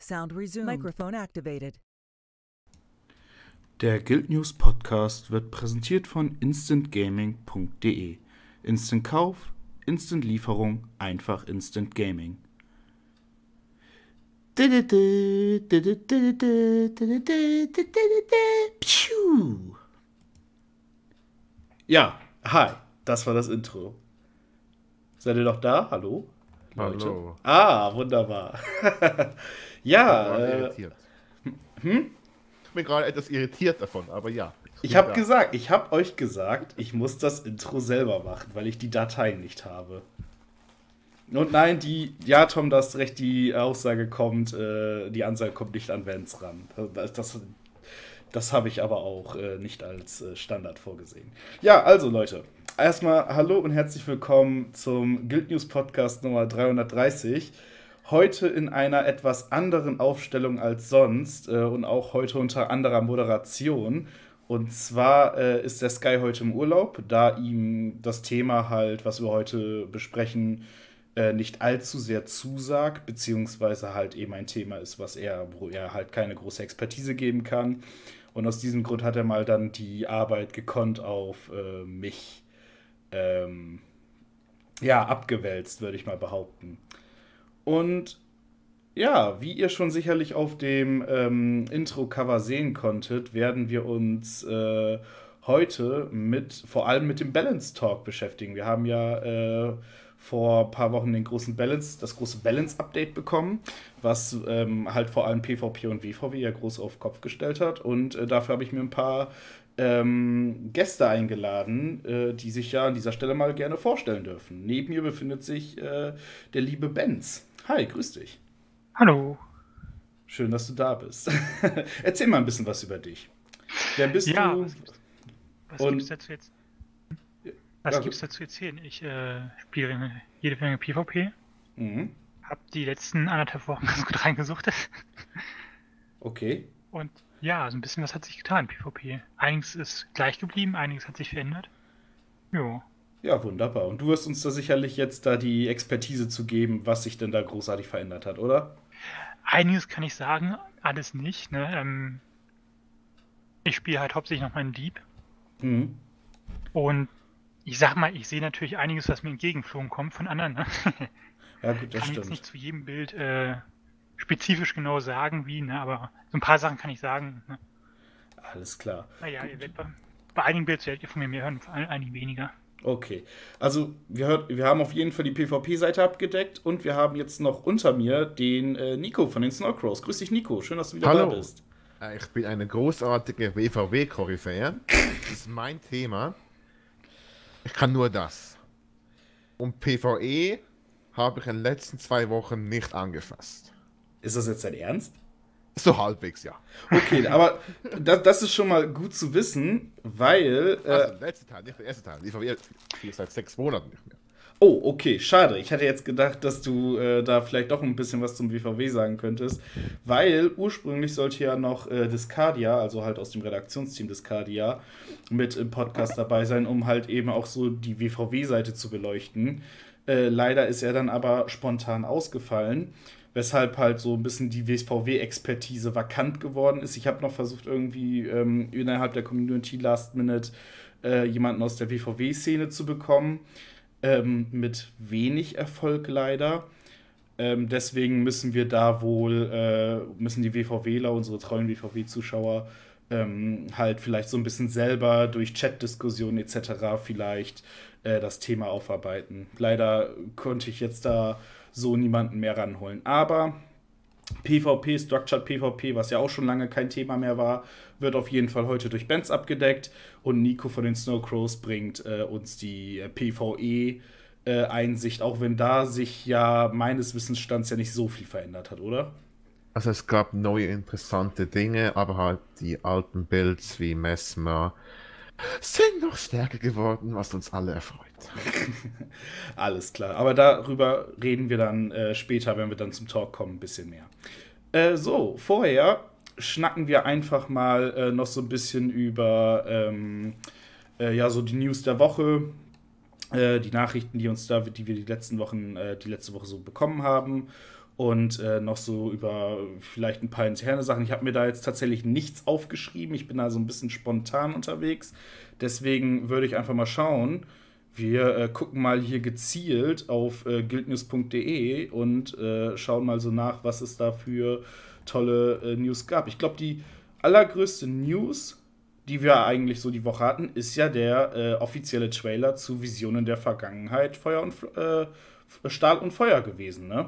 Sound resumed. Microphone activated. Der Guild News Podcast wird präsentiert von instantgaming.de. Instant Kauf, Instant Lieferung, einfach Instant Gaming. Ja, hi, das war das Intro. Seid ihr noch da? Hallo? Leute? Hallo. Ah, wunderbar. Ja, irritiert. Ich bin gerade etwas irritiert davon, aber ja. ich habe euch gesagt, ich muss das Intro selber machen, weil ich die Dateien nicht habe. Und nein, Tom, du hast recht, die Aussage kommt, die Ansage kommt nicht an Vance ran. Das habe ich aber auch nicht als Standard vorgesehen. Ja, also Leute, erstmal hallo und herzlich willkommen zum Guild News Podcast Nummer 330. Heute in einer etwas anderen Aufstellung als sonst und auch heute unter anderer Moderation. Und zwar ist der Sky heute im Urlaub, da ihm das Thema halt, was wir heute besprechen, nicht allzu sehr zusagt, beziehungsweise halt eben ein Thema ist, wo er halt keine große Expertise geben kann. Und aus diesem Grund hat er mal dann die Arbeit gekonnt auf mich abgewälzt, würde ich mal behaupten. Und ja, wie ihr schon sicherlich auf dem Intro-Cover sehen konntet, werden wir uns heute vor allem mit dem Balance Talk beschäftigen. Wir haben ja vor ein paar Wochen das große Balance-Update bekommen, was halt vor allem PvP und WVW ja groß auf Kopf gestellt hat. Und dafür habe ich mir ein paar Gäste eingeladen, die sich ja an dieser Stelle mal gerne vorstellen dürfen. Neben mir befindet sich der liebe Benz. Hi, grüß dich. Hallo. Schön, dass du da bist. Erzähl mal ein bisschen was über dich. Wer bist du? Was gibt's dazu jetzt? Was gibt's dazu erzählen? Ich spiele jede Menge PvP. Hab die letzten 1,5 Wochen ganz gut reingesuchtet. Okay. Und ja, so ein bisschen was hat sich getan, PvP. Einiges ist gleich geblieben, einiges hat sich verändert. Jo. Ja, wunderbar. Und du wirst uns da sicherlich jetzt da die Expertise zu geben, was sich denn da großartig verändert hat, oder? Einiges kann ich sagen, alles nicht. Ne? Ich spiele halt hauptsächlich noch meinen Dieb. Und ich sag mal, ich sehe natürlich einiges, was mir entgegengeflogen kommt von anderen. Ne? Ja, gut, das kann stimmt. Jetzt nicht zu jedem Bild spezifisch genau sagen, wie, ne? Aber so ein paar Sachen kann ich sagen. Ne? Alles klar. Naja, ihr werdet bei einigen Builds werdet ihr von mir mehr hören, bei einigen weniger. Okay, also wir haben auf jeden Fall die PvP-Seite abgedeckt und wir haben jetzt noch unter mir den Nico von den Snowcrows. Grüß dich, Nico. Schön, dass du wieder da bist. Ich bin eine großartige WVW-Koryphäe. Das ist mein Thema. Ich kann nur das. Und PvE habe ich in den letzten 2 Wochen nicht angefasst. Ist das jetzt dein Ernst? So halbwegs, ja. Okay, aber das ist schon mal gut zu wissen, weil... Also der letzte Teil, nicht der erste Teil. WVW spiele ich seit 6 Monaten nicht mehr. Oh, okay, schade. Ich hatte jetzt gedacht, dass du da vielleicht doch ein bisschen was zum WVW sagen könntest, weil ursprünglich sollte ja noch Discardia, also halt aus dem Redaktionsteam Discardia, mit im Podcast dabei sein, um halt eben auch so die WVW-Seite zu beleuchten. Leider ist er dann aber spontan ausgefallen, weshalb halt so ein bisschen die WVW-Expertise vakant geworden ist. Ich habe noch versucht, irgendwie innerhalb der Community Last Minute jemanden aus der WVW-Szene zu bekommen. Mit wenig Erfolg leider. Deswegen müssen wir da wohl, müssen die WVWler, unsere treuen WVW-Zuschauer, halt vielleicht so ein bisschen selber durch Chat-Diskussionen etc. vielleicht das Thema aufarbeiten. Leider konnte ich jetzt da so niemanden mehr ranholen. Aber PvP, Structured PvP, was ja auch schon lange kein Thema mehr war, wird auf jeden Fall heute durch Benz abgedeckt. Und Nico von den Snowcrows bringt uns die PvE-Einsicht, auch wenn da sich ja meines Wissensstands ja nicht so viel verändert hat, oder? Also es gab neue interessante Dinge, aber halt die alten Builds wie Mesmer sind noch stärker geworden, was uns alle erfreut. Alles klar, aber darüber reden wir dann später, wenn wir dann zum Talk kommen, ein bisschen mehr. Vorher schnacken wir einfach mal noch so ein bisschen über so die News der Woche, die Nachrichten, die wir die letzte Woche so bekommen haben. und noch so über vielleicht ein paar interne Sachen. Ich habe mir da jetzt tatsächlich nichts aufgeschrieben. Ich bin da so ein bisschen spontan unterwegs. Deswegen würde ich einfach mal schauen. Wir gucken mal hier gezielt auf guildnews.de und schauen mal so nach, was es da für tolle News gab. Ich glaube, die allergrößte News, die wir eigentlich so die Woche hatten, ist ja der offizielle Trailer zu Visionen der Vergangenheit, Stahl und Feuer gewesen, ne?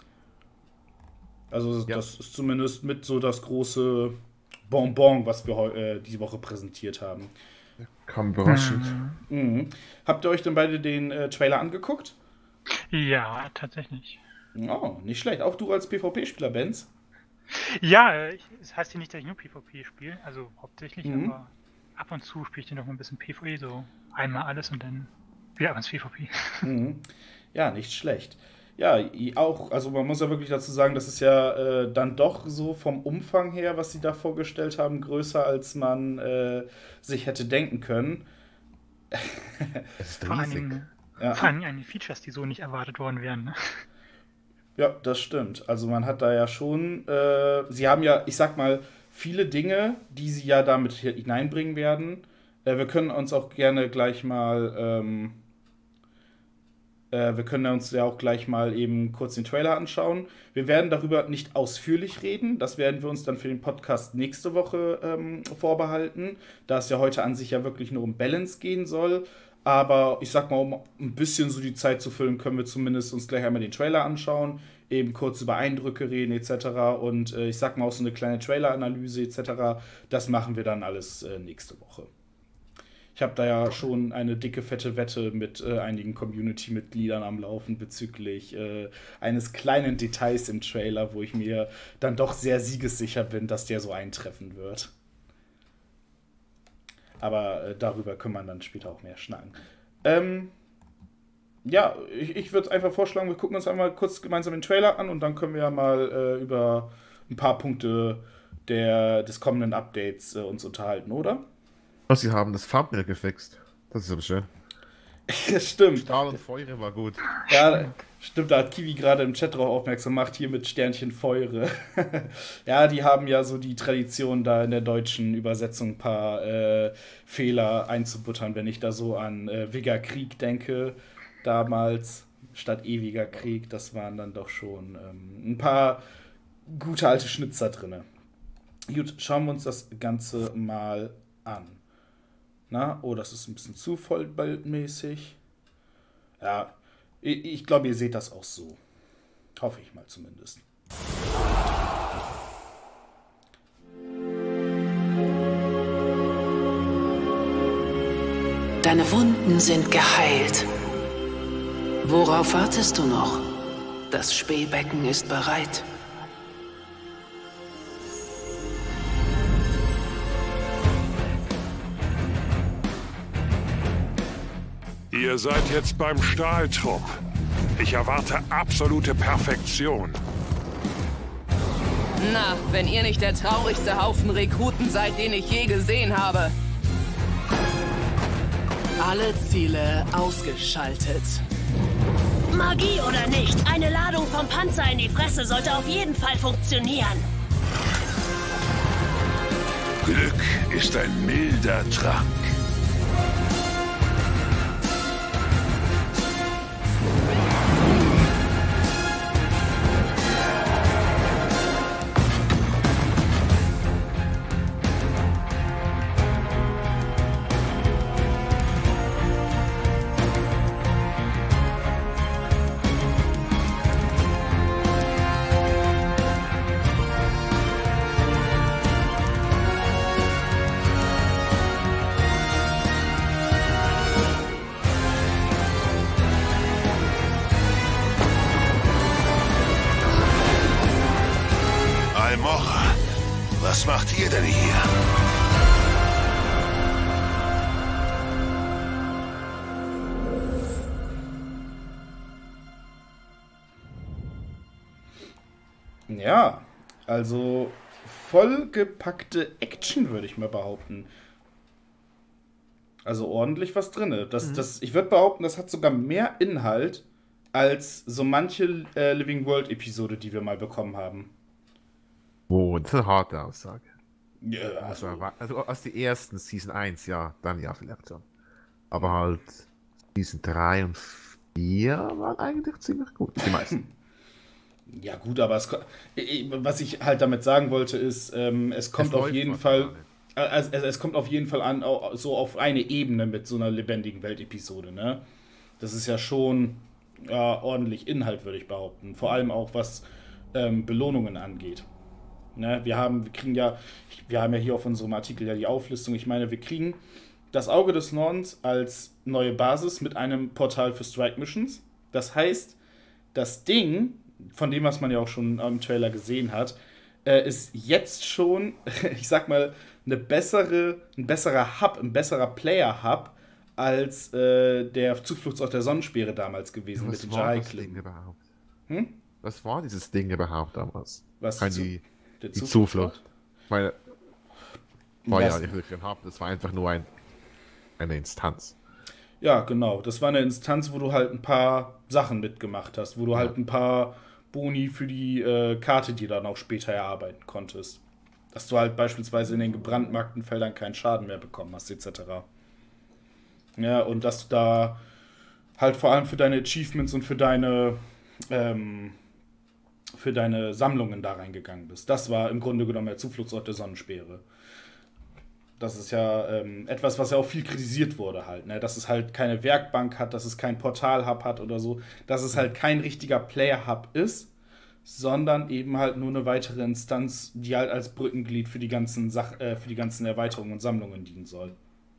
Also das ist zumindest mit so das große Bonbon, was wir die Woche präsentiert haben. Kam überraschend. Mhm. Habt ihr euch denn beide den Trailer angeguckt? Ja, tatsächlich. Oh, nicht schlecht. Auch du als PvP-Spieler, Benz? Ja, es heißt ja nicht, dass ich nur PvP spiele, also hauptsächlich, aber ab und zu spiele ich dann noch mal ein bisschen PvE, so einmal alles und dann wieder ab ins PvP. Mhm. Ja, nicht schlecht. Ja, auch, also man muss ja wirklich dazu sagen, das ist ja dann doch so vom Umfang her, was sie da vorgestellt haben, größer als man sich hätte denken können. Das ist Vor riesig. allem eine Features, die so nicht erwartet worden wären. Ne? Ja, das stimmt. Also man hat da ja schon, sie haben ja, ich sag mal, viele Dinge, die sie ja damit hineinbringen werden. Wir können uns auch gerne gleich mal, wir können uns ja auch gleich mal eben kurz den Trailer anschauen. Wir werden darüber nicht ausführlich reden. Das werden wir uns dann für den Podcast nächste Woche vorbehalten, da es ja heute an sich ja wirklich nur um Balance gehen soll. Aber ich sag mal, um ein bisschen so die Zeit zu füllen, können wir zumindest uns gleich einmal den Trailer anschauen, eben kurz über Eindrücke reden etc. Und ich sag mal auch so eine kleine Trailer-Analyse etc. Das machen wir dann alles nächste Woche. Ich habe da ja schon eine dicke, fette Wette mit einigen Community-Mitgliedern am Laufen bezüglich eines kleinen Details im Trailer, wo ich mir dann doch sehr siegessicher bin, dass der so eintreffen wird. Aber darüber kann man dann später auch mehr schnacken. Ja, ich würde einfach vorschlagen, wir gucken uns einmal kurz gemeinsam den Trailer an und dann können wir ja mal über ein paar Punkte des kommenden Updates uns unterhalten, oder? Sie haben das Thumbnail gefixt. Das ist aber schön. Ja, stimmt. Stahl und Feuer war gut. Ja, stimmt, da hat Kiwi gerade im Chat drauf aufmerksam gemacht, hier mit Sternchen Feure. Ja, die haben ja so die Tradition, da in der deutschen Übersetzung ein paar Fehler einzubuttern, wenn ich da so an Wigger Krieg denke, damals, statt ewiger Krieg, das waren dann doch schon ein paar gute alte Schnitzer drin. Gut, schauen wir uns das Ganze mal an. Na, oh, das ist ein bisschen zu vollbildmäßig. Ja, ich glaube, ihr seht das auch so. Hoffe ich mal zumindest. Deine Wunden sind geheilt. Worauf wartest du noch? Das Spähbecken ist bereit. Ihr seid jetzt beim Stahltrupp. Ich erwarte absolute Perfektion. Na, wenn ihr nicht der traurigste Haufen Rekruten seid, den ich je gesehen habe. Alle Ziele ausgeschaltet. Magie oder nicht, eine Ladung vom Panzer in die Fresse sollte auf jeden Fall funktionieren. Glück ist ein milder Trank. Was macht ihr denn hier? Ja, also vollgepackte Action, würde ich mal behaupten. Also ordentlich was drin. Ich würde behaupten, das hat sogar mehr Inhalt als so manche Living World-Episode, die wir mal bekommen haben. Oh, das ist eine harte Aussage. Ja, Also aus die ersten Season 1, ja, dann ja vielleicht schon. Aber halt Season 3 und 4 waren eigentlich ziemlich gut, die meisten. Ja gut, aber was ich halt damit sagen wollte, ist, es kommt auf jeden Fall... es kommt auf jeden Fall an, so auf eine Ebene mit so einer lebendigen Welt-Episode, ne? Das ist ja schon ordentlich Inhalt, würde ich behaupten. Vor allem auch, was Belohnungen angeht. Ne? Wir haben ja hier auf unserem Artikel ja die Auflistung. Ich meine, wir kriegen das Auge des Nordens als neue Basis mit einem Portal für Strike Missions. Das heißt, das Ding, von dem, was man ja auch schon im Trailer gesehen hat, ist jetzt schon, ich sag mal, ein besserer Hub, ein besserer Player-Hub als der Zufluchtsort der Sonnenspeere damals gewesen mit den Jai-Klippen. Was war dieses Ding überhaupt damals? Was? Die Zuflucht. Weil war ja nicht wirklich ein Hub, das war einfach nur eine Instanz. Ja, genau. Das war eine Instanz, wo du halt ein paar Sachen mitgemacht hast, wo du halt ein paar Boni für die Karte, die dann auch später erarbeiten konntest. Dass du halt beispielsweise in den gebrandmarkten Feldern keinen Schaden mehr bekommen hast, etc. Ja, und dass du da halt vor allem für deine Achievements und für deine Sammlungen da reingegangen bist. Das war im Grunde genommen der Zufluchtsort der Sonnenspeere. Das ist ja etwas, was ja auch viel kritisiert wurde halt, ne? Dass es halt keine Werkbank hat, dass es kein Portal-Hub hat oder so, dass es halt kein richtiger Player-Hub ist, sondern eben halt nur eine weitere Instanz, die halt als Brückenglied für die ganzen Erweiterungen und Sammlungen dienen soll.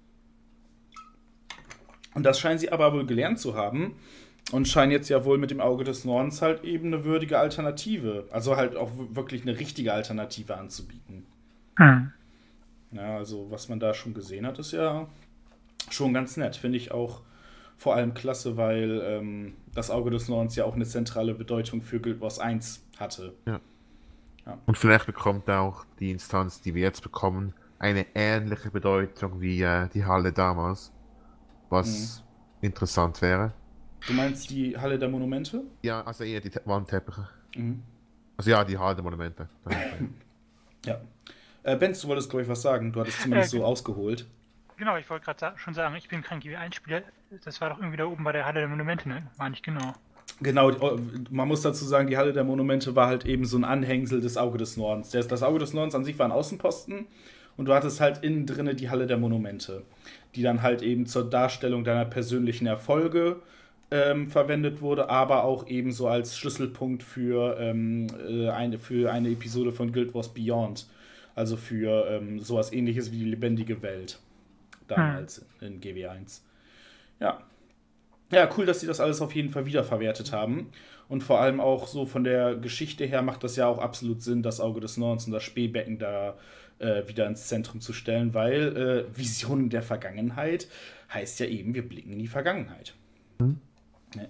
Und das scheinen sie aber wohl gelernt zu haben und scheinen jetzt ja wohl mit dem Auge des Nordens halt eben eine würdige Alternative, also halt auch wirklich eine richtige Alternative anzubieten. Ja, also was man da schon gesehen hat, ist ja schon ganz nett. Finde ich auch vor allem klasse, weil das Auge des Nordens ja auch eine zentrale Bedeutung für Guild Wars 1 hatte. Ja. Und vielleicht bekommt auch die Instanz, die wir jetzt bekommen, eine ähnliche Bedeutung wie die Halle damals. Was interessant wäre. Du meinst die Halle der Monumente? Ja, also eher die Wandteppiche. Also ja, die Halle der Monumente. Ja. Benz, du wolltest, glaube ich, was sagen. Du hattest zumindest so ausgeholt. Genau, ich wollte gerade schon sagen, ich bin kein GW1-Spieler. Das war doch irgendwie da oben bei der Halle der Monumente, ne? War nicht genau. Genau, man muss dazu sagen, die Halle der Monumente war halt eben so ein Anhängsel des Auge des Nordens. Das Auge des Nordens an sich war ein Außenposten und du hattest halt innen drinne die Halle der Monumente, die dann halt eben zur Darstellung deiner persönlichen Erfolge verwendet wurde, aber auch eben so als Schlüsselpunkt für eine Episode von Guild Wars Beyond. Also für sowas Ähnliches wie die lebendige Welt. Damals in GW1. Ja. Ja, cool, dass sie das alles auf jeden Fall wiederverwertet haben. Und vor allem auch so von der Geschichte her macht das ja auch absolut Sinn, das Auge des Nordens und das Spähbecken da wieder ins Zentrum zu stellen, weil Visionen der Vergangenheit heißt ja eben, wir blicken in die Vergangenheit. Ja,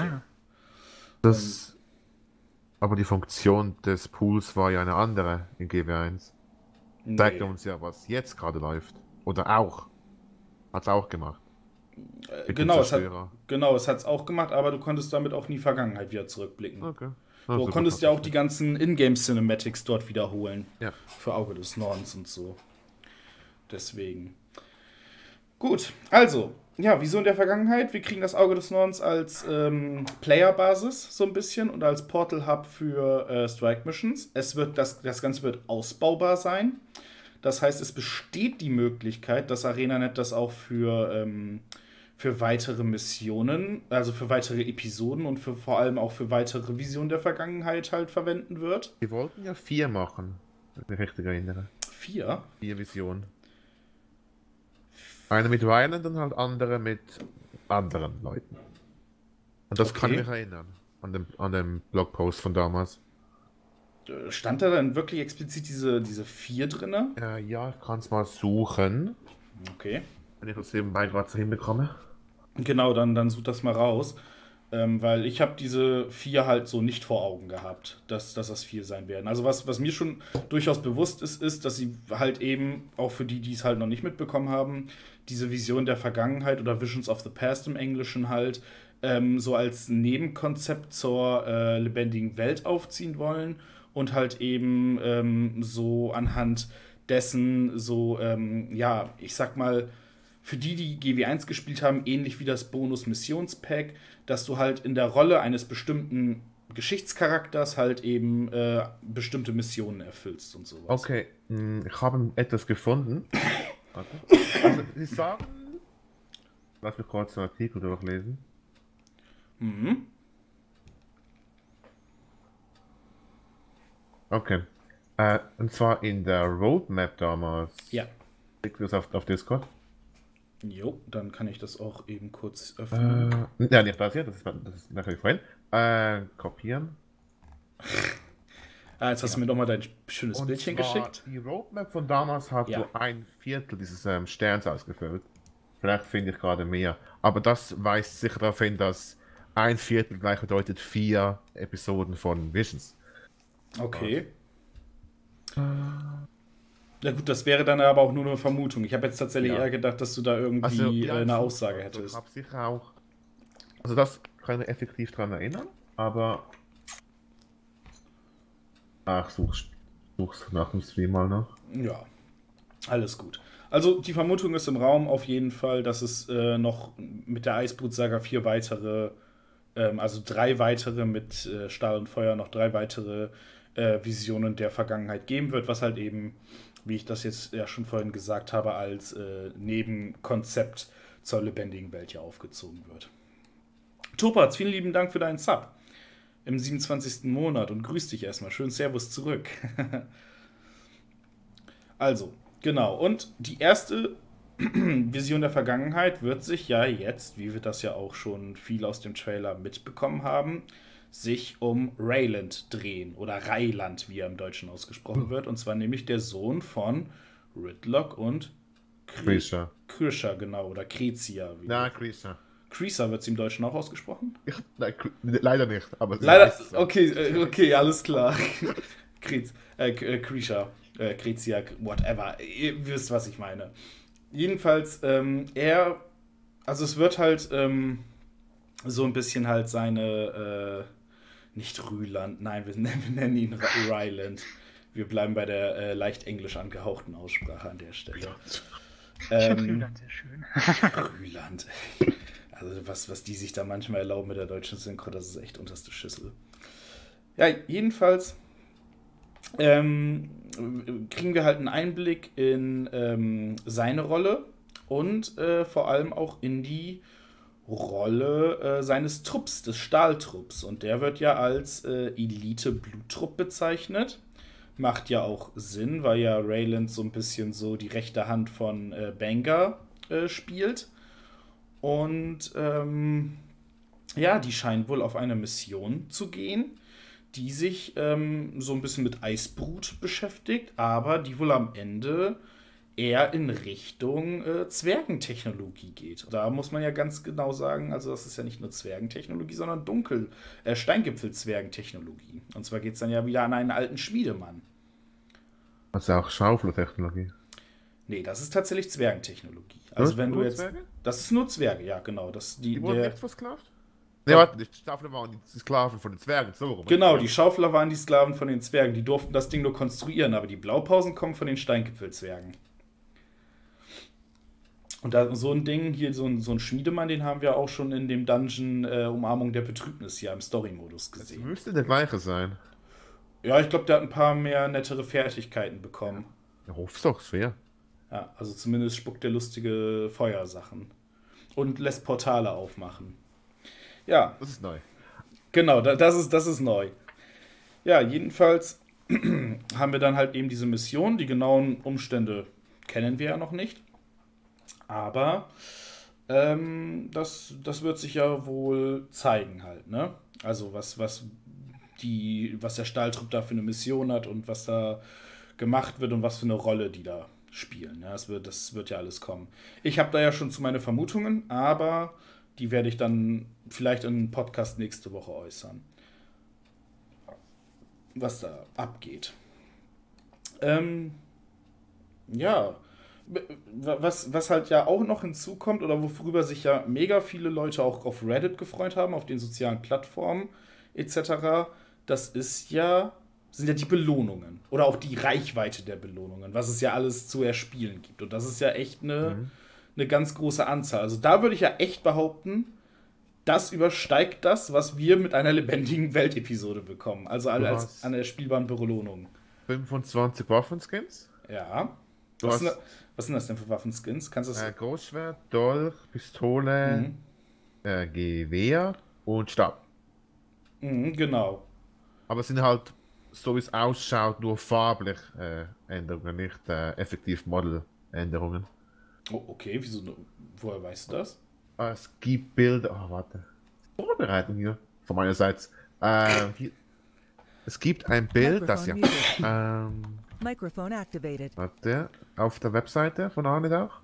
aber die Funktion des Pools war ja eine andere in GW1. Zeigt uns ja, was jetzt gerade läuft. Oder auch. Hat es auch gemacht. Genau, es hat es auch gemacht, aber du konntest damit auch in die Vergangenheit wieder zurückblicken. Okay. Du konntest ja auch die ganzen Ingame-Cinematics dort wiederholen. Ja. Für Auge des Nordens und so. Deswegen. Gut, also, ja, Vision der Vergangenheit. Wir kriegen das Auge des Nordens als Player-Basis so ein bisschen und als Portal-Hub für Strike-Missions. Das Ganze wird ausbaubar sein. Das heißt, es besteht die Möglichkeit, dass ArenaNet das auch für weitere Missionen, also für weitere Episoden und vor allem auch für weitere Visionen der Vergangenheit halt verwenden wird. Wir wollten ja 4 machen, wenn ich mich richtig erinnere. 4? 4 Visionen. Eine mit Ryland und halt andere mit anderen Leuten. Und das kann ich mich erinnern, an dem Blogpost von damals. Stand da dann wirklich explizit diese 4 drin? Ja, ich kann es mal suchen. Okay. Wenn ich das nebenbei gerade so hinbekomme. Genau, dann such das mal raus. Weil ich habe diese 4 halt so nicht vor Augen gehabt, dass das 4 sein werden. Also was mir schon durchaus bewusst ist, dass sie halt eben, auch für die es halt noch nicht mitbekommen haben, diese Vision der Vergangenheit oder Visions of the Past im Englischen halt, so als Nebenkonzept zur lebendigen Welt aufziehen wollen und halt eben so anhand dessen so, ja, ich sag mal, für die GW1 gespielt haben, ähnlich wie das Bonus-Missions-Pack, dass du halt in der Rolle eines bestimmten Geschichtscharakters halt eben bestimmte Missionen erfüllst und sowas. Okay, ich habe etwas gefunden. Also, Sie sagen... Lass mich kurz den Artikel durchlesen. Mhm. Okay. Und zwar in der Roadmap damals. Ja. Klick das auf Discord. Jo, dann kann ich das auch eben kurz öffnen. Ja, nicht das hier, das ist natürlich vorhin. Kopieren. Jetzt hast du mir nochmal dein schönes Bildchen geschickt. Die Roadmap von damals hat Ja. so 1/4 dieses Sterns ausgefüllt. Vielleicht finde ich gerade mehr. Aber das weist sicher darauf hin, dass 1/4 gleich bedeutet 4 Episoden von Visions. Okay. Ja gut, das wäre dann aber auch nur eine Vermutung. Ich habe jetzt tatsächlich eher gedacht, dass du da irgendwie eine Aussage hättest. Ich habe sicher auch... Also das kann ich effektiv dran erinnern, aber... Ach, such's nach dem Stream mal noch. Ja, alles gut. Also die Vermutung ist im Raum auf jeden Fall, dass es noch mit der Eisbrut-Saga 4 weitere, also 3 weitere mit Stahl und Feuer, noch 3 weitere Visionen der Vergangenheit geben wird, was halt eben, wie ich das jetzt ja schon vorhin gesagt habe, als Nebenkonzept zur lebendigen Welt hier aufgezogen wird. Topaz, vielen lieben Dank für deinen Sub im 27. Monat und grüß dich erstmal. Schön Servus zurück. Also, genau. Und die erste Vision der Vergangenheit wird sich ja jetzt, wie wir das ja auch schon viel aus dem Trailer mitbekommen haben, sich um Rayland drehen. Oder Rayland, wie er im Deutschen ausgesprochen wird. Und zwar nämlich der Sohn von und Kreesha. Kreesha, genau. Oder Krezia. Na, Kreesha. Kreesha wird es im Deutschen auch ausgesprochen? Nein, leider nicht. Aber leider, okay, alles klar. Kreesha, Krezia, whatever. Ihr wisst, was ich meine. Jedenfalls, also es wird halt so ein bisschen halt seine, nicht Rüland, nein, wir nennen ihn Ryland. Wir bleiben bei der leicht englisch angehauchten Aussprache an der Stelle. Ich finde Rüland sehr schön. Rüland. Also was die sich da manchmal erlauben mit der deutschen Synchro, das ist echt unterste Schüssel. Ja, jedenfalls kriegen wir halt einen Einblick in seine Rolle und vor allem auch in die Rolle seines Trupps, des Stahltrupps. Und der wird ja als Elite-Bluttrupp bezeichnet. Macht ja auch Sinn, weil ja Rayland so ein bisschen so die rechte Hand von Benga spielt. Und ja, die scheinen wohl auf eine Mission zu gehen, die sich so ein bisschen mit Eisbrut beschäftigt, aber die wohl am Ende eher in Richtung Zwergentechnologie geht. Da muss man ja ganz genau sagen, also das ist ja nicht nur Zwergentechnologie, sondern Steingipfel-Zwergentechnologie. Und zwar geht es dann ja wieder an einen alten Schmiedemann. Also auch Schauflertechnologie. Nee, das ist tatsächlich Zwergentechnologie. Also wenn du jetzt... Zwerge? Das ist nur Zwerge, ja, genau. Die wurden nicht versklavt? Ne, warte, die Schaufler waren die Sklaven von den Zwergen. So rum. Genau, die Schaufler waren die Sklaven von den Zwergen. Die durften das Ding nur konstruieren, aber die Blaupausen kommen von den Steingipfelzwergen. Und da so ein Ding, hier so ein Schmiedemann, den haben wir auch schon in dem Dungeon Umarmung der Betrübnis hier im Story-Modus gesehen. Das müsste der gleiche sein. Ja, ich glaube, der hat ein paar mehr nettere Fertigkeiten bekommen. Ja, hoff's doch, schwer. Ja, also zumindest spuckt der lustige Feuersachen. Und lässt Portale aufmachen. Ja. Das ist neu. Genau, das ist neu. Ja, jedenfalls haben wir dann halt eben diese Mission. Die genauen Umstände kennen wir ja noch nicht. Aber das wird sich ja wohl zeigen halt, ne? Also was der Stahltrupp da für eine Mission hat und was da gemacht wird und was für eine Rolle die da spielen. Ja, das wird ja alles kommen. Ich habe da ja schon zu meine Vermutungen, aber die werde ich dann vielleicht in einem Podcast nächste Woche äußern. Was da abgeht. Ja, was halt ja auch noch hinzukommt oder worüber sich ja mega viele Leute auch auf Reddit gefreut haben, auf den sozialen Plattformen etc., sind ja die Belohnungen oder auch die Reichweite der Belohnungen, was es ja alles zu erspielen gibt. Und das ist ja echt eine ganz große Anzahl. Also da würde ich ja echt behaupten, das übersteigt das, was wir mit einer lebendigen Welt-Episode bekommen. Also als an der spielbaren Belohnung. 25 Waffenskins? Ja. Was sind das denn für Waffenskins? Kannst du das? Großschwert, Dolch, Pistole, Gewehr und Stab. Genau. Aber es sind halt, so wie es ausschaut, nur farblich Änderungen, nicht effektiv Model-Änderungen. Oh, okay, woher weißt du das? Es gibt Bilder. Oh, warte. Vorbereitung hier von meiner Seite. Es gibt ein Bild, das ja. Microphone activated. Warte, auf der Webseite von Arne auch.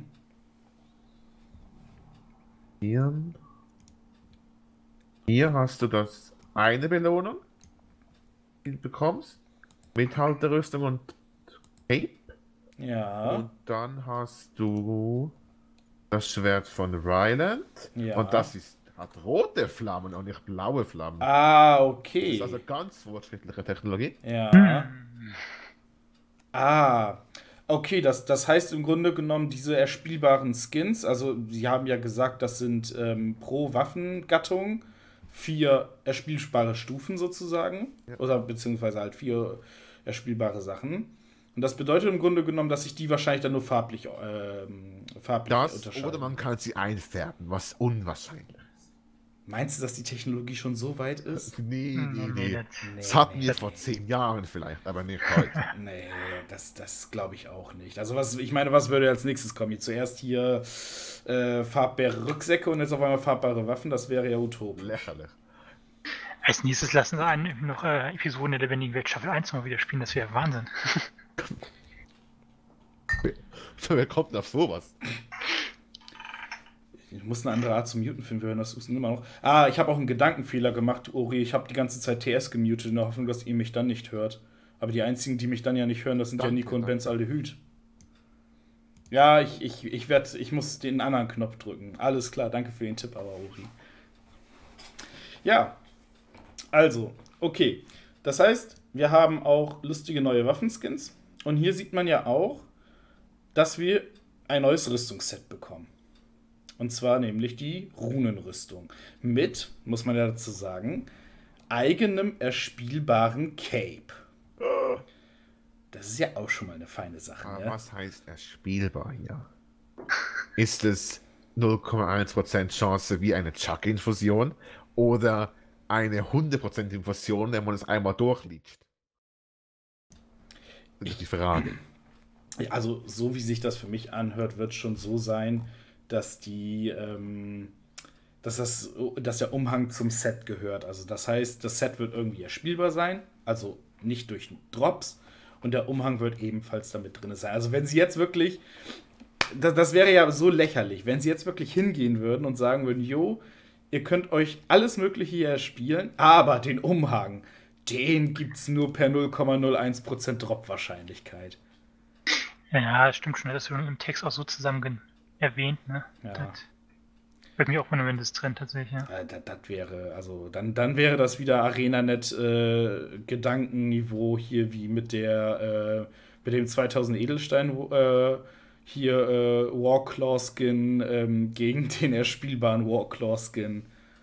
Hier hast du das eine Belohnung, die du bekommst. Mithalterrüstung und Cape. Ja. Und dann hast du das Schwert von Ryland. Ja. Und das hat rote Flammen und nicht blaue Flammen. Ah, okay. Das ist also ganz fortschrittliche Technologie. Ja. Okay, das heißt im Grunde genommen, diese erspielbaren Skins, also sie haben ja gesagt, das sind pro Waffengattung 4 erspielbare Stufen sozusagen. Ja. Oder beziehungsweise halt 4 erspielbare Sachen. Und das bedeutet im Grunde genommen, dass sich die wahrscheinlich dann nur farblich unterscheiden. Oder man kann sie einfärben, was unwahrscheinlich ist. Meinst du, dass die Technologie schon so weit ist? Nee. Das hatten wir vor 10 Jahren vielleicht, aber nicht heute. Nee, das glaube ich auch nicht. Also was würde als nächstes kommen? Hier zuerst hier farbbare Rücksäcke und jetzt auf einmal farbbare Waffen, das wäre ja utopisch. Lächerlich. Als nächstes lassen sie noch Episoden der lebendigen Welt Staffel 1 mal wieder spielen, das wäre Wahnsinn. Wer kommt auf sowas? Ich muss eine andere Art zu muten finden, wir hören das Husten immer noch. Ich habe auch einen Gedankenfehler gemacht, Ori. Ich habe die ganze Zeit TS gemutet, in der Hoffnung, dass ihr mich dann nicht hört. Aber die einzigen, die mich dann ja nicht hören, das sind ja Nico und Benz Aldehyd. Ja, ich muss den anderen Knopf drücken. Alles klar, danke für den Tipp, aber Ori. Ja, also, okay. Das heißt, wir haben auch lustige neue Waffenskins. Und hier sieht man ja auch, dass wir ein neues Rüstungsset bekommen. Und zwar nämlich die Runenrüstung. Mit, muss man ja dazu sagen, eigenem erspielbaren Cape. Das ist ja auch schon mal eine feine Sache. Aber ne? Was heißt erspielbar hier? Ist es 0,1% Chance wie eine Chuck-Infusion oder eine 100% Infusion, wenn man es einmal durchliegt? Das ist die Frage. Also, so wie sich das für mich anhört, wird es schon so sein, dass dass der Umhang zum Set gehört. Also das heißt, das Set wird irgendwie erspielbar sein, also nicht durch Drops, und der Umhang wird ebenfalls damit drin sein. Also wenn sie jetzt wirklich, das wäre ja so lächerlich, wenn sie jetzt wirklich hingehen würden und sagen würden, jo, ihr könnt euch alles Mögliche hier erspielen, aber den Umhang, den gibt's nur per 0,01% Drop-Wahrscheinlichkeit. Ja, stimmt schon, das wird im Text auch so zusammen erwähnt, ne? Ja. Das würde mich auch wundern, wenn das trennt tatsächlich, ja. Das wäre, also dann wäre das wieder ArenaNet Gedankenniveau hier wie mit dem 2000 Edelstein Warclaw Skin gegen den erspielbaren Warclaw Skin.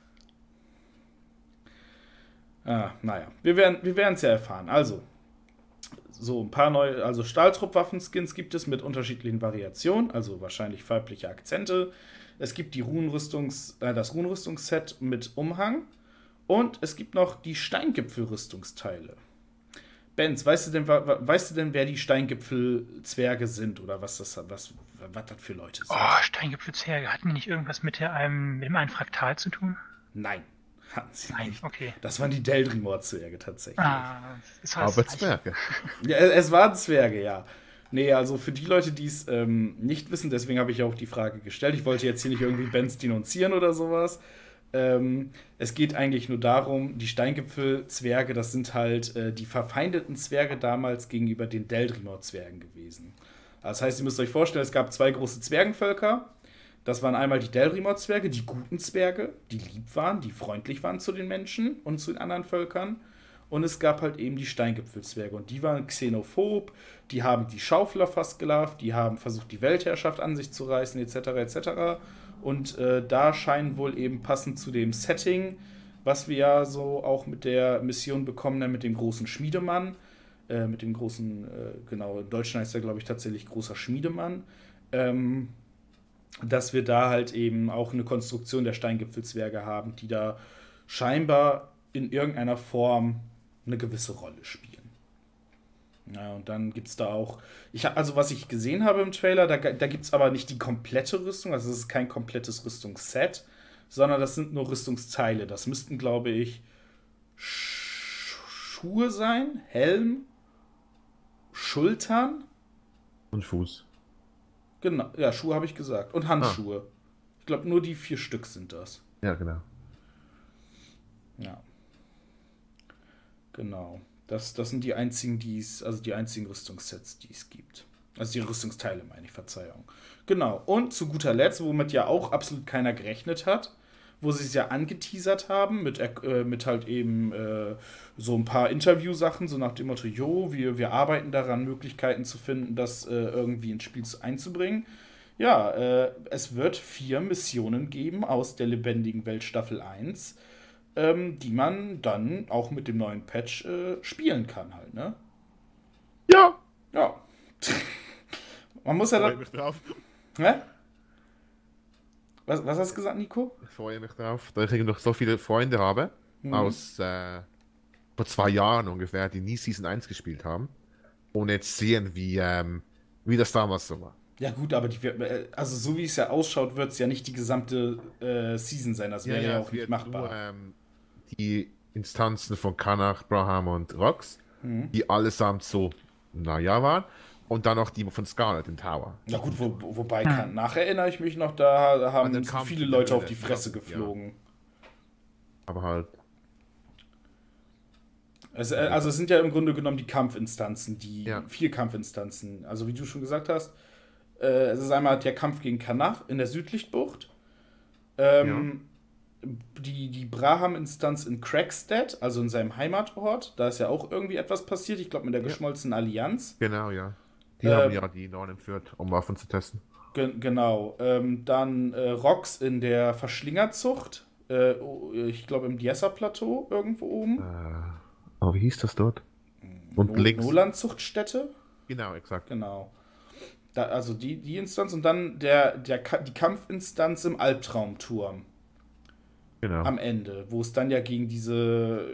Naja, wir werden es ja erfahren. Also, so ein paar neue, also Stahltrupp-Waffenskins gibt es mit unterschiedlichen Variationen, also wahrscheinlich farbliche Akzente. Es gibt die das Runenrüstungsset mit Umhang und es gibt noch die Steingipfel-Rüstungsteile. Benz, weißt du denn, wer die Steingipfel-Zwerge sind oder was das für Leute sind? Oh, Steingipfel-Zwerge, hatten die nicht irgendwas mit dem einen Fraktal zu tun? Nein. Nein, okay. Das waren die Deldrimor-Zwerge tatsächlich. Das aber Zwerge. Ja, es waren Zwerge, ja. Nee, also für die Leute, die es nicht wissen, deswegen habe ich auch die Frage gestellt. Ich wollte jetzt hier nicht irgendwie Benz denunzieren oder sowas. Es geht eigentlich nur darum, die Steingipfel-Zwerge, das sind halt die verfeindeten Zwerge damals gegenüber den Deldrimor-Zwergen gewesen. Das heißt, ihr müsst euch vorstellen, es gab 2 große Zwergenvölker. Das waren einmal die Delrimor-Zwerge, die guten Zwerge, die lieb waren, die freundlich waren zu den Menschen und zu den anderen Völkern. Und es gab halt eben die Steingipfelzwerge. Und die waren xenophob, die haben die Schaufler fast gelarvt, die haben versucht, die Weltherrschaft an sich zu reißen, etc. etc. Und da scheinen wohl eben passend zu dem Setting, was wir ja so auch mit der Mission bekommen, mit dem großen Schmiedemann, mit dem großen, genau, in Deutschland heißt er, glaube ich, tatsächlich großer Schmiedemann, dass wir da halt eben auch eine Konstruktion der Steingipfelzwerge haben, die da scheinbar in irgendeiner Form eine gewisse Rolle spielen. Ja, und dann gibt es da auch, also was ich gesehen habe im Trailer, da gibt es aber nicht die komplette Rüstung, also es ist kein komplettes Rüstungsset, sondern das sind nur Rüstungsteile. Das müssten, glaube ich, Schuhe sein, Helm, Schultern und Fuß. Genau, ja, Schuhe habe ich gesagt. Und Handschuhe. Ich glaube, nur die 4 Stück sind das. Ja, genau. Ja. Genau. Das sind die einzigen, die einzigen Rüstungssets, die es gibt. Also die Rüstungsteile, meine ich, Verzeihung. Genau. Und zu guter Letzt, womit ja auch absolut keiner gerechnet hat, wo sie es ja angeteasert haben, mit halt eben so ein paar Interviewsachen, so nach dem Motto, wir arbeiten daran, Möglichkeiten zu finden, das irgendwie ins Spiel einzubringen. Ja, es wird 4 Missionen geben aus der lebendigen Welt Staffel 1, die man dann auch mit dem neuen Patch spielen kann halt, ne? Ja! Ja. Man muss ja Ich freue dann... mich drauf. Hä? Was hast du gesagt, Nico? Ich freue mich drauf, da ich noch so viele Freunde habe, aus vor 2 Jahren ungefähr, die nie Season 1 gespielt haben. Und jetzt sehen, wie das damals so war. Ja gut, aber also so wie es ja ausschaut, wird es ja nicht die gesamte Season sein. Das wäre ja auch nicht machbar. Nur, die Instanzen von Kanach, Braham und Rox, die allesamt so, naja, waren. Und dann noch die von Scarlet im Tower. Na gut, wobei Kanach erinnere ich mich noch, da haben viele Leute auf die Fresse geflogen. Ja. Aber halt. Also es sind ja im Grunde genommen die Kampfinstanzen, 4 Kampfinstanzen. Also wie du schon gesagt hast, es ist einmal der Kampf gegen Kanach in der Südlichtbucht. Die Braham-Instanz in Crackstead, also in seinem Heimatort. Da ist ja auch irgendwie etwas passiert. Ich glaube mit der geschmolzenen Allianz. Genau, ja. Die haben ja die Norden entführt, um Waffen zu testen. Genau. Dann Rox in der Verschlingerzucht. Ich glaube im Diessa-Plateau irgendwo oben. Aber wie hieß das dort? Und links. Noland-Zuchtstätte? Genau, exakt. Genau. Also die Instanz und dann die Kampfinstanz im Albtraumturm. Genau. Am Ende, wo es dann ja gegen diese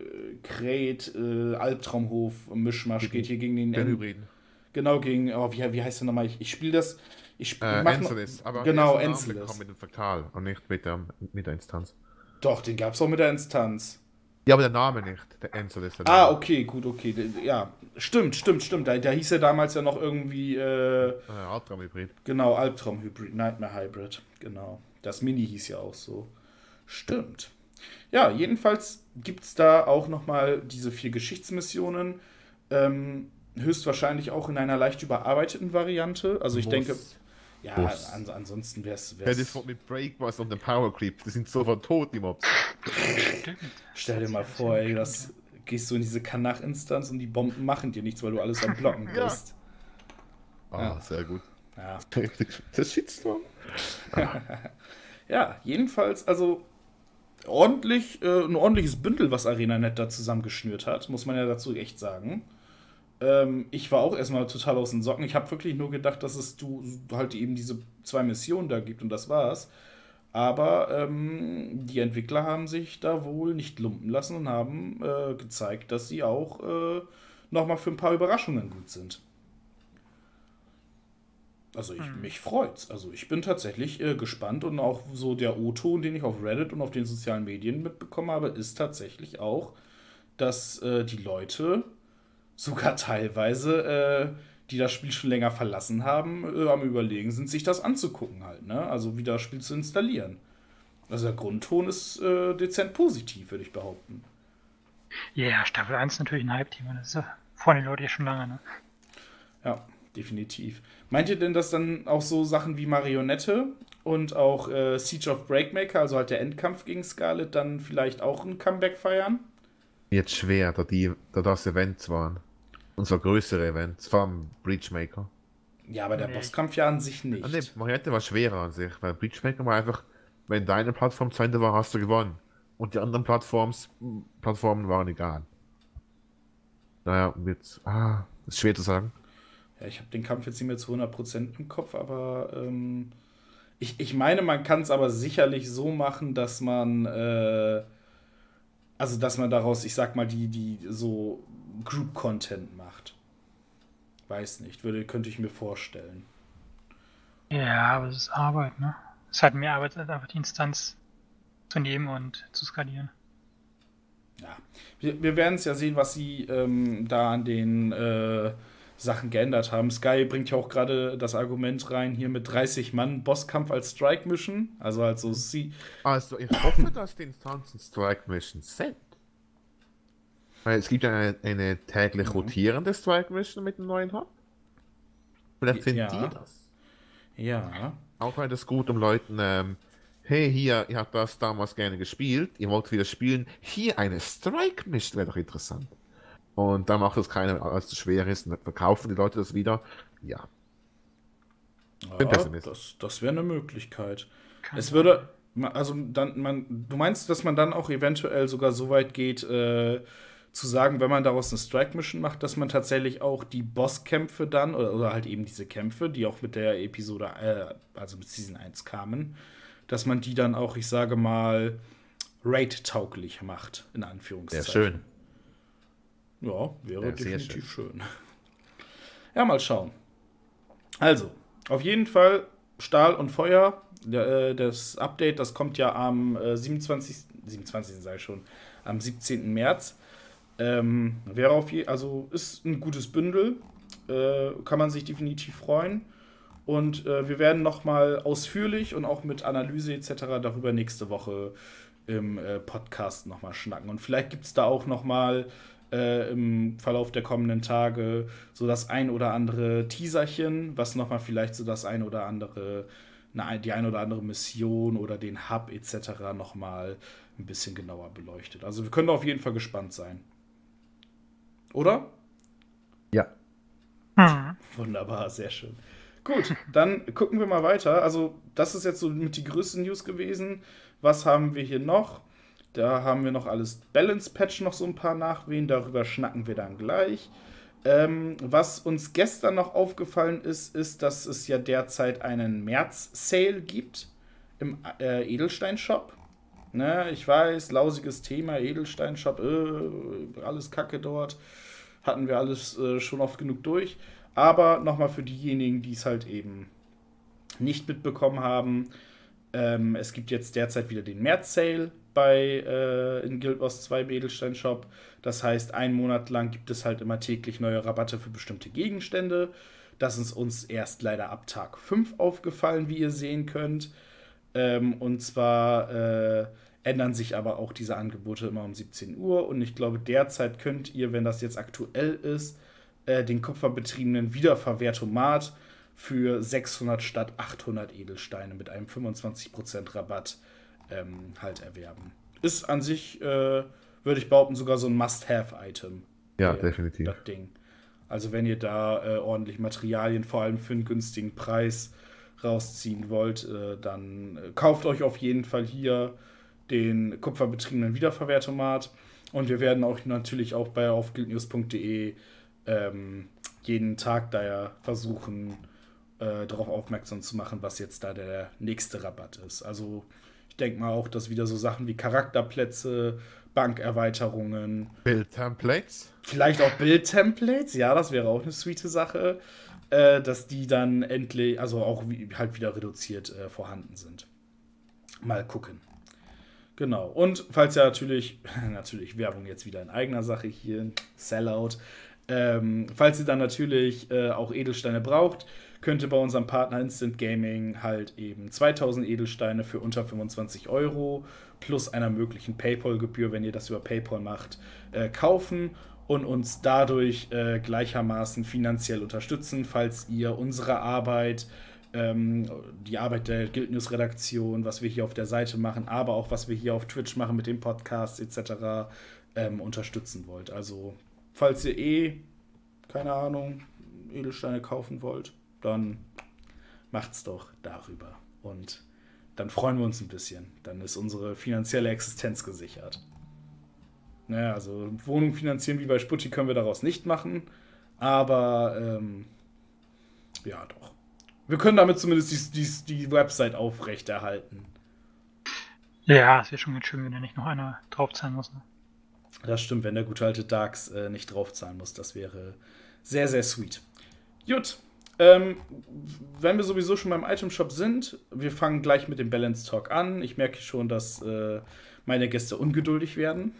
Albtraumhof-Mischmasch geht, hier gegen den Hybriden. Genau, gegen, wie heißt der nochmal? Ich spiele das. Encelis, aber genau, Encelis. Mit dem Fakal und nicht mit der Instanz. Doch, den gab es auch mit der Instanz. Ja, aber der Name nicht, der Encelis. Okay, gut, okay. Ja, stimmt. Da hieß er damals ja noch irgendwie. Albtraumhybrid. Genau, Albtraumhybrid, Nightmare Hybrid, genau. Das Mini hieß ja auch so. Stimmt. Ja, jedenfalls gibt es da auch nochmal diese 4 Geschichtsmissionen. Höchstwahrscheinlich auch in einer leicht überarbeiteten Variante. Also ich denke, ja, ansonsten wäre es... mit Breakbust und dem Power Creep, die sind sofort tot, die Mobs. Stell dir mal vor, ey, gehst du in diese Kanach-Instanz und die Bomben machen dir nichts, weil du alles am Blocken bist. Sehr gut. Ja. Das Shitstorm. Ja, jedenfalls, also ein ordentliches Bündel, was ArenaNet da zusammengeschnürt hat, muss man ja dazu echt sagen. Ich war auch erstmal total aus den Socken. Ich habe wirklich nur gedacht, dass es du halt eben diese 2 Missionen da gibt und das war's. Aber die Entwickler haben sich da wohl nicht lumpen lassen und haben gezeigt, dass sie auch nochmal für ein paar Überraschungen gut sind. Also mich freut's. Also ich bin tatsächlich gespannt und auch so der O-Ton, den ich auf Reddit und auf den sozialen Medien mitbekommen habe, ist tatsächlich auch, dass die Leute sogar teilweise, die das Spiel schon länger verlassen haben, am Überlegen sind, sich das anzugucken halt, ne? Also wieder das Spiel zu installieren. Also der Grundton ist dezent positiv, würde ich behaupten. Ja, Staffel 1 ist natürlich ein Hype-Team. Das ist ja vor den Leuten ja schon lange, ne? Ja, definitiv. Meint ihr denn, dass dann auch so Sachen wie Marionette und auch Siege of Breakmaker, also halt der Endkampf gegen Scarlet, dann vielleicht auch ein Comeback feiern? Jetzt schwer, da das Events waren. Unser größere Events vom Breachmaker. Ja, aber der Bosskampf ja an sich nicht. Ne, Marionette war schwerer an sich, weil Breachmaker war einfach, wenn deine Plattform zu Ende war, hast du gewonnen. Und die anderen Plattformen waren egal. Naja, jetzt, ist schwer zu sagen. Ja, ich habe den Kampf jetzt nicht mehr zu 100% im Kopf, aber ich meine, man kann es aber sicherlich so machen, dass man dass man daraus, ich sag mal, die so Group-Content macht. Weiß nicht, könnte ich mir vorstellen. Ja, aber es ist Arbeit, ne? Es hat mehr Arbeit, als einfach die Instanz zu nehmen und zu skalieren. Ja, wir werden es ja sehen, was sie da an den Sachen geändert haben. Sky bringt ja auch gerade das Argument rein, hier mit 30 Mann Bosskampf als Strike-Mission. Also sie. Also ich hoffe, dass die Instanzen Strike-Missions sind. Weil es gibt ja eine täglich rotierende Strike-Mission mit dem neuen Hub. Vielleicht sind die das. Ja. Auch weil das gut, um Leuten, hey, hier, ihr habt das damals gerne gespielt, ihr wollt wieder spielen, hier eine Strike-Mission wäre doch interessant. Und dann macht das keiner, als es schwer ist, und dann verkaufen die Leute das wieder. Ja. Das wäre eine Möglichkeit. Es würde, also dann, du meinst, dass man dann auch eventuell sogar so weit geht, zu sagen, wenn man daraus eine Strike-Mission macht, dass man tatsächlich auch die Bosskämpfe dann, oder halt eben diese Kämpfe, die auch mit der Episode, also mit Season 1 kamen, dass man die dann auch, ich sage mal, raid-tauglich macht, in Anführungszeichen. Sehr schön. Ja, wäre definitiv schön. Ja, mal schauen. Also, auf jeden Fall Stahl und Feuer. Das Update, das kommt ja am 27. sage ich schon, am 17. März. Also ist ein gutes Bündel. Kann man sich definitiv freuen. Und wir werden nochmal ausführlich und auch mit Analyse etc. darüber nächste Woche im Podcast nochmal schnacken. Und vielleicht gibt es da auch nochmal im Verlauf der kommenden Tage so das ein oder andere Teaserchen, was nochmal vielleicht so das ein oder andere, die ein oder andere Mission oder den Hub etc. nochmal ein bisschen genauer beleuchtet. Also wir können auf jeden Fall gespannt sein. Oder? Ja. Wunderbar, sehr schön. Gut, dann gucken wir mal weiter. Also das ist jetzt so mit die größten News gewesen. Was haben wir hier noch? Da haben wir noch alles Balance-Patch, noch so ein paar Nachwehen. Darüber schnacken wir dann gleich. Was uns gestern noch aufgefallen ist, dass es ja derzeit einen März-Sale gibt im Edelstein-Shop. Ne, ich weiß, lausiges Thema, Edelstein-Shop, alles Kacke dort. Hatten wir alles schon oft genug durch. Aber nochmal für diejenigen, die es halt eben nicht mitbekommen haben, es gibt jetzt derzeit wieder den März-Sale in Guild Wars 2 im Edelstein-Shop. Das heißt, 1 Monat lang gibt es halt immer täglich neue Rabatte für bestimmte Gegenstände. Das ist uns erst leider ab Tag 5 aufgefallen, wie ihr sehen könnt. Und zwar ändern sich aber auch diese Angebote immer um 17 Uhr. Und ich glaube, derzeit könnt ihr, wenn das jetzt aktuell ist, den kupferbetriebenen Wiederverwertomat für 600 statt 800 Edelsteine mit einem 25% Rabatt halt erwerben. Ist an sich, würde ich behaupten, sogar so ein Must-Have-Item. Ja, definitiv. Das Ding. Also wenn ihr da ordentlich Materialien, vor allem für einen günstigen Preis, rausziehen wollt, dann kauft euch auf jeden Fall hier den kupferbetriebenen Wiederverwertomat. Und wir werden auch natürlich auch auf guildnews.de jeden Tag da versuchen, darauf aufmerksam zu machen, was jetzt da der nächste Rabatt ist. Also ich denke mal auch, dass wieder so Sachen wie Charakterplätze, Bankerweiterungen, Bildtemplates? Vielleicht auch Bildtemplates, ja, das wäre auch eine sweete Sache, dass die dann endlich, also auch halt wieder reduziert vorhanden sind. Mal gucken. Genau. Und falls ihr natürlich Werbung jetzt wieder in eigener Sache hier, Sellout, falls ihr dann natürlich auch Edelsteine braucht, könnt ihr bei unserem Partner Instant Gaming halt eben 2000 Edelsteine für unter 25 € plus einer möglichen PayPal-Gebühr, wenn ihr das über PayPal macht, kaufen. und uns dadurch gleichermaßen finanziell unterstützen, falls ihr unsere Arbeit, die Arbeit der Guild News Redaktion, was wir hier auf der Seite machen, aber auch was wir hier auf Twitch machen mit dem Podcast etc. Unterstützen wollt. Also falls ihr keine Ahnung, Edelsteine kaufen wollt, dann macht's doch darüber. Und dann freuen wir uns ein bisschen. Dann ist unsere finanzielle Existenz gesichert. Naja, also Wohnung finanzieren wie bei Sputti können wir daraus nicht machen, aber ja doch. Wir können damit zumindest die Website aufrechterhalten. Ja, es wäre schon ganz schön, wenn da nicht noch einer draufzahlen muss. Ne? Das stimmt, wenn der gute alte Darks nicht draufzahlen muss. Das wäre sehr, sehr sweet. Gut, wenn wir sowieso schon beim Itemshop sind, wir fangen gleich mit dem Balance Talk an. Ich merke schon, dass meine Gäste ungeduldig werden.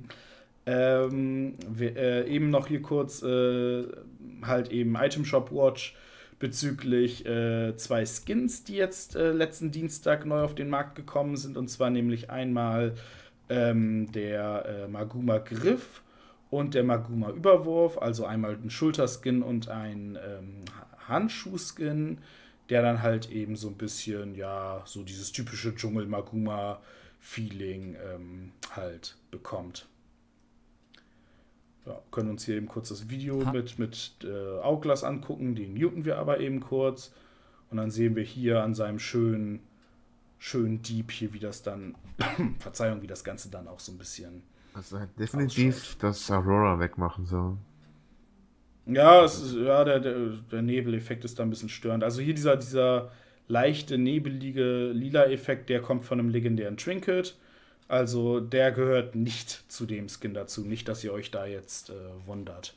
Eben noch hier kurz halt eben Itemshop Watch bezüglich 2 Skins, die jetzt letzten Dienstag neu auf den Markt gekommen sind. Und zwar nämlich einmal der Maguma Griff und der Maguma Überwurf. Also einmal ein Schulterskin und ein Handschuhskin, der dann halt eben so ein bisschen, ja, so dieses typische Dschungel-Maguma-Feeling halt bekommt. Ja, können uns hier eben kurz das Video mit Auglas angucken, den muten wir aber eben kurz. Und dann sehen wir hier an seinem schönen Dieb hier, wie das dann, Verzeihung, wie das Ganze dann auch so ein bisschen also definitiv ausschaut. Das Aurora wegmachen soll. Ja, der Nebeleffekt ist da ein bisschen störend. Also hier dieser leichte, nebelige Lila-Effekt, der kommt von einem legendären Trinket. Also der gehört nicht zu dem Skin dazu. Nicht, dass ihr euch da jetzt wundert.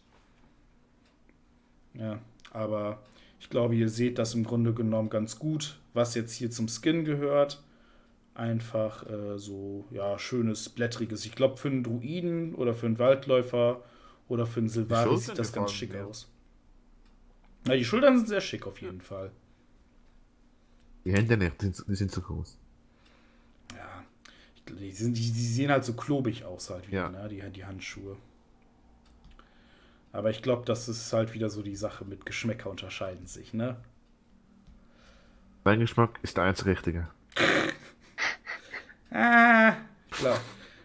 Ja, aber ich glaube, ihr seht das im Grunde genommen ganz gut, was jetzt hier zum Skin gehört. Einfach so, ja, schönes, blättriges. Ich glaube, für einen Druiden oder für einen Waldläufer oder für einen Silvari sieht das ganz schick aus. Ja, die Schultern sind sehr schick auf jeden Fall. Die Hände nicht, die sind zu groß. Ja, die sehen halt so klobig aus halt wieder, ja. Ne? Die Handschuhe. Aber ich glaube, das ist halt wieder so die Sache mit Geschmäcker unterscheiden sich, ne? Mein Geschmack ist der einzige richtige. Klar.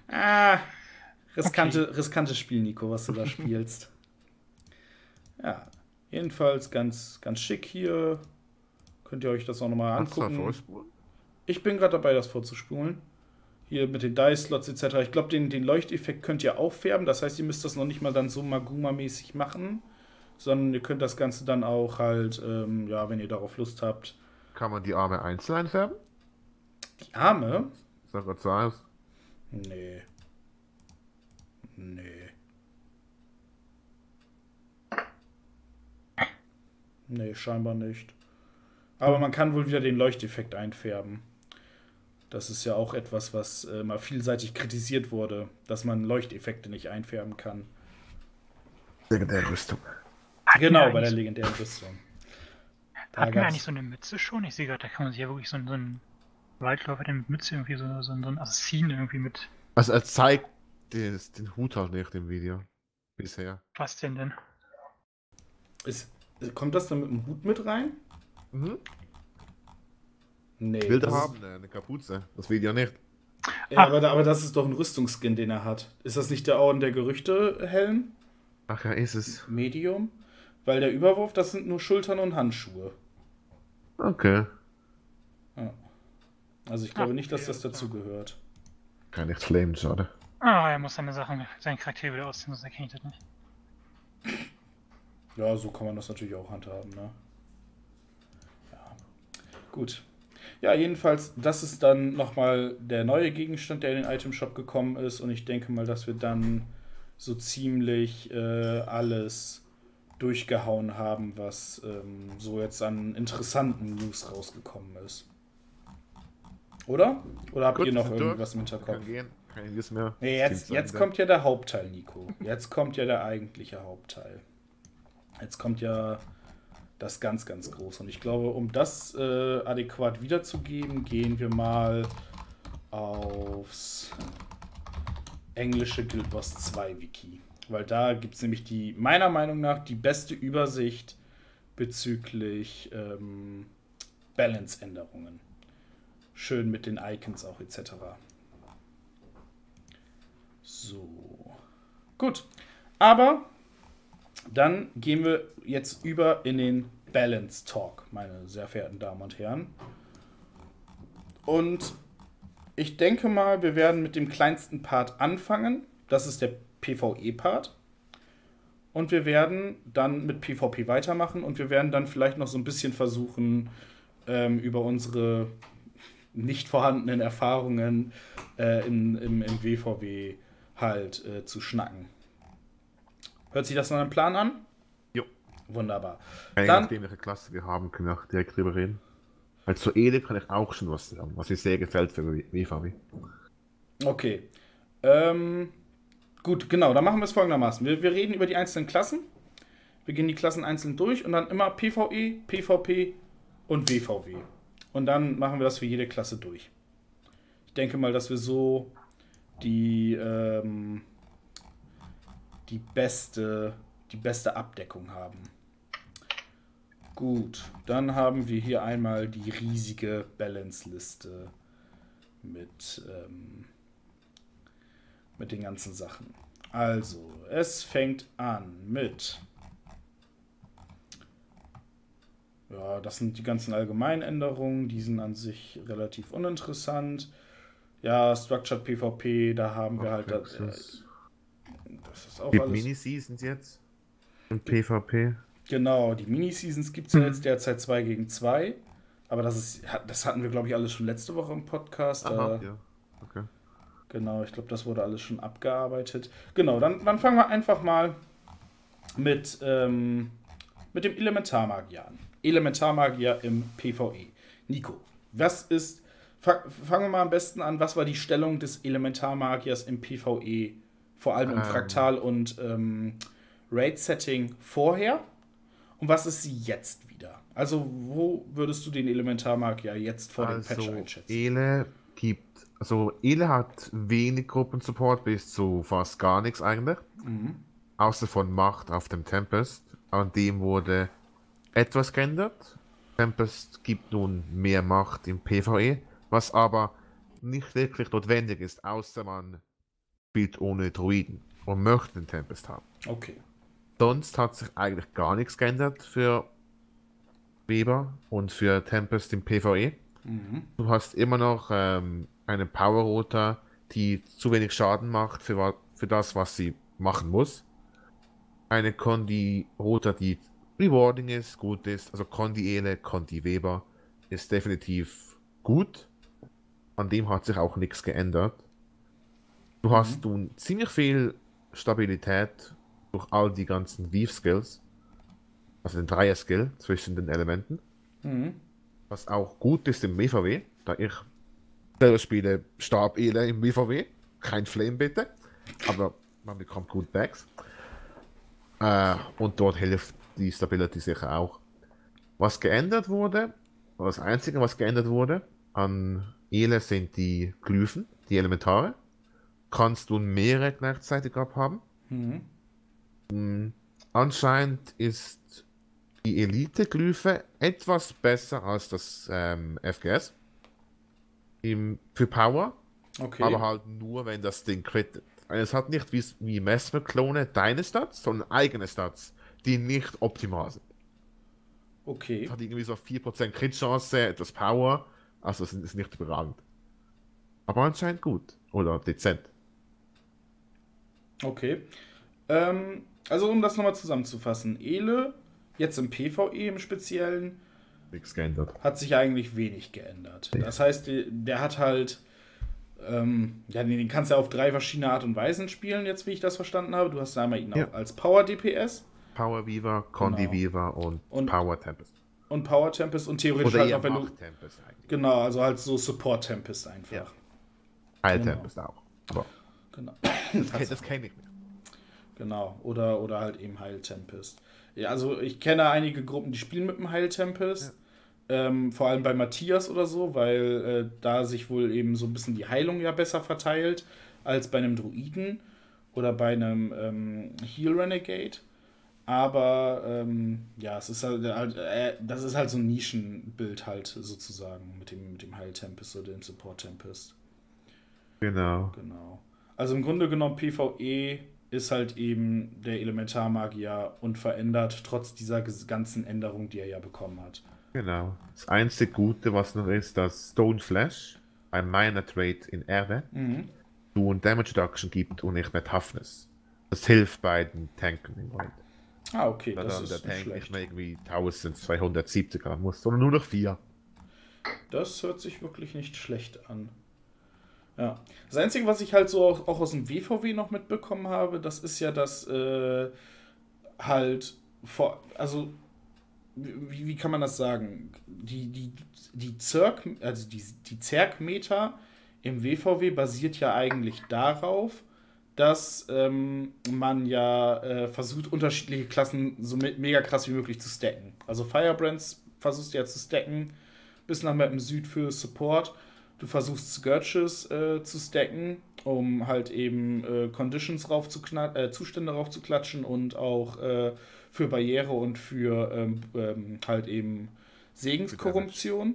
Riskantes Spiel, Nico, was du da spielst. Ja, jedenfalls ganz, ganz schick hier. Könnt ihr euch das auch nochmal angucken. Ich bin gerade dabei, das vorzuspulen. Hier mit den Dice-Slots etc. Ich glaube, den Leuchteffekt könnt ihr auch färben. Das heißt, ihr müsst das noch nicht mal dann so Maguma-mäßig machen. Sondern ihr könnt das Ganze dann auch halt, ja, wenn ihr darauf Lust habt. Kann man die Arme einzeln einfärben? Die Arme? Sag mal so aus. Nee. Nee, scheinbar nicht. Aber man kann wohl wieder den Leuchteffekt einfärben. Das ist ja auch etwas, was mal vielseitig kritisiert wurde, dass man Leuchteffekte nicht einfärben kann. Legendäre Rüstung. Genau, bei der legendären Rüstung. Hatten wir eigentlich so eine Mütze schon? Ich sehe gerade, da kann man sich ja wirklich so einen Waldläufer mit Mütze irgendwie so einen Assassin irgendwie mit. Also er zeigt den Hut halt nicht im Video. Bisher. Was denn? Kommt das dann mit dem Hut mit rein? Mhm. Nee. Ich will da haben, eine Kapuze. Das Video nicht. Ja, aber das ist doch ein Rüstungsskin, den er hat. Ist das nicht der Orden der Gerüchte-Helm? Ach ja, ist es. Medium? Weil der Überwurf, das sind nur Schultern und Handschuhe. Okay. Ja. Also ich glaube nicht, dass das dazu gehört. Kann nicht flamen, schade. Er muss seine Charakter wieder ausziehen, sonst erkenne ich das nicht. Ja, so kann man das natürlich auch handhaben, ne? Ja. Gut. Ja, jedenfalls, das ist dann nochmal der neue Gegenstand, der in den Itemshop gekommen ist. Und ich denke mal, dass wir dann so ziemlich alles durchgehauen haben, was so jetzt an interessanten News rausgekommen ist. Oder? Oder habt ihr noch irgendwas im Hinterkopf? Kein News mehr. Nee, jetzt kommt ja der Hauptteil, Nico. Jetzt kommt ja der eigentliche Hauptteil. Jetzt kommt ja das ganz, ganz groß. Und ich glaube, um das adäquat wiederzugeben, gehen wir mal aufs englische Guild Wars 2 Wiki. Weil da gibt es nämlich meiner Meinung nach die beste Übersicht bezüglich Balance-Änderungen. Schön mit den Icons auch etc. So. Gut. Aber dann gehen wir jetzt über in den Balance Talk, meine sehr verehrten Damen und Herren. Und ich denke mal, wir werden mit dem kleinsten Part anfangen. Das ist der PvE-Part. Und wir werden dann mit PvP weitermachen und wir werden dann vielleicht noch so ein bisschen versuchen, über unsere nicht vorhandenen Erfahrungen im WVW halt zu schnacken. Hört sich das nach einem Plan an? Jo. Wunderbar. Je nachdem, welche Klasse wir haben, können wir auch direkt drüber reden. Also zu Ele kann ich auch schon was sagen, was mir sehr gefällt für WVW. Okay. Gut, genau, dann machen wir es folgendermaßen. Wir reden über die einzelnen Klassen. Wir gehen die Klassen einzeln durch und dann immer PvE, PvP und WVW. Und dann machen wir das für jede Klasse durch. Ich denke mal, dass wir so die beste Abdeckung haben. Gut, dann haben wir hier einmal die riesige Balance-Liste mit den ganzen Sachen. Also, es fängt an mit... Ja, das sind die ganzen Allgemeinänderungen, die sind an sich relativ uninteressant. Ja, Structured PvP, da haben wir halt... Das ist auch die alles... Mini-Seasons jetzt im PvP. Genau, die Mini-Seasons gibt es ja jetzt derzeit 2 gegen 2. Aber das hatten wir, glaube ich, alles schon letzte Woche im Podcast. Aha, ja. Okay. Genau, ich glaube, das wurde alles schon abgearbeitet. Genau, dann fangen wir einfach mal mit dem Elementarmagier an. Elementarmagier im PvE. Nico, fangen wir mal am besten an, was war die Stellung des Elementarmagiers im PvE, vor allem im Fraktal- und Raid-Setting vorher? Und was ist sie jetzt wieder? Also, wo würdest du den Elementarmagier jetzt vor dem Patch einschätzen? Ele hat wenig Gruppensupport bis zu fast gar nichts eigentlich. Außer von Macht auf dem Tempest. An dem wurde etwas geändert. Tempest gibt nun mehr Macht im PvE, was aber nicht wirklich notwendig ist, außer man spielt ohne Druiden und möchte den Tempest haben. Okay. Sonst hat sich eigentlich gar nichts geändert für Weber und für Tempest im PvE. Du hast immer noch eine Power Rota, die zu wenig Schaden macht für das, was sie machen muss. Eine Condi Rota, die rewarding ist, gut ist. Also Condi Ele, Condi Weber ist definitiv gut. An dem hat sich auch nichts geändert. Du hast nun ziemlich viel Stabilität durch all die ganzen Weave-Skills. Also den Dreier-Skill zwischen den Elementen. Was auch gut ist im WVW, da ich selber spiele Stab-Ele im WVW. Kein Flame bitte. Aber man bekommt gut Backs. Und dort hilft die Stability sicher auch. Was geändert wurde, das Einzige, was geändert wurde an Ele sind die Glyphen, die Elementare. Kannst du mehrere gleichzeitig abhaben. Anscheinend ist die Elite-Glyphe etwas besser als das FGS. Für Power. Okay. Aber halt nur, wenn das Ding crittet. Also es hat nicht wie Mesmer-Klone deine Stats, sondern eigene Stats, die nicht optimal sind. Okay. Es hat irgendwie so 4% Crit-Chance, etwas Power, also es ist nicht überragend. Aber anscheinend gut. Oder dezent. Okay. Also um das nochmal zusammenzufassen. Ele, jetzt im PvE im Speziellen, nichts geändert. Hat sich eigentlich wenig geändert. Das heißt, der hat halt den kannst du auf 3 verschiedene Art und Weisen spielen, jetzt wie ich das verstanden habe. Du hast einmal ihn auch als Power-DPS. Power Weaver, Condi Weaver und Power Tempest. Und Power Tempest und theoretisch oder halt auch, wenn du... Tempest eigentlich. Genau, also halt so Support Tempest einfach. Ja. Heil Tempest auch. Aber genau. Das kenne ich nicht. Genau, oder halt eben Heil Tempest. Ja, also ich kenne einige Gruppen, die spielen mit dem Heil Tempest. Ja. Vor allem bei Matthias oder so, weil da sich wohl eben so ein bisschen die Heilung ja besser verteilt als bei einem Druiden. oder bei einem Heal Renegade. Aber ja, es ist halt, das ist halt so ein Nischenbild halt sozusagen mit dem Heil Tempest oder dem Support Tempest. Genau. Also im Grunde genommen PvE ist halt eben der Elementarmagier unverändert, trotz dieser ganzen Änderung, die er ja bekommen hat. Genau. Das einzige Gute, was noch ist, dass Stone Flash, ein Minor Trait in Erde, nur ein Damage Reduction gibt und nicht mehr Toughness. Das hilft bei den Tanken im Moment. Ah, okay, da das dann ist der nicht Tank schlecht. nicht mehr irgendwie 1270 haben muss, sondern nur noch 4. Das hört sich wirklich nicht schlecht an. Ja. Das Einzige, was ich halt so auch aus dem WVW noch mitbekommen habe, das ist ja, dass also wie kann man das sagen? Die Zerg-Meter im WVW basiert ja eigentlich darauf, dass man ja versucht, unterschiedliche Klassen so mega krass wie möglich zu stacken. Also Firebrands versuchst du ja zu stacken, bis nach Map im Süd für Support. Du versuchst Scourges zu stacken, um halt eben Conditions Zustände raufzuklatschen und auch für Barriere und für halt eben Segenskorruption.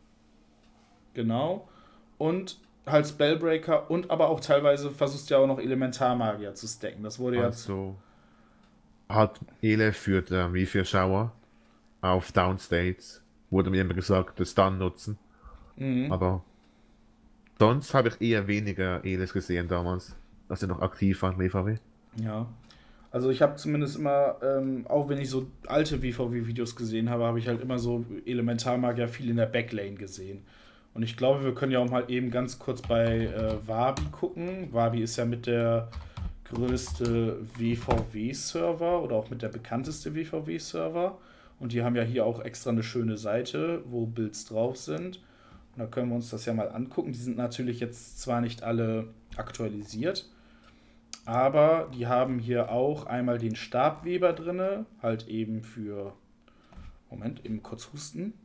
Genau. Und halt Spellbreaker und aber auch teilweise versuchst du ja auch noch Elementarmagier zu stacken. Das wurde also hat Ele für den Refill Shower auf Downstates, wurde mir immer gesagt, das dann nutzen. Aber sonst habe ich eher weniger Eles gesehen damals, als sie noch aktiv waren im WVW. Ja, also ich habe zumindest immer, auch wenn ich so alte WVW-Videos gesehen habe, habe ich halt immer so Elementarmagier viel in der Backlane gesehen. Und ich glaube, wir können ja auch mal eben ganz kurz bei Wabi gucken. Wabi ist ja mit der größte WVW-Server oder auch mit der bekannteste WVW-Server. Und die haben ja hier auch extra eine schöne Seite, wo Builds drauf sind. Und da können wir uns das ja mal angucken. Die sind natürlich jetzt zwar nicht alle aktualisiert, aber die haben hier auch einmal den Stabweber drin, halt eben für, Moment, eben kurz husten.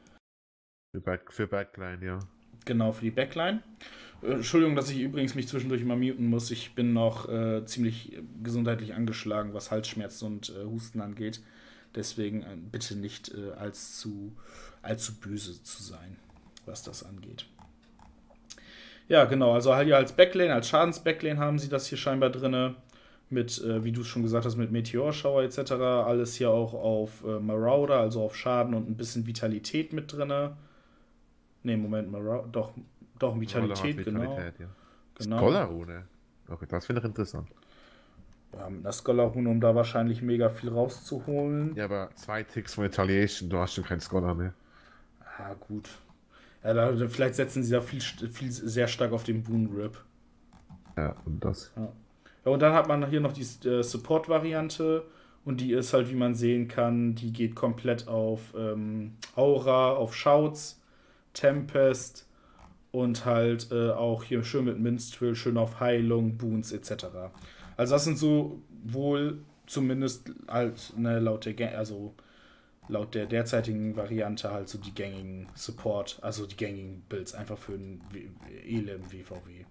Für Backline, ja. Genau, für die Backline. Entschuldigung, dass ich übrigens mich zwischendurch immer muten muss. Ich bin noch ziemlich gesundheitlich angeschlagen, was Halsschmerzen und Husten angeht. Deswegen bitte nicht allzu böse zu sein, was das angeht. Ja, genau, also halt hier als Backlane, als Schadens-Backlane haben sie das hier scheinbar drin. Mit, wie du es schon gesagt hast, mit Meteorschauer etc. Alles hier auch auf Marauder, also auf Schaden und ein bisschen Vitalität mit drin. Ne, Moment, doch Vitalität, genau. Ja. Genau. Scholar-Rune. Okay, das finde ich interessant. Ja, mit einer Scholar-Rune, um da wahrscheinlich mega viel rauszuholen. Ja, aber 2 Ticks von Retaliation, du hast schon keinen Scholar mehr. Ah, gut. Ja, vielleicht setzen sie da viel sehr stark auf den Boon Rip. Ja, und das. Ja, und dann hat man hier noch die Support-Variante. Und die ist halt, wie man sehen kann, die geht komplett auf Aura, auf Shouts, Tempest und halt auch hier schön mit Minstrel, schön auf Heilung, Boons etc. Also das sind so wohl zumindest halt laut der derzeitigen Variante halt so die gängigen Support, also die gängigen Builds einfach für ein Ele im WVW.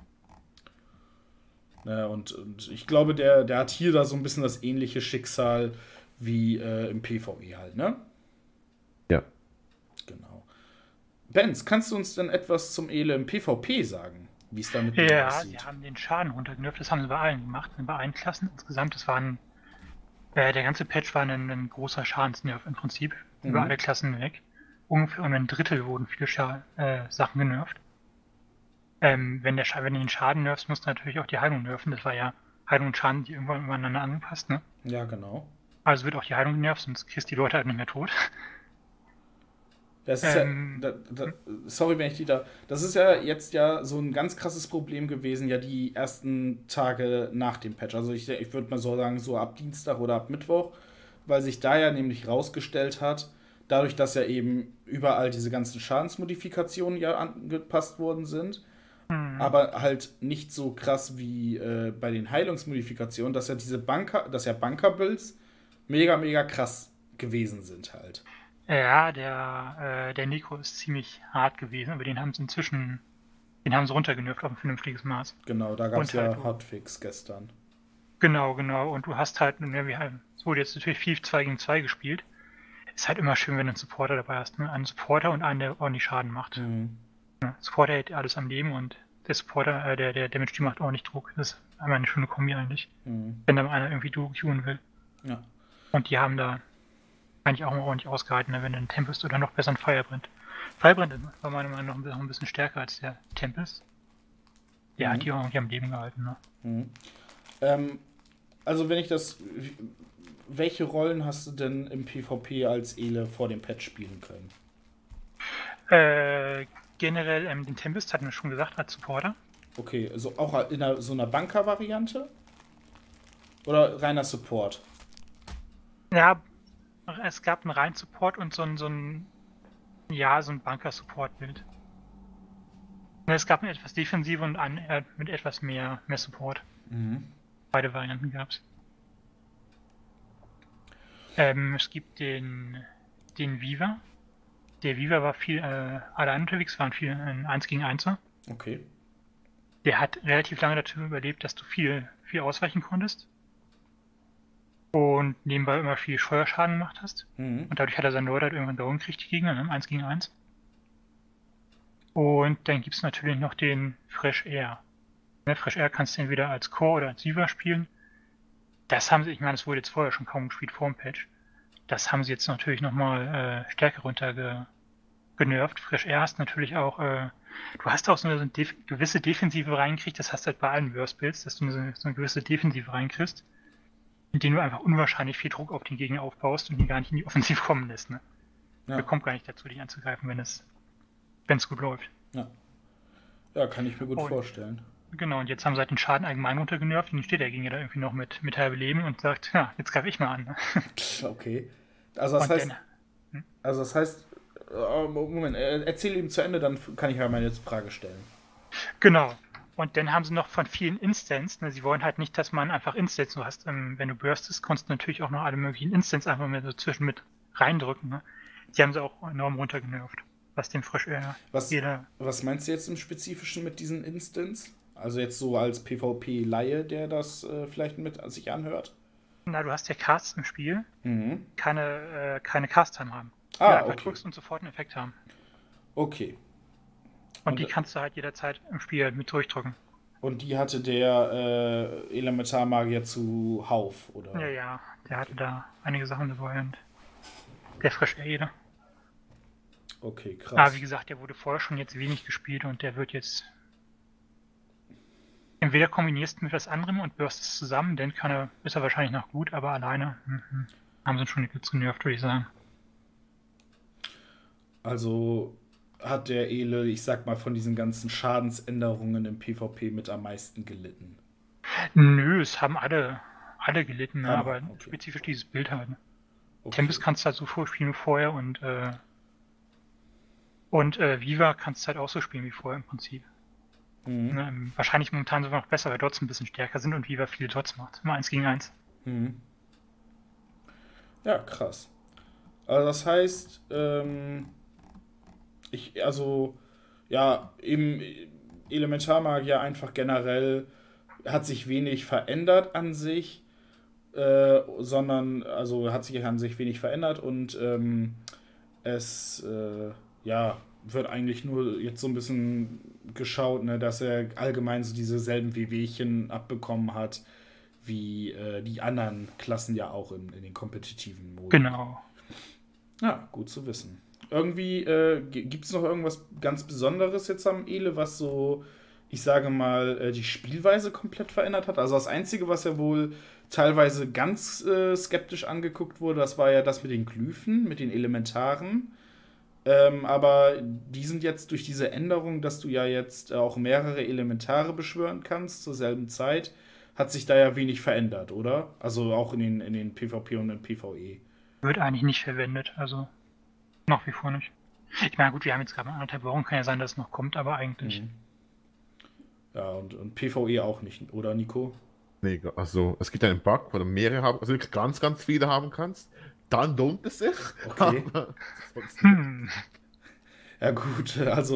Und ich glaube, der hat hier da so ein bisschen das ähnliche Schicksal wie im PvE halt, ne? Ja. Genau. Benz, kannst du uns denn etwas zum Ele im PvP sagen? Wie es damit aussieht? Ja, sie haben den Schaden runtergenervt, das haben sie bei allen gemacht, bei allen Klassen. Insgesamt, der ganze Patch war ein großer Schadensnerv im Prinzip, über alle Klassen weg. Ungefähr um ein Drittel wurden viele Sachen genervt. Wenn du den Schaden nerfst, musst du natürlich auch die Heilung nerven. Das war ja Heilung und Schaden, die irgendwann übereinander angepasst, ne? Ja, genau. Also wird auch die Heilung genervt, sonst kriegst du die Leute halt nicht mehr tot. Das ist sorry, wenn ich die da. Das ist ja jetzt ja so ein ganz krasses Problem gewesen, ja, die ersten Tage nach dem Patch. Also ich würde mal so sagen, so ab Dienstag oder ab Mittwoch, weil sich da ja nämlich rausgestellt hat, dadurch, dass ja eben überall diese ganzen Schadensmodifikationen ja angepasst worden sind, aber halt nicht so krass wie bei den Heilungsmodifikationen, dass ja Bunker-Builds mega, mega krass gewesen sind halt. Ja, der Nico ist ziemlich hart gewesen, aber den haben sie runtergenervt auf ein vernünftiges Maß. Genau, da gab es ja Hotfix gestern. Genau. Und du hast halt, es wurde jetzt natürlich viel 2 gegen 2 gespielt. Ist halt immer schön, wenn du einen Supporter dabei hast. Ne? Einen Supporter und einen, der ordentlich Schaden macht. Ja, Supporter hält alles am Leben und der Supporter, der Damage, die macht ordentlich Druck. Das ist einmal eine schöne Kombi eigentlich. Wenn dann einer irgendwie queuen will. Ja. Und die haben da eigentlich auch mal ordentlich ausgehalten, ne? Wenn ein Tempest oder noch besser ein Firebrand. Firebrand war meiner Meinung nach noch ein bisschen stärker als der Tempest. Der hat die auch irgendwie am Leben gehalten. Ne? Also wenn ich das... Welche Rollen hast du denn im PvP als Ele vor dem Patch spielen können? Generell den Tempest hatten wir schon gesagt als Supporter. Okay, also auch in so einer Bunker-Variante? Oder reiner Support? Ja, es gab einen reinen Support und so ein Bunker-Support-Bild. Es gab eine etwas defensive und einen mit etwas mehr Support. Beide Varianten gab es. Es gibt den Viva. Der Viva war viel allein unterwegs, waren viel ein 1 gegen 1er. Okay. Der hat relativ lange dazu überlebt, dass du viel ausweichen konntest. Und nebenbei immer viel Feuerschaden gemacht hast. Und dadurch hat er seine Leute halt irgendwann down gekriegt, die Gegner, ne? 1 gegen 1. Und dann gibt es natürlich noch den Fresh Air. Ne, Fresh Air kannst du entweder als Core oder als Viva spielen. Das haben sie, ich meine, es wurde jetzt vorher schon kaum gespielt vor dem Patch. Das haben sie jetzt natürlich nochmal stärker runter genervt. Fresh Air hast natürlich auch, du hast auch so eine gewisse Defensive reingekriegt, das hast du halt bei allen Burst-Builds, dass du so eine gewisse Defensive reinkriegst, indem du einfach unwahrscheinlich viel Druck auf den Gegner aufbaust und ihn gar nicht in die Offensive kommen lässt. Ne? Ja. Er kommt gar nicht dazu, dich anzugreifen, wenn es gut läuft. Ja, kann ich mir gut vorstellen. Genau, und jetzt haben sie halt den Schaden allgemein runtergenervt und dann steht der Gegner da irgendwie noch mit halbe Leben und sagt, ja, jetzt greife ich mal an. Ne? Okay. Also das heißt, Moment, erzähl ihm zu Ende, dann kann ich ja meine Frage stellen. Genau. Und dann haben sie noch von vielen Instants, ne, sie wollen halt nicht, dass man einfach Instants so hast. Wenn du burstest, kannst du natürlich auch noch alle möglichen Instants einfach mal so zwischen mit reindrücken. Ne? Die haben sie auch enorm runtergenervt, was den frisch Was meinst du jetzt im Spezifischen mit diesen Instants? Also jetzt so als PvP-Laie, der das vielleicht mit sich anhört? Na, du hast ja Casts im Spiel, keine Cast-Time haben. Die okay. drückst und sofort einen Effekt haben. Okay. Und die kannst du halt jederzeit im Spiel mit durchdrücken. Und die hatte der Elementarmagier zuhauf, oder? Ja, der hatte da einige Sachen dabei und der frisch jeder. Okay, krass. Aber wie gesagt, der wurde vorher schon jetzt wenig gespielt und der wird jetzt entweder kombinierst du mit was anderem und burstest zusammen, dann ist er wahrscheinlich noch gut, aber alleine haben sie schon nicht genervt, würde ich sagen. Also hat der Ele, ich sag mal, von diesen ganzen Schadensänderungen im PvP mit am meisten gelitten? Nö, es haben alle gelitten, aber spezifisch dieses Bild halt. Okay. Tempest kannst du halt so vorspielen wie vorher und Viva kannst du halt auch so spielen wie vorher im Prinzip. Wahrscheinlich momentan sogar noch besser, weil Dots ein bisschen stärker sind und Viva viele Dots macht. Immer 1 gegen 1. Ja, krass. Also das heißt, im Elementarmagier einfach generell hat sich wenig verändert an sich, sondern, also hat sich an sich wenig verändert und es, wird eigentlich nur jetzt so ein bisschen geschaut, ne, dass er allgemein so diese selben WWchen abbekommen hat, wie die anderen Klassen ja auch in den kompetitiven Modi. Genau. Ja, gut zu wissen. Irgendwie, gibt es noch irgendwas ganz Besonderes jetzt am Ele, was so, ich sage mal, die Spielweise komplett verändert hat? Also das Einzige, was ja wohl teilweise ganz skeptisch angeguckt wurde, das war ja das mit den Glyphen, mit den Elementaren. Aber die sind jetzt durch diese Änderung, dass du ja jetzt auch mehrere Elementare beschwören kannst zur selben Zeit, hat sich da ja wenig verändert, oder? Also auch in den PvP und in PvE. Wird eigentlich nicht verwendet, also nach wie vor nicht. Ich meine, gut, wir haben jetzt gerade 1,5 Wochen, kann ja sein, dass es noch kommt, aber eigentlich. Ja, und PvE auch nicht, oder Nico? Nee, also es gibt einen Bug, wo du mehrere haben, also wirklich ganz, ganz viele haben kannst. Dann lohnt es sich. Okay. Ja gut, also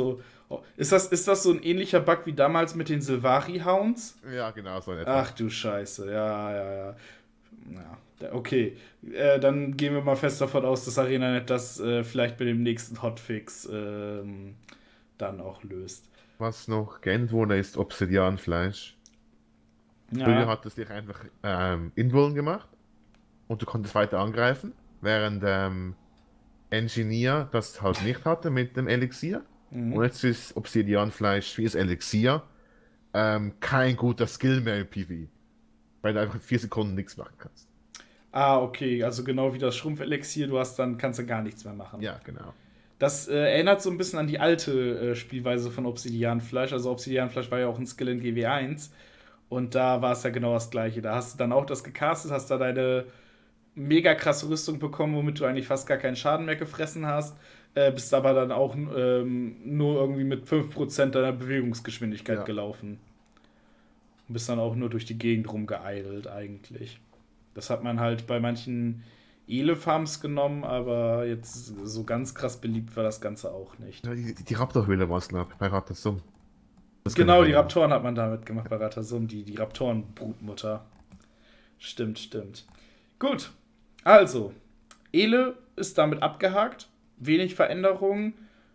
Oh, ist das so ein ähnlicher Bug wie damals mit den Sylvari-Hounds? Ja, genau, so in etwa. Ach du Scheiße, ja. Okay, dann gehen wir mal fest davon aus, dass ArenaNet das vielleicht bei dem nächsten Hotfix dann auch löst. Was noch geändert wurde, ist Obsidianfleisch. Ja. Früher hat es dich einfach invuln gemacht und du konntest weiter angreifen, während Engineer das halt nicht hatte mit dem Elixier. Und jetzt ist Obsidianfleisch wie das Elixier kein guter Skill mehr im PvE, weil du einfach in 4 Sekunden nichts machen kannst. Ah, okay, also genau wie das Schrumpfelixier, kannst du gar nichts mehr machen. Ja, genau. Das erinnert so ein bisschen an die alte Spielweise von Obsidianfleisch. Also Obsidianfleisch war ja auch ein Skill in GW1 und da war es ja genau das gleiche. Da hast du dann auch das gecastet, hast da deine mega krasse Rüstung bekommen, womit du eigentlich fast gar keinen Schaden mehr gefressen hast, bist aber dann auch nur irgendwie mit 5% deiner Bewegungsgeschwindigkeit gelaufen. Und bist dann auch nur durch die Gegend rumgeeidelt eigentlich. Das hat man halt bei manchen Ele-Farms genommen, aber jetzt so ganz krass beliebt war das Ganze auch nicht. Ja, die Raptorhöhle war es, glaube ich, bei Ratasum. Genau, die Raptoren hat man damit gemacht bei Ratasum, die Raptoren-Brutmutter. Stimmt. Gut, also, Ele ist damit abgehakt, wenig Veränderungen,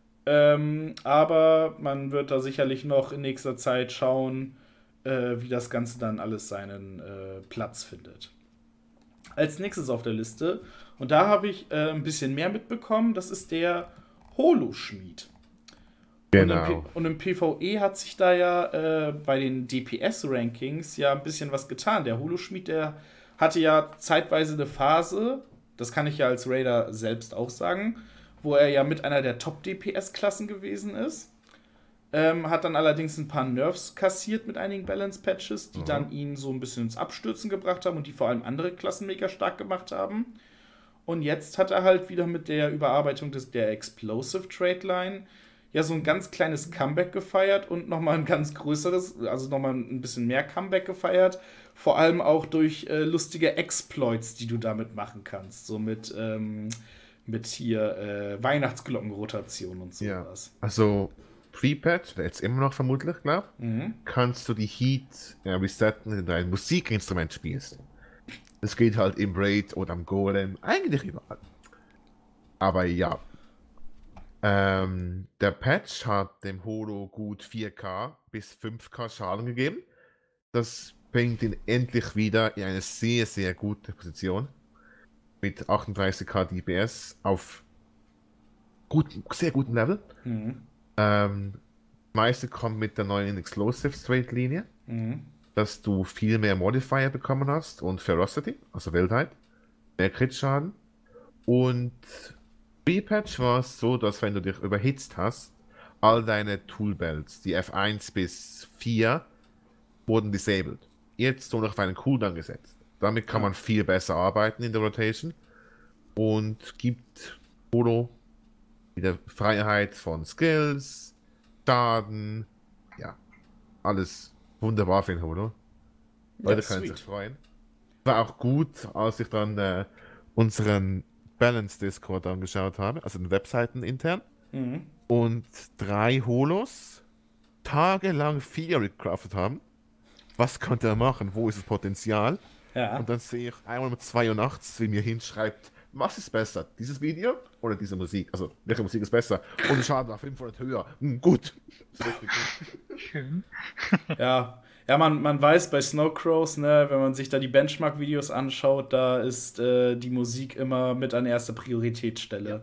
aber man wird da sicherlich noch in nächster Zeit schauen, wie das Ganze dann alles seinen Platz findet. Als nächstes auf der Liste, und da habe ich ein bisschen mehr mitbekommen, das ist der Holoschmied. Genau. Und im PvE hat sich da ja bei den DPS-Rankings ja ein bisschen was getan. Der Holoschmied, der hatte ja zeitweise eine Phase, das kann ich ja als Raider selbst auch sagen, wo er ja mit einer der Top-DPS-Klassen gewesen ist. Hat dann allerdings ein paar Nerfs kassiert mit einigen Balance-Patches, die dann ihn so ein bisschen ins Abstürzen gebracht haben und die vor allem andere Klassen mega stark gemacht haben. Und jetzt hat er halt wieder mit der Überarbeitung der Explosive Trade Line ja so ein ganz kleines Comeback gefeiert und nochmal ein ganz größeres, also nochmal ein bisschen mehr Comeback gefeiert. Vor allem auch durch lustige Exploits, die du damit machen kannst. So mit hier Weihnachtsglockenrotation und sowas. Ja, also Pre-Patch, der jetzt immer noch vermutlich, glaube kannst du die Heat resetten, wenn du ein Musikinstrument spielst. Das geht halt im Raid oder am Golem, eigentlich überall. Aber ja. Der Patch hat dem Holo gut 4K bis 5K Schaden gegeben. Das bringt ihn endlich wieder in eine sehr, sehr gute Position. Mit 38k DPS auf sehr gutem Level. Das meiste kommt mit der neuen Explosive Straight Linie, dass du viel mehr Modifier bekommen hast und Ferocity, also Wildheit, mehr Crit-Schaden. Und Pre-Patch war es so, dass wenn du dich überhitzt hast, all deine Toolbelts, die F1 bis 4, wurden disabled. Jetzt nur noch auf einen Cooldown gesetzt. Damit kann man viel besser arbeiten in der Rotation und gibt Holo wieder Freiheit von Skills, Schaden, ja, alles wunderbar für den Holo. Leute können sich freuen. War auch gut, als ich dann unseren Balance-Discord angeschaut habe, also den Webseiten intern, und 3 Holos tagelang Theory gecraftet haben. Was könnte er machen? Wo ist das Potenzial? Ja. Und dann sehe ich einmal mit 2 Uhr nachts, wie mir hinschreibt, was ist besser? Dieses Video oder diese Musik? Also, welche Musik ist besser? Und der Schaden war 500 höher. Gut. Das ist richtig gut. Schön. Ja, man weiß bei Snowcrows, ne, wenn man sich da die Benchmark-Videos anschaut, da ist die Musik immer mit an erster Prioritätsstelle.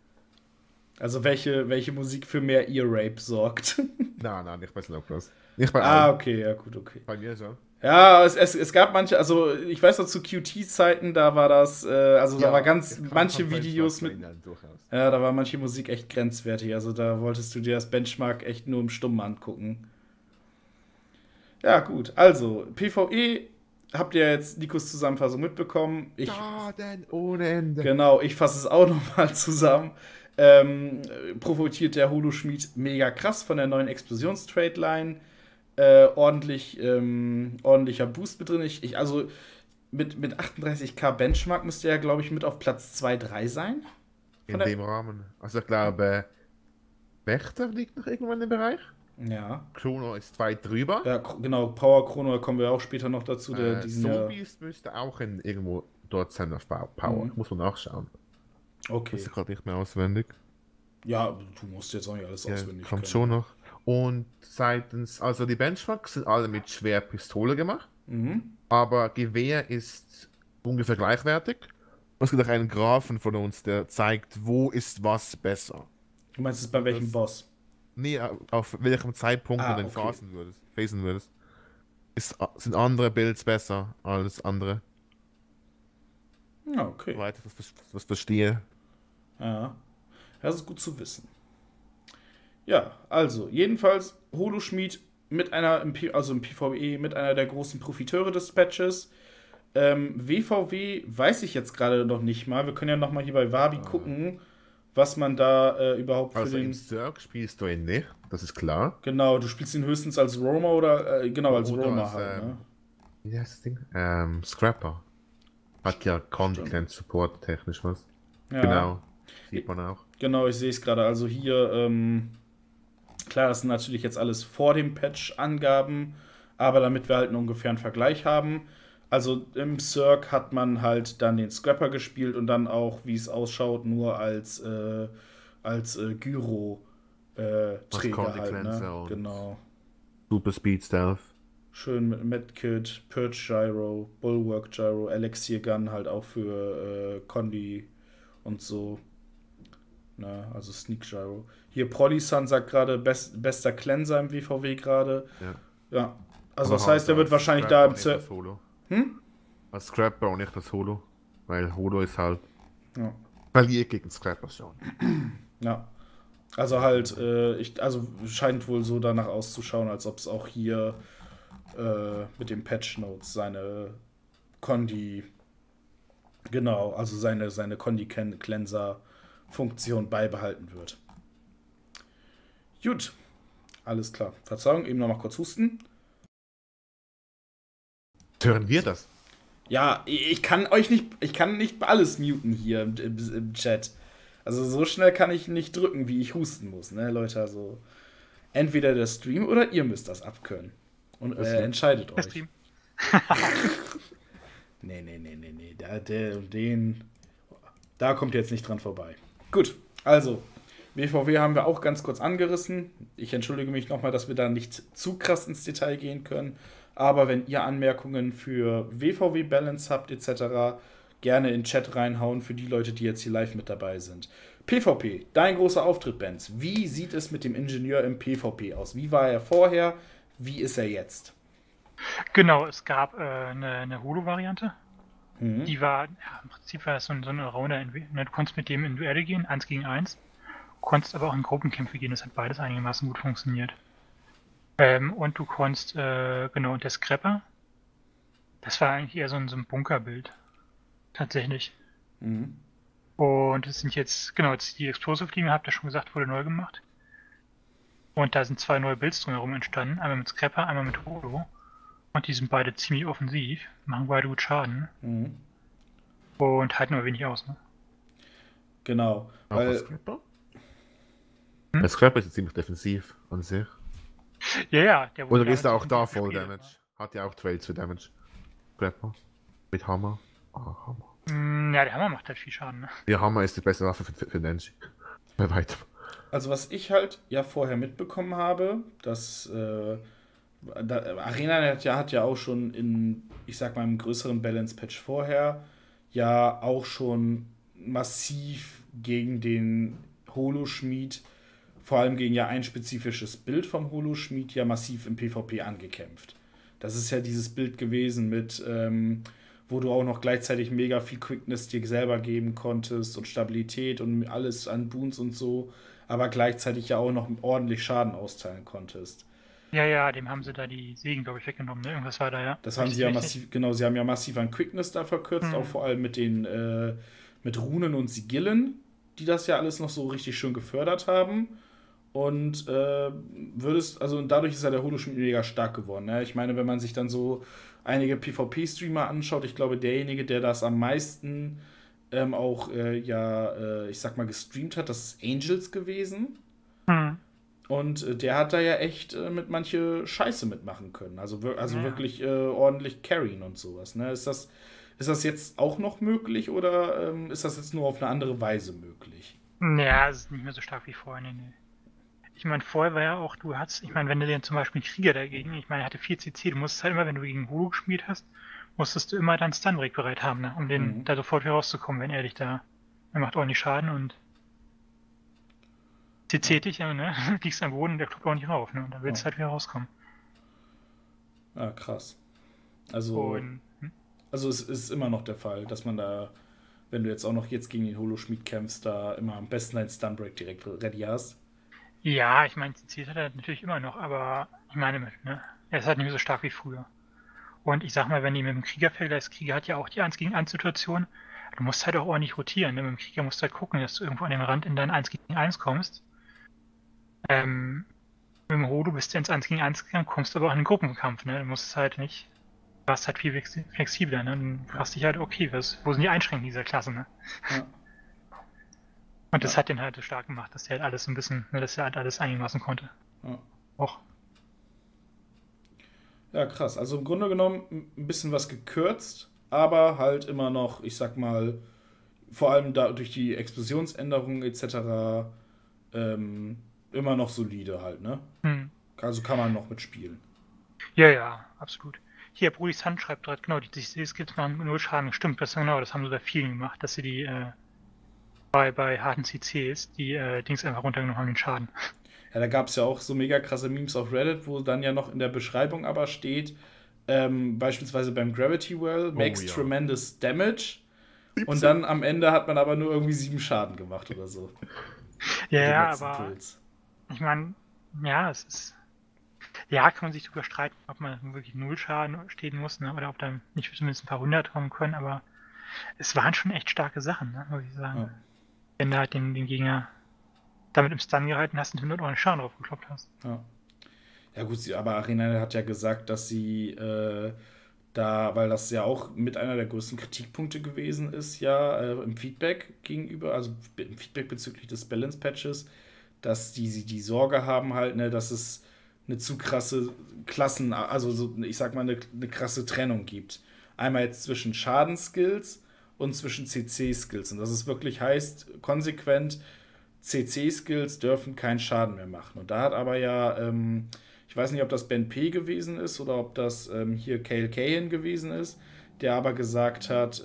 Also welche Musik für mehr Ear-Rape sorgt. Nein, nicht bei Snowcrows. Nicht bei allen. Okay, ja gut, okay. Bei mir schon. Ja, es gab manche, also ich weiß noch zu QT-Zeiten, da war das, da war manche Videos mit, da war manche Musik echt grenzwertig, also da wolltest du dir das Benchmark echt nur im Stummen angucken. Ja, gut, also, PvE habt ihr jetzt Nikos Zusammenfassung mitbekommen. Denn ohne Ende. Genau, ich fasse es auch nochmal zusammen. Profitiert der Holoschmied mega krass von der neuen Explosions-Trade-Line. Ordentlicher Boost mit drin. Also mit 38k Benchmark müsste er, glaube ich, mit auf Platz 2, 3 sein. In dem Rahmen. Also ich glaube, Wächter liegt noch irgendwann im Bereich. Ja. Chrono ist weit drüber. Ja, genau, Power Chrono, da kommen wir auch später noch dazu. Soulbeast müsste auch irgendwo dort sein auf Power. Muss man nachschauen. Okay. Das ist gerade nicht mehr auswendig. Ja, du musst jetzt auch nicht alles auswendig kommt können. schon noch. Und also die Benchmarks sind alle mit Schwerpistole gemacht. Aber Gewehr ist ungefähr gleichwertig. Es gibt auch einen Graphen von uns, der zeigt, wo ist was besser. Du meinst es bei welchem Boss? Nee, auf welchem Zeitpunkt du den phasen würdest. Sind andere Builds besser als andere? Ja, okay. Soweit ich das verstehe. Ja, das ist gut zu wissen. Ja, also, jedenfalls Holo-Schmied mit einer, im PvE, mit einer der großen Profiteure des Patches. WVW weiß ich jetzt gerade noch nicht mal. Wir können ja noch mal hier bei Wabi gucken, was man da überhaupt für den... im Cirque spielst du ihn nicht, das ist klar. Genau, du spielst ihn höchstens als Roamer oder, als Roamer halt, ne? Wie heißt das Ding? Scrapper. Hat ja Content Support technisch was. Ja. Genau, sieht man auch. Genau, ich sehe es gerade. Also hier, klar, das sind natürlich jetzt alles vor dem Patch Angaben, aber damit wir halt einen ungefähren Vergleich haben. Also im Cirque hat man halt dann den Scrapper gespielt und dann auch, wie es ausschaut, nur als Gyro Träger halt, ne? Genau. Super Speed Stealth. Schön mit Medkit, Purge Gyro, Bulwark Gyro, Elixir Gun halt auch für Condi und so. Na, also Sneak Gyro. Hier Polysun sagt gerade bester Cleanser im WVW gerade. Ja. Also das heißt, der wird wahrscheinlich da im Als Scrapper und nicht das Holo. Weil Holo ist halt verliert gegen Scrapper schon. Ja. Also halt, scheint wohl so danach auszuschauen, als ob es auch hier mit den Patch Notes seine Condi, genau, also seine Condi Cleanser Funktion beibehalten wird. Gut. Alles klar. Verzeihung, eben noch mal kurz husten. Hören wir das? Ja, ich kann nicht alles muten hier im Chat. Also so schnell kann ich nicht drücken, wie ich husten muss, ne, Leute, also entweder der Stream oder ihr müsst das abkönnen. Und entscheidet euch. Stream. Nee. Da kommt jetzt nicht dran vorbei. Gut, also WVW haben wir auch ganz kurz angerissen. Ich entschuldige mich nochmal, dass wir da nicht zu krass ins Detail gehen können. Aber wenn ihr Anmerkungen für WVW Balance habt etc., gerne in den Chat reinhauen für die Leute, die jetzt hier live mit dabei sind. PvP, dein großer Auftritt, Benz. Wie sieht es mit dem Ingenieur im PvP aus? Wie war er vorher? Wie ist er jetzt? Genau, es gab eine Holo-Variante. Die war, im Prinzip war das so eine Runde. Du konntest mit dem in Duelle gehen, 1 gegen 1. Konntest aber auch in Gruppenkämpfe gehen, das hat beides einigermaßen gut funktioniert. Und du konntest, und der Scrapper, das war eigentlich eher so ein Bunkerbild. Tatsächlich. Und es sind jetzt die Explosive Linie, habt ihr schon gesagt, wurde neu gemacht. Und da sind 2 neue Builds drumherum entstanden. Einmal mit Scrapper, einmal mit Holo. Und die sind beide ziemlich offensiv, machen beide gut Schaden. Und halten aber wenig aus, ne? Genau. Weil Scrapper? Der Scrapper ist ziemlich defensiv an sich. Ja, der wurde. Oder ist er auch da voll Damage? Hat ja auch Trails für Damage. Scrapper. Mit Hammer. Hammer. Ja, der Hammer macht halt viel Schaden, ne? Der Hammer ist die beste Waffe für Nancy. Weiter. Also was ich halt vorher mitbekommen habe, dass Arena hat ja auch schon im größeren Balance-Patch vorher ja auch schon massiv gegen den Holo-Schmied, vor allem gegen ja ein spezifisches Bild vom Holo-Schmied, ja massiv im PvP angekämpft. Das ist ja dieses Bild gewesen mit, wo du auch noch gleichzeitig mega viel Quickness dir selber geben konntest und Stabilität und alles an Boons und so, aber gleichzeitig ja auch noch ordentlich Schaden austeilen konntest. Ja, dem haben sie da die Segen, glaube ich, weggenommen, ne? Irgendwas war da, ja. Das haben sie ja massiv, genau, sie haben ja massiv an Quickness da verkürzt, auch vor allem mit mit Runen und Sigillen, die das ja alles noch so richtig schön gefördert haben. Und dadurch ist ja der Holo-Schmied mega stark geworden. Ne? Ich meine, wenn man sich dann so einige PvP-Streamer anschaut, ich glaube, derjenige, der das am meisten gestreamt hat, das ist Angels gewesen. Und der hat da ja echt mit manche Scheiße mitmachen können. Also wirklich ordentlich carryen und sowas. Ne? Ist das jetzt auch noch möglich oder ist das jetzt nur auf eine andere Weise möglich? Ja, es ist nicht mehr so stark wie vorher. Nee. Ich meine, vorher war ja auch, wenn du dir zum Beispiel einen Krieger dagegen, ich meine, er hatte 4 CC, du musstest halt immer, wenn du gegen Holo gespielt hast, musstest du immer deinen Stun-Break bereit haben, ne? Um den da sofort wieder rauszukommen, wenn er macht ordentlich Schaden und CC dich, ne? Liegst am Boden, der kloppt auch nicht rauf, ne? Und dann willst du halt wieder rauskommen. Ah, krass. Also es ist immer noch der Fall, dass man da, wenn du jetzt auch noch gegen den Holo-Schmied kämpfst, da immer am besten deinen Stun-Break direkt ready hast. Ja, ich meine, CC hat er natürlich immer noch, aber ich meine, ne? Er ist halt nicht mehr so stark wie früher. Und ich sag mal, wenn du mit dem Krieger vergleichst, Krieger hat ja auch die 1-gegen-1-Situation, du musst halt auch ordentlich rotieren, ne? Mit dem Krieger musst du halt gucken, dass du irgendwo an dem Rand in dein 1-gegen-1 kommst. Mit dem Holo bist du ins 1-gegen-1 gegangen, kommst aber auch in den Gruppenkampf, ne? Du warst halt viel flexibler, ne? Und du fragst dich halt, okay, wo sind die Einschränkungen dieser Klasse, ne? Ja. Und das hat den halt so stark gemacht, dass der halt alles so ein bisschen, ne, dass er halt alles einigermaßen konnte. Ja. Och. Ja, krass. Also im Grunde genommen ein bisschen was gekürzt, aber halt immer noch, ich sag mal, vor allem durch die Explosionsänderungen etc. Immer noch solide halt, ne? Also kann man noch mitspielen. Ja, absolut. Hier, Brudis Hand schreibt gerade, genau, die CC-Skills machen 0 Schaden. Stimmt, das haben sie bei vielen gemacht, dass sie die bei harten CCs die Dings einfach runtergenommen haben, den Schaden. Ja, da gab es ja auch so mega krasse Memes auf Reddit, wo dann ja noch in der Beschreibung aber steht, beispielsweise beim Gravity Well, makes tremendous damage. 17. Und dann am Ende hat man aber nur irgendwie 7 Schaden gemacht oder so. Ja, aber Puls. Ich meine, ja, es ist. Ja, kann man sich drüber streiten, ob man wirklich 0 Schaden stehen muss, ne? Oder ob da nicht zumindest ein paar 100 kommen können, aber es waren schon echt starke Sachen, ne? Muss ich sagen. Ja. Wenn du halt den Gegner damit im Stun gehalten hast und 100 Euro Schaden drauf gekloppt hast. Ja gut, aber Arena hat ja gesagt, dass sie weil das ja auch mit einer der größten Kritikpunkte gewesen ist, im Feedback gegenüber, also im Feedback bezüglich des Balance-Patches, dass die Sorge haben halt, ne, dass es eine zu krasse Klassen, also so, ich sag mal, eine krasse Trennung gibt. Einmal jetzt zwischen Schadenskills und zwischen CC-Skills. Und dass es wirklich heißt, konsequent, CC-Skills dürfen keinen Schaden mehr machen. Und da hat aber ich weiß nicht, ob das Ben P. gewesen ist oder ob das hier Cale Cahan gewesen ist, der aber gesagt hat,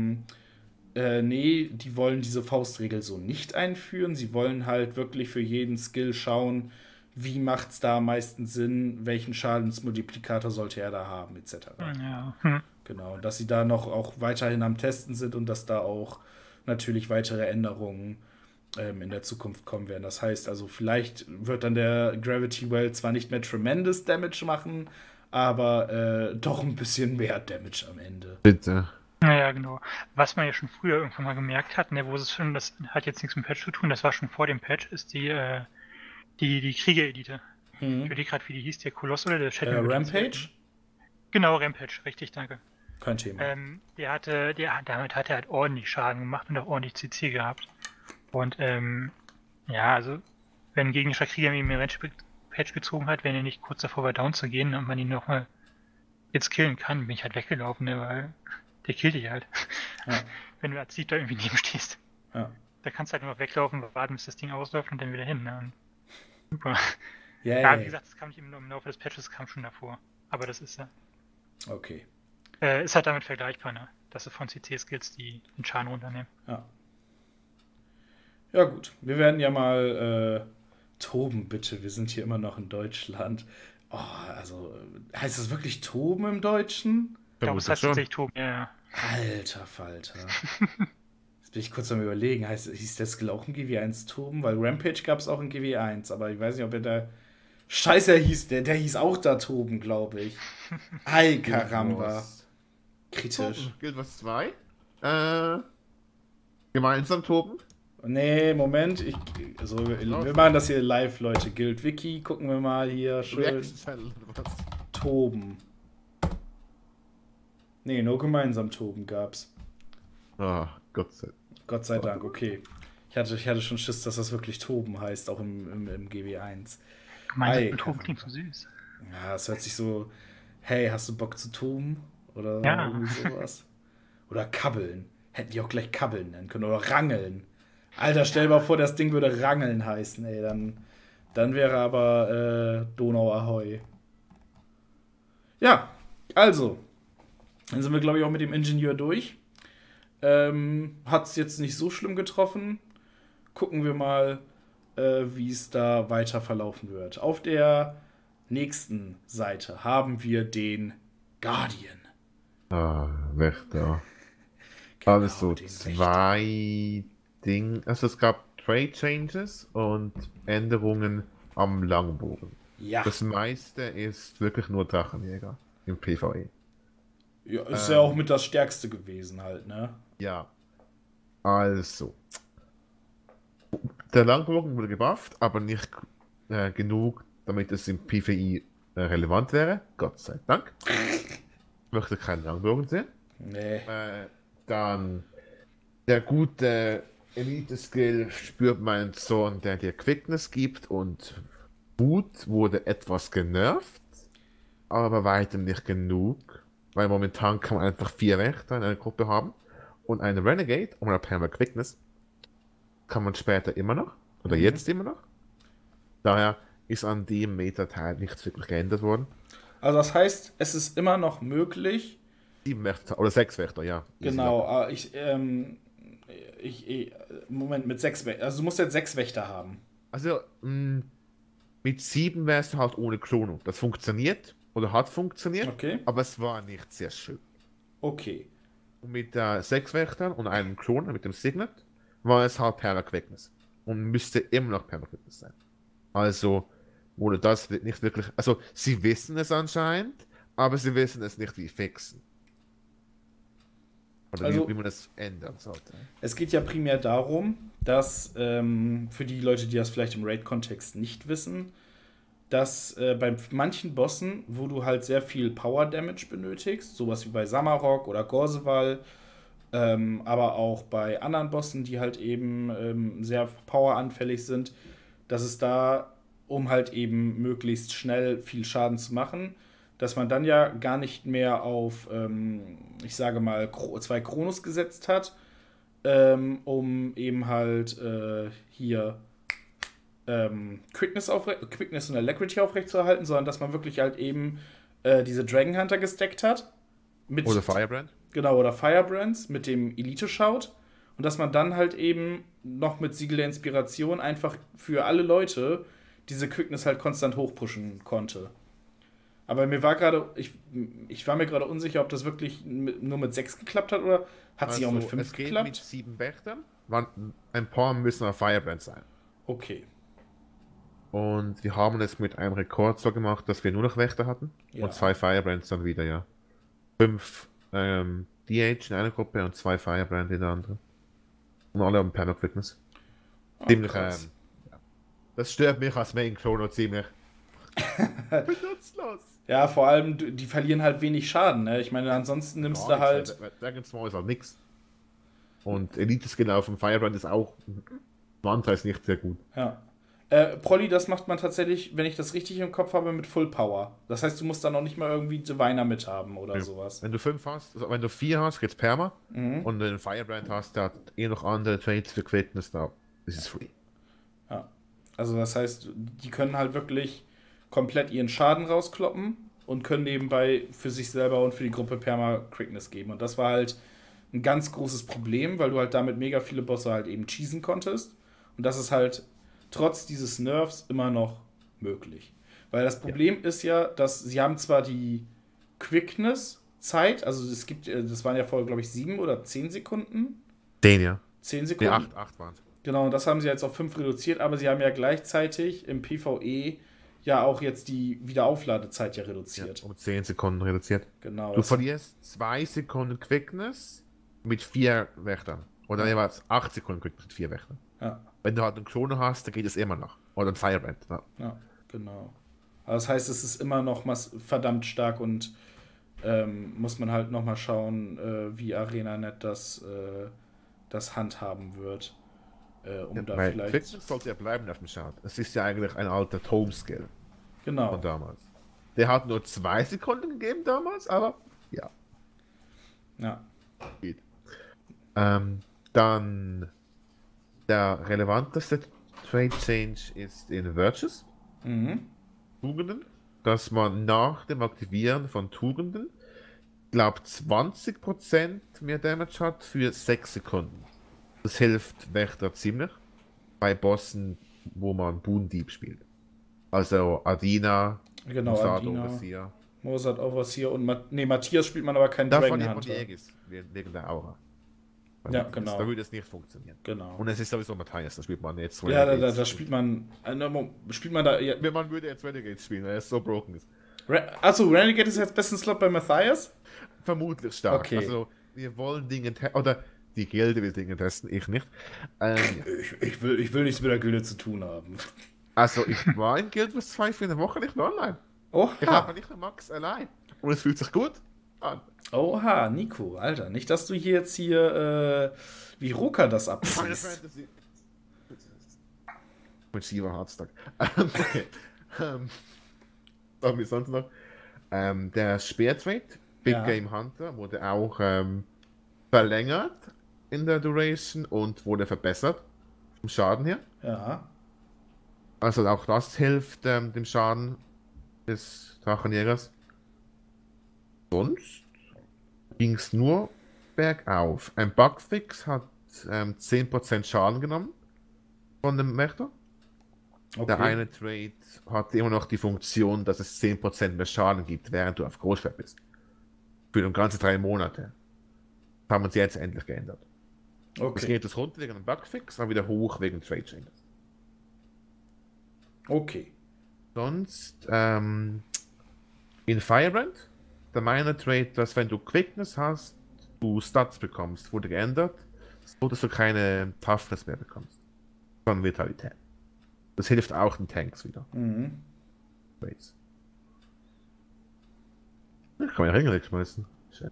nee, die wollen diese Faustregel so nicht einführen. Sie wollen halt wirklich für jeden Skill schauen, wie macht es da am meisten Sinn, welchen Schadensmultiplikator sollte er da haben, etc. Ja. Genau, dass sie da noch auch weiterhin am Testen sind und dass da auch natürlich weitere Änderungen in der Zukunft kommen werden. Das heißt also, vielleicht wird dann der Gravity Well zwar nicht mehr tremendous Damage machen, aber doch ein bisschen mehr Damage am Ende. Bitte. Naja, genau. Was man ja schon früher irgendwann mal gemerkt hat, ne, das hat jetzt nichts mit dem Patch zu tun, das war schon vor dem Patch, ist die Krieger-Elite. Ich überlege gerade, wie die hieß, der Koloss oder der Chat. Rampage? Genau, Rampage, richtig, danke. Kein Thema. Damit hat er halt ordentlich Schaden gemacht und auch ordentlich CC gehabt. Und also, wenn ein gegnerischer Krieger mit dem Patch gezogen hat, wenn er nicht kurz davor war, down zu gehen und man ihn nochmal jetzt killen kann, bin ich halt weggelaufen, ne, weil der killt dich halt. Ja. Wenn du als Sieg da irgendwie neben stehst. Ja. Da kannst du halt nur weglaufen, warten, bis das Ding ausläuft und dann wieder hin. Ne? Und super. Yeah. Wie gesagt, das kam nicht im Laufe des Patches, kam schon davor. Aber das ist okay. Ist halt damit vergleichbar, ne? Dass du von CC-Skills den Schaden runternehmen. Ja. Ja gut, wir werden ja mal toben, bitte. Wir sind hier immer noch in Deutschland. Oh, also, heißt das wirklich toben im Deutschen? Ich glaube, es heißt tatsächlich toben, ja. Alter Falter. Jetzt bin ich kurz am Überlegen, hieß der Skill auch in GW1 toben? Weil Rampage gab es auch in GW1, aber ich weiß nicht, ob er da... Scheiße, der hieß auch da toben, glaube ich. Ei, Karamba. Kritisch. Guild Wars 2? Gemeinsam toben? Nee, Moment. Wir machen das hier live, Leute. Guild Wiki, gucken wir mal hier schön. Toben. Nee, nur gemeinsam toben gab's. Ah, Gott sei Dank, okay. Ich hatte schon Schiss, dass das wirklich Toben heißt, auch im GB1. Mein Toben klingt so süß. Ja, es hört sich so, hey, hast du Bock zu toben? Oder irgendwie sowas. Oder kabbeln. Hätten die auch gleich kabbeln nennen können. Oder rangeln. Alter, stell dir mal vor, das Ding würde rangeln heißen, ey. Dann wäre aber Donau Ahoi. Ja, also. Dann sind wir, glaube ich, auch mit dem Ingenieur durch. Hat es jetzt nicht so schlimm getroffen. Gucken wir mal, wie es da weiter verlaufen wird. Auf der nächsten Seite haben wir den Guardian. Wächter. Genau, Also zwei Dinge. Also es gab Trade Changes und Änderungen am Langbogen. Ja. Das meiste ist wirklich nur Drachenjäger im PvE. Ja, ist ja auch mit das Stärkste gewesen halt, ne? Ja. Also. Der Langbogen wurde gebufft, aber nicht genug, damit es im PvE relevant wäre. Gott sei Dank. Ich möchte keinen Langbogen sehen. Nee. Dann der gute Elite-Skill spürt meinen Zorn, der dir Quickness gibt, und Wut wurde etwas genervt, aber bei weitem nicht genug, weil momentan kann man einfach 4 Wächter in einer Gruppe haben und einen Renegade und eine Perma Quickness kann man später immer noch, oder jetzt immer noch. Daher ist an dem Meta-Teil nichts wirklich geändert worden. Also das heißt, es ist immer noch möglich. 7 Wächter, oder 6 Wächter, ja. Genau, Moment, mit 6 Wächter. Also du musst jetzt 6 Wächter haben. Also, mit 7 wärst du halt ohne Chrono. Das funktioniert, oder hat funktioniert, Okay. aber es war nicht sehr schön. Okay. Und mit 6 Wächtern und einem Chrono, mit dem Signet, war es halt Perma-Quickness. Und müsste immer noch Perma-Quickness sein. Also wurde das nicht wirklich. Also, sie wissen es anscheinend, aber sie wissen es nicht, wie fixen. Oder Also, wie man das ändern sollte. Es geht ja primär darum, dass für die Leute, die das vielleicht im Raid-Kontext nicht wissen, dass bei manchen Bossen, wo du halt sehr viel Power-Damage benötigst, sowas wie bei Sammarok oder Gorzeval, aber auch bei anderen Bossen, die halt eben sehr poweranfällig sind, dass es da, um halt eben möglichst schnell viel Schaden zu machen, dass man dann ja gar nicht mehr auf, ich sage mal, 2 Chronos gesetzt hat, um eben halt hier Quickness und Alacrity aufrechtzuerhalten, sondern dass man wirklich halt eben diese Dragon Hunter gestackt hat. Oder Firebrand. Genau, oder Firebrands mit dem Elite-Shout. Und dass man dann halt eben noch mit Siegel der Inspiration einfach für alle Leute diese Quickness halt konstant hochpushen konnte. Aber mir war gerade, ich war mir gerade unsicher, ob das wirklich nur mit 6 geklappt hat oder hat sie auch mit 5 geklappt? Mit 7 Wächtern. Ein paar müssen auf Firebrand sein. Okay. Und wir haben es mit einem Rekord so gemacht, dass wir nur noch Wächter hatten. Ja. Und 2 Firebrands dann wieder, ja. 5 DH in einer Gruppe und 2 Firebrand in der anderen. Und alle haben Perma-Quickness. Ziemlich, ja. Das stört mich als Main Chrono ziemlich. Benutzlos. Ja, vor allem, die verlieren halt wenig Schaden, ne? Ich meine, ansonsten nimmst du halt. Dragon Small ist halt nix. Und Elite-Skill auf dem Firebrand ist auch. Mantra ist nicht sehr gut. Ja. Prolly, das macht man tatsächlich, wenn ich das richtig im Kopf habe, mit Full Power. Das heißt, du musst da noch nicht mal irgendwie Diviner mit haben oder sowas. Wenn du 5 hast, also wenn du 4 hast, geht's Perma. Und wenn du einen Firebrand hast, der hat noch andere Trades für Quickness da. Das ist free. Ja. Also das heißt, die können halt wirklich komplett ihren Schaden rauskloppen und können nebenbei für sich selber und für die Gruppe Perma Quickness geben. Und das war halt ein ganz großes Problem, weil du halt damit mega viele Bosse halt eben cheesen konntest. Und das ist halt trotz dieses Nerfs immer noch möglich. Weil das Problem ist ja, dass sie haben zwar die Quickness-Zeit, also es gibt, das waren ja vorher, glaube ich, 7 oder 10 Sekunden. 10, ja. 10 Sekunden? Nee, 8 waren es. Genau, und das haben sie jetzt auf 5 reduziert, aber sie haben ja gleichzeitig im PvE ja auch jetzt die Wiederaufladezeit ja reduziert. Ja, um 10 Sekunden reduziert. Genau. Du verlierst 2 Sekunden Quickness mit 4 Wächtern. Oder jeweils 8 Sekunden Quickness mit 4 Wächtern. Ja. Wenn du halt einen Chrono hast, dann geht es immer noch. Oder ein Firebrand. Ja, genau. Aber das heißt, es ist immer noch verdammt stark und muss man halt nochmal schauen, wie ArenaNet das handhaben wird. Weil Quickness sollte ja bleiben auf dem Chart. Es ist ja eigentlich ein alter Tome-Skill Genau. von damals. Der hat nur 2 Sekunden gegeben damals, aber ja. Ja. Geht. Dann der relevanteste Trade Change ist in Virtues. Tugenden. Dass man nach dem Aktivieren von Tugenden, glaube 20% mehr Damage hat für 6 Sekunden. Das hilft Wächter ziemlich. Bei Bossen, wo man Boon-Dieb spielt. Also Adina, Genau, Mossad Adina, Overseer. Mossad Overseer und Matthias spielt man aber keinen Davon Dragon nimmt man Hunter. die Aegis, wegen der Aura. Ja, genau. Da würde es nicht funktionieren. Genau. Und es ist sowieso Matthias, da spielt man jetzt. Ja, da spielt man. Spielt man da. Ja. Wenn man würde jetzt Renegade spielen, weil er so broken ist. Achso, Renegade ist jetzt besten Slot bei Matthias? Vermutlich stark. Okay. Also, wir wollen Dinge oder die Gilde will Dinge testen, ich nicht. Ich will nichts mit der Gilde zu tun haben. Also, ich war in Guild Wars 2 für eine Woche nicht mehr online. Oha. Ich habe nicht mehr Max allein. Und es fühlt sich gut an. Oha, Nico, Alter. Nicht, dass du jetzt hier wie Roka das Final abziehst. Fantasy. Mit Shiva Heartstock. Okay. Was haben wir sonst noch? Der Speertrade, Big Game Hunter, wurde auch verlängert in der Duration und wurde verbessert. Vom Schaden her. Ja. Also auch das hilft dem Schaden des Drachenjägers. Sonst ging es nur bergauf. Ein Bugfix hat 10% Schaden genommen von dem Wächter. Okay. Der eine Trade hat immer noch die Funktion, dass es 10% mehr Schaden gibt, während du auf Großschwert bist. Für die ganze 3 Monate. Das haben wir uns jetzt endlich geändert. Okay. Es geht es runter wegen einem Bugfix, dann wieder hoch wegen Trade Changes. Okay. Sonst, in Firebrand, der Miner Trade, dass wenn du Quickness hast, du Stats bekommst, wurde geändert, so dass du keine Toughness mehr bekommst, sondern Vitalität. Das hilft auch den Tanks wieder. Trades. Ich kann mir Ringe wegschmeißen. Schön.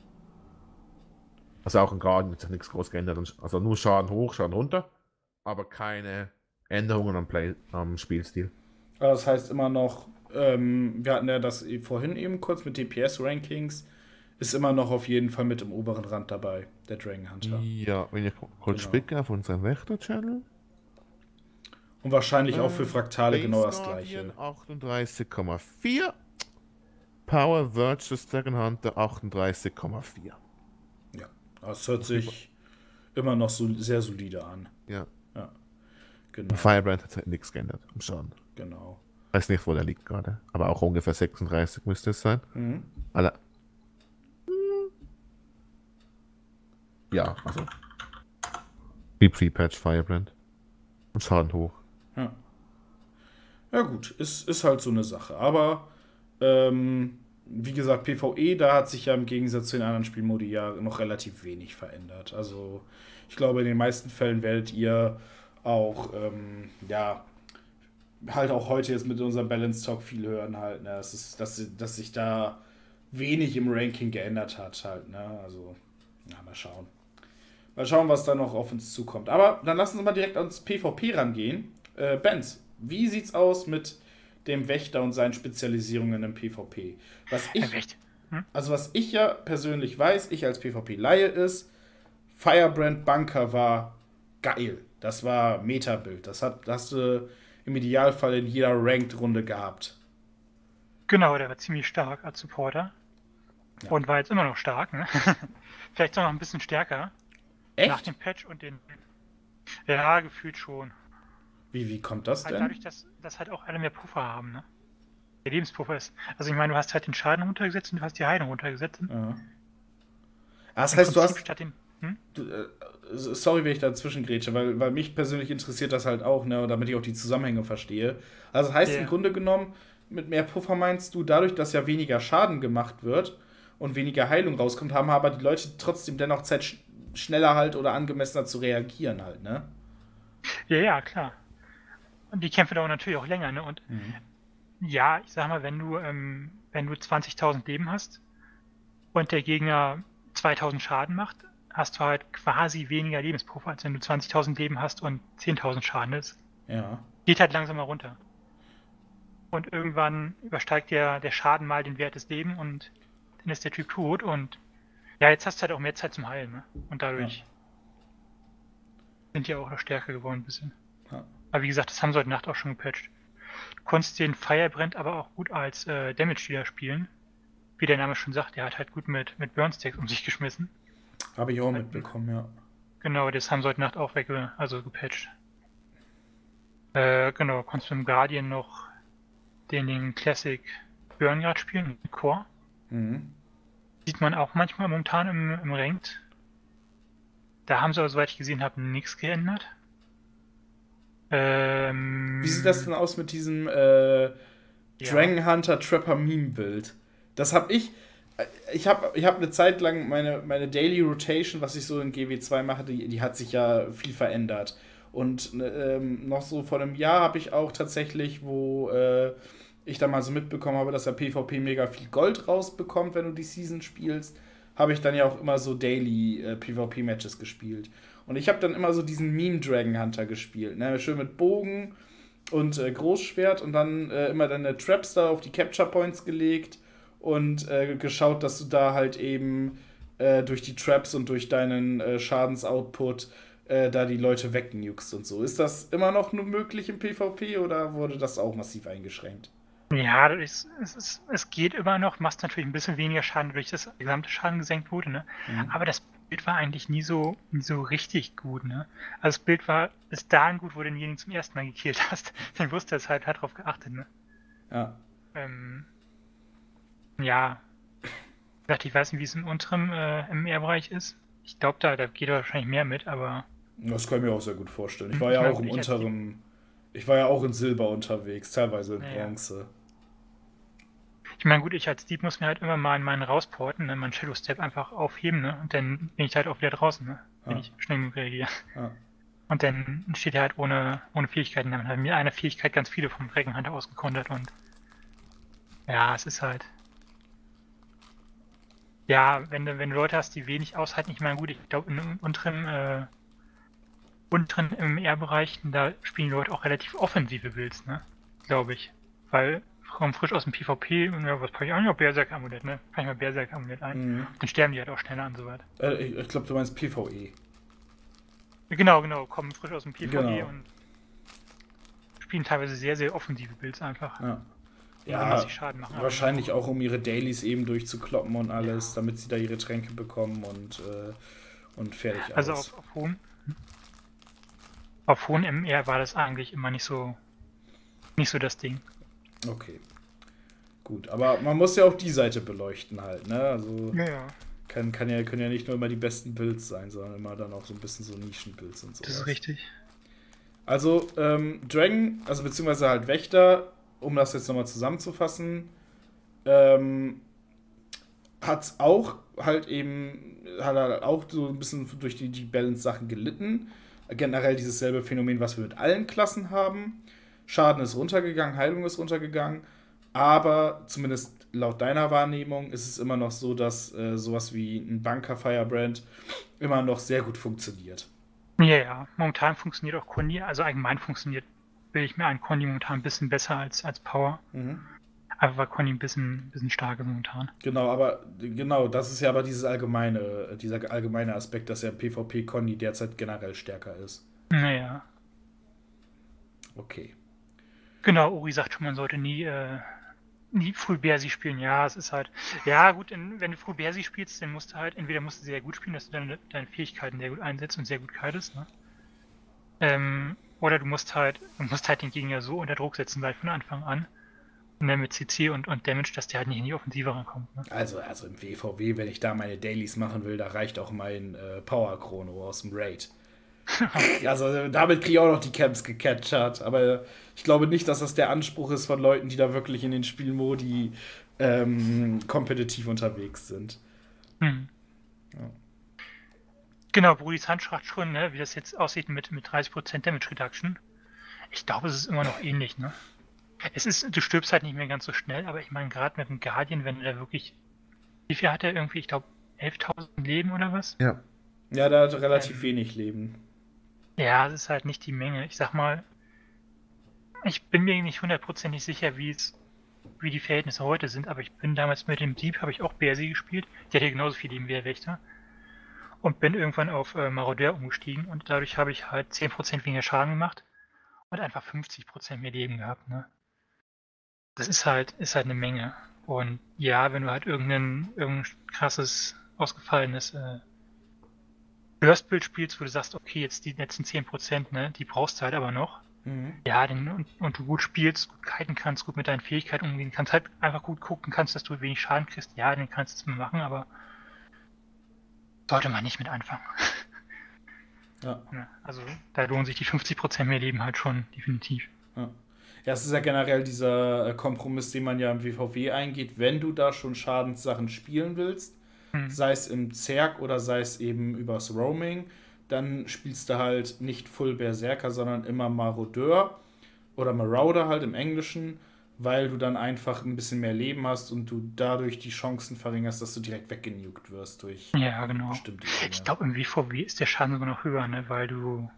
Also auch in Garden wird sich nichts groß geändert. Also nur Schaden hoch, Schaden runter, aber keine Änderungen am Spielstil. Das heißt immer noch, wir hatten ja das vorhin eben kurz mit DPS-Rankings, ist immer noch auf jeden Fall mit im oberen Rand dabei, der Dragon Hunter. Ja, wenn ich kurz spicke auf unseren Wächter-Channel. Und wahrscheinlich auch für Fraktale genau das gleiche. 38,4. Power Virtues Dragon Hunter 38,4. Ja, das hört sich immer noch so sehr solide an. Ja. Genau. Firebrand hat nichts geändert am Schaden. Genau. Weiß nicht, wo der liegt gerade. Aber auch ungefähr 36 müsste es sein. Alle. Ja, also. Free Patch Firebrand. Und Schaden hoch. Ja gut, ist halt so eine Sache. Aber wie gesagt, PvE, da hat sich ja im Gegensatz zu den anderen Spielmodi ja noch relativ wenig verändert. Also ich glaube, in den meisten Fällen werdet ihr auch, halt auch heute jetzt mit unserem Balance Talk viel hören halt, ne? Dass sich da wenig im Ranking geändert hat halt, ne? Also, ja, mal schauen. Mal schauen, was da noch auf uns zukommt. Aber dann lassen Sie mal direkt ans PvP rangehen. Benz, wie sieht's aus mit dem Wächter und seinen Spezialisierungen im PvP? Was ich ja persönlich weiß, ich als PvP-Laie ist, Firebrand Bunker war geil. Das war Meta-Bild. Das hast du im Idealfall in jeder Ranked-Runde gehabt. Genau, der war ziemlich stark als Supporter. Ja. Und war jetzt immer noch stark, ne? Vielleicht noch ein bisschen stärker. Echt? Nach dem Patch und den... Ja, gefühlt schon. Wie kommt das denn? Dadurch, dass halt auch alle mehr Puffer haben, ne? Der Lebenspuffer ist... Also ich meine, du hast halt den Schaden runtergesetzt und du hast die Heilung runtergesetzt. Ja. Das heißt, du hast... Statt den, sorry, wenn ich dazwischen grätsche, weil mich persönlich interessiert das halt auch, ne, damit ich auch die Zusammenhänge verstehe. Also das heißt im Grunde genommen, mit mehr Puffer meinst du, dadurch, dass ja weniger Schaden gemacht wird und weniger Heilung rauskommt, haben aber die Leute trotzdem dennoch Zeit, schneller halt oder angemessener zu reagieren halt, ne? Ja, klar. Und die Kämpfe dauern natürlich auch länger, ne? Und ja, ich sag mal, wenn du 20.000 Leben hast und der Gegner 2.000 Schaden macht, hast du halt quasi weniger Lebenspuffer, als wenn du 20.000 Leben hast und 10.000 Schaden ist. Ja. Geht halt langsamer runter. Und irgendwann übersteigt der Schaden mal den Wert des Lebens und dann ist der Typ tot und ja, jetzt hast du halt auch mehr Zeit zum Heilen, ne? Und dadurch sind die auch noch stärker geworden ein bisschen. Ja. Aber wie gesagt, das haben sie heute Nacht auch schon gepatcht. Du konntest den Firebrand aber auch gut als Damage-Dealer spielen. Wie der Name schon sagt, der hat halt gut mit Burn-Stacks um sich geschmissen. Habe ich auch mitbekommen, ja. Genau, das haben sie heute Nacht auch gepatcht. Genau, konntest du im Guardian noch den Classic Burn-Guard spielen, mit Core. Mhm. Sieht man auch manchmal momentan im Ranked. Da haben sie aber, soweit ich gesehen habe, nichts geändert. Wie sieht das denn aus mit diesem Dragon Hunter Trapper Meme Bild? Das habe ich habe eine Zeit lang meine Daily Rotation, was ich so in GW2 mache, die hat sich ja viel verändert. Und noch so vor einem Jahr habe ich auch tatsächlich, wo ich da mal so mitbekommen habe, dass der PvP mega viel Gold rausbekommt, wenn du die Season spielst, habe ich dann ja auch immer so Daily PvP-Matches gespielt. Und ich habe dann immer so diesen Meme Dragon Hunter gespielt, ne? Schön mit Bogen und Großschwert und dann immer deine Traps da auf die Capture Points gelegt und geschaut, dass du da halt eben durch die Traps und durch deinen Schadensoutput da die Leute wegnukst und so. Ist das immer noch nur möglich im PvP oder wurde das auch massiv eingeschränkt? Ja, es geht immer noch, machst natürlich ein bisschen weniger Schaden, durch das gesamte Schaden gesenkt wurde, ne? Mhm. Aber das Bild war eigentlich nie so richtig gut, ne? Also das Bild war bis dahin gut, wo du denjenigen zum ersten Mal gekillt hast. Dann wusste es halt drauf geachtet, ne? Ja. Ja. Ich weiß nicht, wie es im unteren MR-Bereich ist. Ich glaube, da geht wahrscheinlich mehr mit, aber... Das kann ich mir auch sehr gut vorstellen. Ich war ja auch im unteren... Ich war ja auch in Silber unterwegs, teilweise in Bronze. Ich meine, gut, ich als Dieb muss mir halt immer mal in meinen rausporten, ne, meinen Shadow Step einfach aufheben, ne? Und dann bin ich halt auch wieder draußen, ne? Wenn ich schnell genug reagiere. Ja. Und dann steht er halt ohne Fähigkeiten. Dann hat mir eine Fähigkeit ganz viele vom Dragon Hunter ausgekontert und ja, es ist halt. Ja, wenn du Leute hast, die wenig aushalten, ich meine, gut, ich glaube im unteren im MR-Bereich, da spielen die Leute auch relativ offensive Builds, ne? Glaube ich. Weil kommen frisch aus dem PvP und ja, was packe ich an? Ja, Berserk-Amulett, ne? Kann ich mal Berserk-Amulett ein. Mhm. Dann sterben die halt auch schneller und so weiter. Ich glaube, du meinst PvE. Genau, kommen frisch aus dem PvE und spielen teilweise sehr, sehr offensive Builds einfach. Ja, Schaden machen, wahrscheinlich auch, um ihre Dailies eben durchzukloppen und alles, damit sie da ihre Tränke bekommen und fertig also aus. Also auf hohen MR war das eigentlich immer nicht so das Ding. Okay. Gut, aber man muss ja auch die Seite beleuchten halt, ne? Also können ja nicht nur immer die besten Builds sein, sondern immer dann auch so ein bisschen so Nischenbuilds und so. Das ist richtig. Also, Dragon, also beziehungsweise halt Wächter, um das jetzt nochmal zusammenzufassen, hat auch so ein bisschen durch die Balance-Sachen gelitten. Generell dieses selbe Phänomen, was wir mit allen Klassen haben. Schaden ist runtergegangen, Heilung ist runtergegangen, aber zumindest laut deiner Wahrnehmung ist es immer noch so, dass sowas wie ein Bunker Firebrand immer noch sehr gut funktioniert. Ja, momentan funktioniert auch Condi, also allgemein funktioniert, bilde ich mir ein, Condi momentan ein bisschen besser als Power. Mhm. Einfach weil Condi ein bisschen stark ist momentan. Genau, das ist ja aber dieser allgemeine Aspekt, dass ja PvP Condi derzeit generell stärker ist. Naja. Okay. Genau, Uri sagt schon, man sollte nie Full Bersi spielen. Ja, es ist halt. Ja, gut, wenn du Full Bersi spielst, dann musst du halt, entweder musst du sehr gut spielen, dass du deine Fähigkeiten sehr gut einsetzt und sehr gut kitest, ne? Oder du musst halt den Gegner so unter Druck setzen, gleich von Anfang an. Und dann mit CC und Damage, dass der halt nicht in die Offensive rankommt. Ne? Also im WVW, wenn ich da meine Dailies machen will, da reicht auch mein Power-Chrono aus dem Raid. Also damit kriege ich auch noch die Camps gecatchert. Aber ich glaube nicht, dass das der Anspruch ist von Leuten, die da wirklich in den Spielmodi kompetitiv unterwegs sind. Hm. Ja. Genau, Brudis Hand schreibt schon, ne, wie das jetzt aussieht mit 30% Damage Reduction. Ich glaube, es ist immer noch ähnlich, ne? Du stirbst halt nicht mehr ganz so schnell, aber ich meine, gerade mit dem Guardian, wenn du da wirklich. Wie viel hat er irgendwie? Ich glaube, 11.000 Leben oder was? Ja. Ja, der hat relativ wenig Leben. Ja, es ist halt nicht die Menge. Ich sag mal, ich bin mir nicht hundertprozentig sicher, wie die Verhältnisse heute sind, aber ich bin damals mit dem Dieb, habe ich auch Bersi gespielt. Die hatte genauso viel Leben wie der Wächter. Und bin irgendwann auf Marodeur umgestiegen und dadurch habe ich halt 10% weniger Schaden gemacht und einfach 50% mehr Leben gehabt, ne? Das ist halt eine Menge. Und ja, wenn du halt irgendein krasses, ausgefallenes Burst-Bild spielst, wo du sagst, okay, jetzt die letzten 10%, ne, die brauchst du halt aber noch. Ja, und du gut spielst, gut kiten kannst, gut mit deinen Fähigkeiten umgehen kannst, halt einfach gut gucken kannst, dass du wenig Schaden kriegst. Ja, den kannst du jetzt mal machen, aber sollte man nicht mit anfangen. Ja. Also da lohnen sich die 50% mehr Leben halt schon definitiv. Ja. Ja, es ist ja generell dieser Kompromiss, den man ja im WVW eingeht, wenn du da schon Schadenssachen spielen willst, sei es im Zerg oder sei es eben übers Roaming, dann spielst du halt nicht Full Berserker, sondern immer Marodeur oder Marauder halt im Englischen, weil du dann einfach ein bisschen mehr Leben hast und du dadurch die Chancen verringerst, dass du direkt weggenugt wirst durch bestimmte Dinge. Ich glaube, im WVW ist der Schaden sogar noch höher, ne? Weil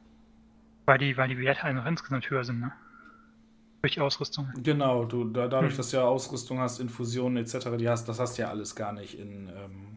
die Werte einfach insgesamt höher sind, ne? Durch die Ausrüstung. Genau, dadurch, dass du ja Ausrüstung hast, Infusionen etc., das hast du ja alles gar nicht im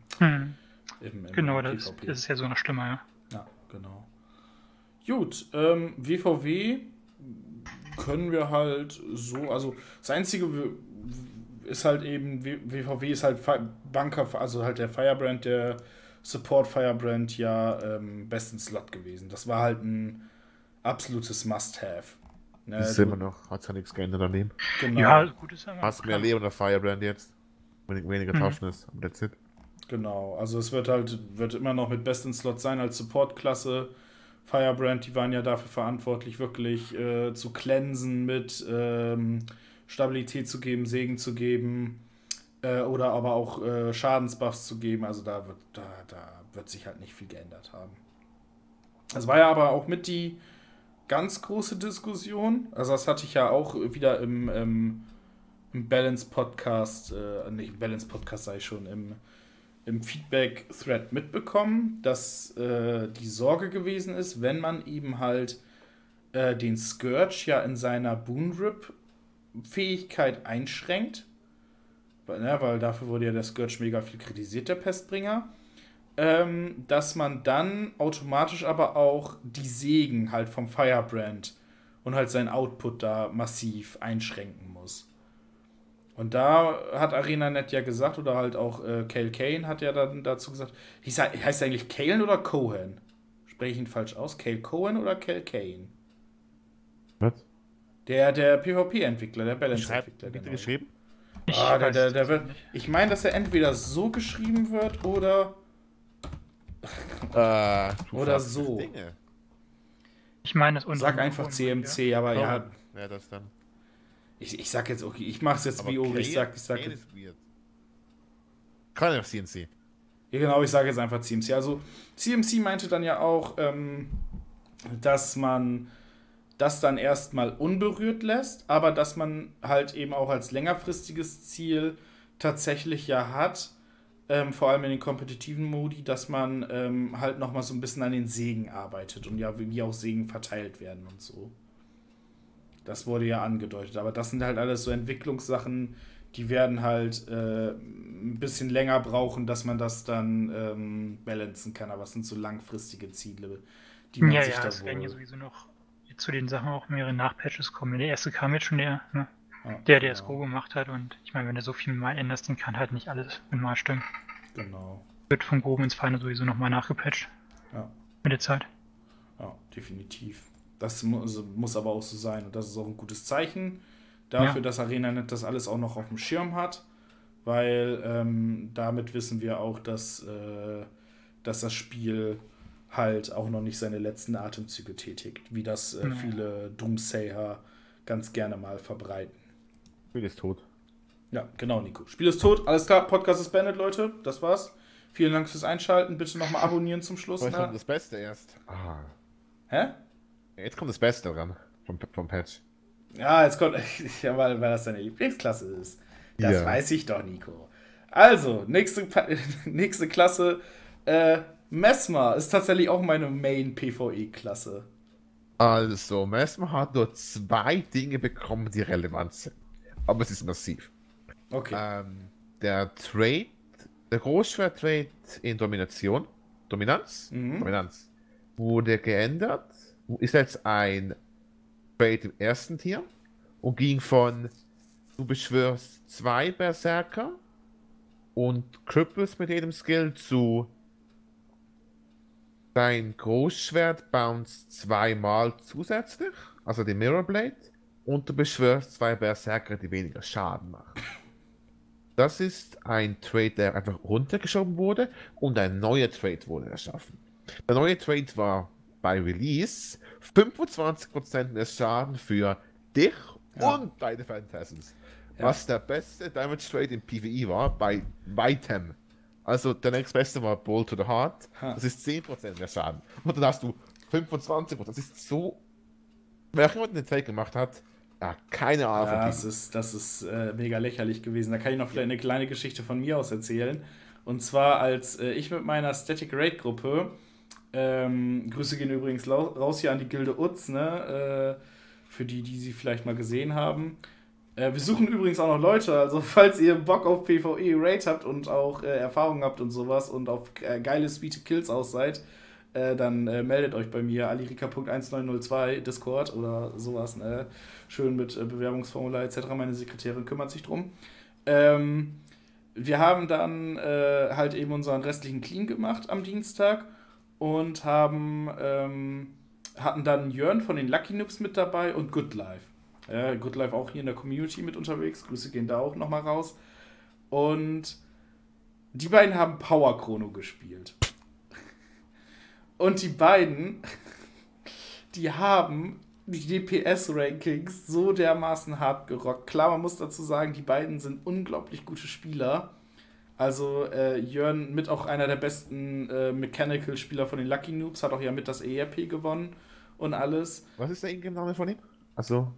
genau, PvP. Das ist ja so noch schlimmer, ja. Ja, genau. Gut, WVW können wir halt so, also das Einzige ist halt eben, WVW ist halt Bunker, also halt der Firebrand, der Support Firebrand ja besten Slot gewesen. Das war halt ein absolutes Must-Have. Das ist immer noch, hat ja nichts geändert daneben. Genau. Ja, gut ist aber. Hast mehr Leben oder Firebrand jetzt, weniger Toughness, that's it. Genau, also es wird immer noch mit besten Slot sein als Support-Klasse. Firebrand, die waren ja dafür verantwortlich, wirklich zu cleansen, mit Stabilität zu geben, Segen zu geben oder aber auch Schadensbuffs zu geben. Also da wird sich halt nicht viel geändert haben. Das war ja aber auch mit die ganz große Diskussion. Also das hatte ich ja auch wieder im Balance-Podcast, nicht im Balance-Podcast sei ich schon, im Feedback-Thread mitbekommen, dass die Sorge gewesen ist, wenn man eben halt den Scourge ja in seiner Boon-Rip-Fähigkeit einschränkt, weil dafür wurde ja der Scourge mega viel kritisiert, der Pestbringer, dass man dann automatisch aber auch die Segen halt vom Firebrand und halt seinen Output da massiv einschränken muss. Und da hat ArenaNet ja gesagt, oder halt auch Cale Kane hat ja dann dazu gesagt, heißt er eigentlich Kalen oder Cohen? Spreche ich ihn falsch aus? Cale Cohen oder Cale Kane? Was? Der PvP-Entwickler, der Balance-Entwickler. Genau. Geschrieben? Ich meine, dass er entweder so geschrieben wird oder oder so. Dinge. Ich meine, das Sag einfach CMC, ja. Aber ja. Ja, das dann. Ich sag jetzt, okay, ich mach's jetzt wie Ori, ich sag jetzt. Kann ja CMC. Ja, genau, ich sage jetzt einfach CMC. Also, CMC meinte dann ja auch, dass man das dann erstmal unberührt lässt, aber dass man halt eben auch als längerfristiges Ziel tatsächlich ja hat, vor allem in den kompetitiven Modi, dass man halt nochmal so ein bisschen an den Segen arbeitet und ja, wie auch Segen verteilt werden und so. Das wurde ja angedeutet, aber das sind halt alles so Entwicklungssachen, die werden halt ein bisschen länger brauchen, dass man das dann balancen kann, aber es sind so langfristige Ziele, die man sich da es werden ja sowieso noch zu den Sachen auch mehrere Nachpatches kommen. Der erste kam jetzt schon, der es Go gemacht hat, und ich meine, wenn du so viel mal änderst, dann kann halt nicht alles mit mal stimmen. Genau. Wird vom Groben ins Feine sowieso nochmal nachgepatcht. Ja. Mit der Zeit. Ja, definitiv. Das muss aber auch so sein. Und das ist auch ein gutes Zeichen dafür, dass ArenaNet das alles auch noch auf dem Schirm hat. Weil damit wissen wir auch, dass das Spiel halt auch noch nicht seine letzten Atemzüge tätigt. Wie das viele Doomsayer ganz gerne mal verbreiten. Spiel ist tot. Ja, genau, Nico. Spiel ist tot. Alles klar, Podcast ist beendet, Leute. Das war's. Vielen Dank fürs Einschalten. Bitte nochmal abonnieren zum Schluss. Jetzt kommt das Beste erst. Hä? Jetzt kommt das Beste ran vom Patch. Ja, jetzt kommt, ja, weil das deine Lieblingsklasse ist. Das weiß ich doch, Nico. Also, nächste Klasse, Mesmer ist tatsächlich auch meine Main-PvE-Klasse. Also, Mesmer hat nur 2 Dinge bekommen, die relevant sind. Aber es ist massiv. Okay. Der Trade, der Großschwert-Trade in Dominanz, wurde geändert. Ist jetzt ein Trade im ersten Tier und ging von du beschwörst 2 Berserker und Cripples mit jedem Skill zu dein Großschwert bounce 2-mal zusätzlich, also die Mirror Blade, und du beschwörst 2 Berserker, die weniger Schaden machen. Das ist ein Trade, der einfach runtergeschoben wurde und ein neuer Trade wurde erschaffen. Der neue Trade war bei Release 25% mehr Schaden für dich und deine Phantasms. Was der beste Damage Trade im PvE war, bei weitem. Also der nächstbeste war Bolt to the Heart. Das ist 10% mehr Schaden. Und dann hast du 25%. Das ist so... Wer auch immer den Trade gemacht hat, keine Ahnung. Ja, das ist mega lächerlich gewesen. Da kann ich noch vielleicht eine kleine Geschichte von mir aus erzählen. Und zwar, als ich mit meiner Static Raid Gruppe, Grüße gehen übrigens raus hier an die Gilde Utz, ne? Für die sie vielleicht mal gesehen haben. Wir suchen übrigens auch noch Leute, also falls ihr Bock auf PvE Raid habt und auch Erfahrung habt und sowas und auf geile Sweet Kills aus seid, dann meldet euch bei mir, alirika.1902 Discord oder sowas, ne? Schön mit Bewerbungsformular etc. Meine Sekretärin kümmert sich drum. Wir haben dann halt eben unseren restlichen Clean gemacht am Dienstag und hatten dann Jörn von den Lucky Noobs mit dabei und Good Life. Good Life auch hier in der Community mit unterwegs. Grüße gehen da auch nochmal raus. Und die beiden haben Power Chrono gespielt. Und die beiden, die haben die DPS-Rankings so dermaßen hart gerockt. Klar, man muss dazu sagen, die beiden sind unglaublich gute Spieler. Also Jörn mit auch einer der besten Mechanical-Spieler von den Lucky Noobs, hat auch ja mit das ERP gewonnen und alles. Was ist der Ingame-Name von ihm? Also,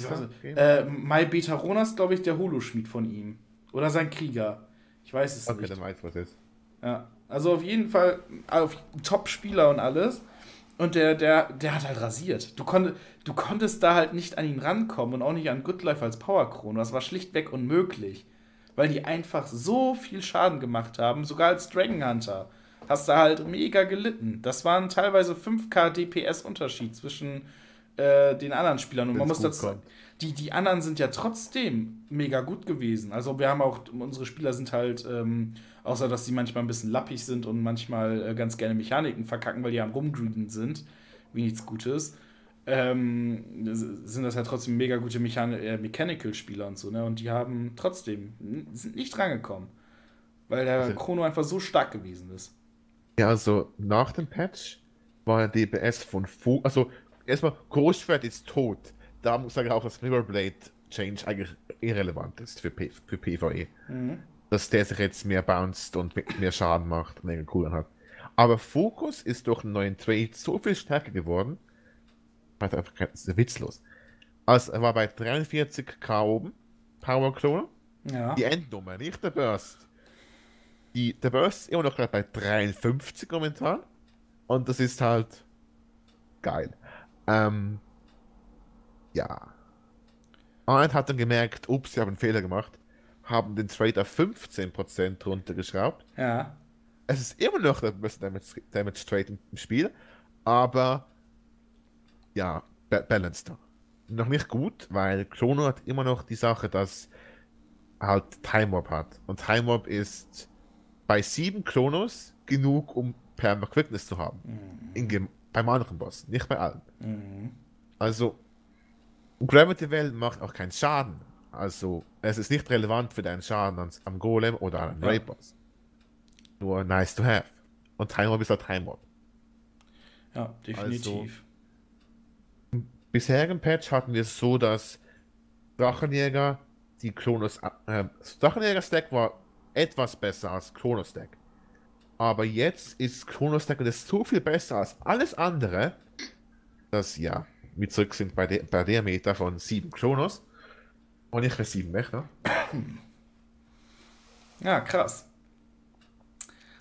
Mai Betaronas, glaube ich, der Holoschmied von ihm. Oder sein Krieger. Ich weiß es nicht. Okay, dann weiß was ist. Ja, also auf jeden Fall Top-Spieler und alles. Und der hat halt rasiert. Du konntest da halt nicht an ihn rankommen und auch nicht an Good Life als Power Chrono. Das war schlichtweg unmöglich. Weil die einfach so viel Schaden gemacht haben. Sogar als Dragon Hunter hast du halt mega gelitten. Das waren teilweise 5k DPS Unterschied zwischen den anderen Spielern. Und man muss dazu sagen, die anderen sind ja trotzdem mega gut gewesen. Also wir haben auch, unsere Spieler sind halt, außer dass sie manchmal ein bisschen lappig sind und manchmal ganz gerne Mechaniken verkacken, weil die am Rumgreeden sind, wie nichts Gutes, sind das halt trotzdem mega gute Mechanical-Spieler und so, ne? Und die haben trotzdem, sind nicht rangekommen, weil der Chrono einfach so stark gewesen ist. Ja, also nach dem Patch war der DPS von also erstmal, Großschwert ist tot. Da muss ich sagen auch, dass Mirror Blade Change eigentlich irrelevant ist für PvE. Dass der sich jetzt mehr bounced und mehr Schaden macht und einen coolen hat. Aber Fokus ist durch einen neuen Trade so viel stärker geworden. Das ist witzlos. Also er war bei 43k oben, Power Chrono. Ja. Die Endnummer, nicht der Burst. Der Burst ist immer noch bei 53 momentan. Und das ist halt geil. Ja. Und hat dann gemerkt, ups, sie haben einen Fehler gemacht, haben den Trade auf 15% runtergeschraubt. Ja. Es ist immer noch der beste Damage Trade im Spiel, aber ja, balanced. Noch nicht gut, weil Chrono hat immer noch die Sache, dass halt Time Warp hat. Und Time Warp ist bei 7 Chronos genug, um Perma Quickness zu haben. Bei manchen Bossen, nicht bei allen. Also, Gravity Well macht auch keinen Schaden. Also, es ist nicht relevant für deinen Schaden am Golem oder an einem Raid Boss. Nur nice to have. Und Time Warp ist halt Time Warp. Ja, definitiv. Also, im bisherigen Patch hatten wir es so, dass Drachenjäger, die Drachenjäger-Stack war etwas besser als Chrono-Stack. Aber jetzt ist Chrono-Stack so viel besser als alles andere, dass ja, wir zurück sind bei der Meta von 7 Chronos und nicht mehr 7 Mechner. Ja, krass.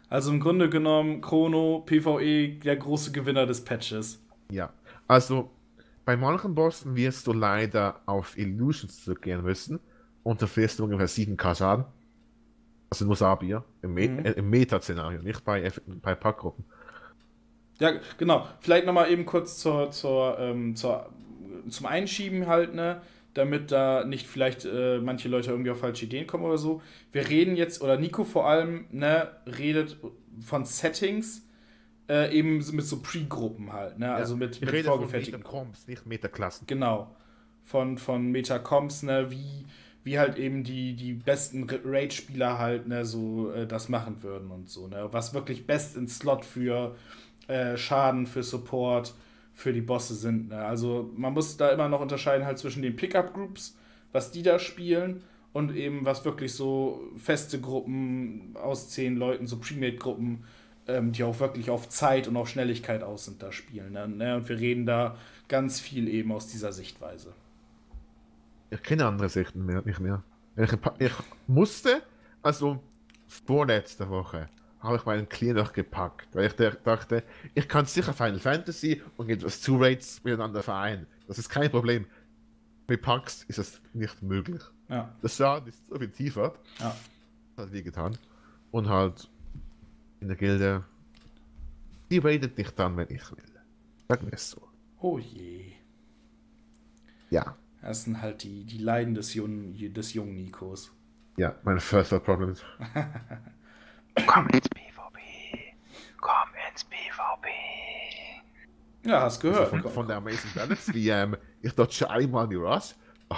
Also im Grunde genommen Chrono, PvE, der große Gewinner des Patches. Ja, also bei manchen Bossen wirst du leider auf Illusions zurückgehen müssen und da verlierst du ungefähr 7k Schaden. Also nur Sabir, im Meta-Szenario, nicht bei Packgruppen. Ja, genau. Vielleicht nochmal eben kurz zum Einschieben halt, ne? Damit da nicht vielleicht manche Leute irgendwie auf falsche Ideen kommen oder so. Wir reden jetzt, oder Nico vor allem, ne, redet von Settings, eben mit so Pre-Gruppen halt, ne? Also mit vorgefertigten Meta-Comps, nicht Meta-Klassen. Genau. Von Meta-Comps, ne, wie halt eben die besten Raid-Spieler halt, ne, so das machen würden und so, ne? Was wirklich best in Slot für Schaden, für Support, für die Bosse sind, ne? Also man muss da immer noch unterscheiden halt zwischen den Pickup-Groups, was die da spielen, und eben was wirklich so feste Gruppen aus 10 Leuten, so Premade-Gruppen, die auch wirklich auf Zeit und auf Schnelligkeit aus sind, da spielen, ne? Und wir reden da ganz viel eben aus dieser Sichtweise. Ich kenne andere Sichten nicht mehr. Ich musste, also vorletzte Woche, habe ich meinen Clear noch gepackt, weil ich dachte, ich kann sicher Final Fantasy und etwas zu Raids miteinander vereinen. Das ist kein Problem. Mit Packs ist es nicht möglich. Ja. Das Schaden ist so viel tiefer. Ja. Das hat wehgetan. Und halt in der Gilde, die raidet dich dann, wenn ich will. Sagen wir es so. Oh je. Ja. Das sind halt die Leiden des jungen Nikos. Ja, meine First World Problems. Komm ins PvP. Komm ins PvP. Ja, hast gehört. Also von der Amazing Balance, wie ich dodge einmal die Rush. Oh.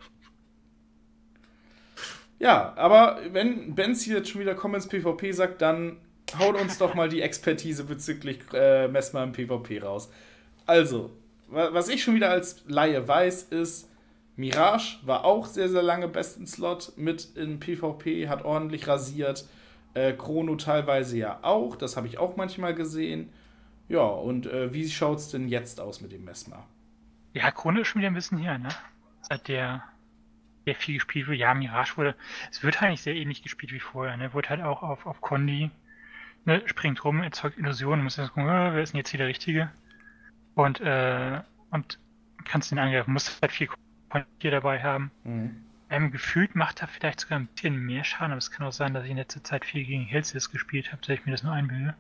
Ja, aber wenn Benz hier jetzt schon wieder Komm ins PvP sagt, dann haut uns doch mal die Expertise bezüglich Messmer im PvP raus. Also, was ich schon wieder als Laie weiß, ist, Mirage war auch sehr, sehr lange besten Slot mit in PvP, hat ordentlich rasiert. Chrono teilweise ja auch, das habe ich auch manchmal gesehen. Ja, und wie schaut's denn jetzt aus mit dem Messmer? Ja, Chrono ist schon wieder ein bisschen her, ne? Seit der viel gespielt wird. Ja, Mirage es wird eigentlich sehr ähnlich gespielt wie vorher, ne? Wurde halt auch auf Condi, ne? Springt rum, erzeugt Illusionen, muss jetzt gucken, wer ist denn jetzt hier der Richtige? Und kannst den angreifen, musst halt viel hier dabei haben. Gefühlt macht er vielleicht sogar ein bisschen mehr Schaden, aber es kann auch sein, dass ich in letzter Zeit viel gegen Helsis gespielt habe, dass ich mir das nur einbilde.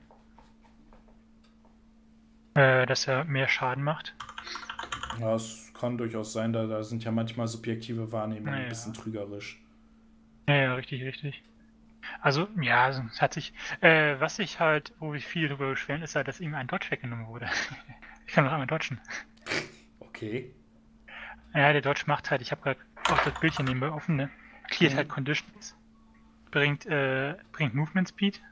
Dass er mehr Schaden macht. Ja, es kann durchaus sein, da sind ja manchmal subjektive Wahrnehmungen ein bisschen trügerisch. Ja, richtig. Also, ja, es hat sich, was sich halt, wo wir viel darüber beschweren, ist halt, dass ihm ein Dodge weggenommen wurde. Ich kann noch einmal dodgen. Okay. Ja, der Dodge macht halt, ich habe gerade auch das Bildchen nebenbei offen, ne? Cleart halt Conditions, bringt Movement Speed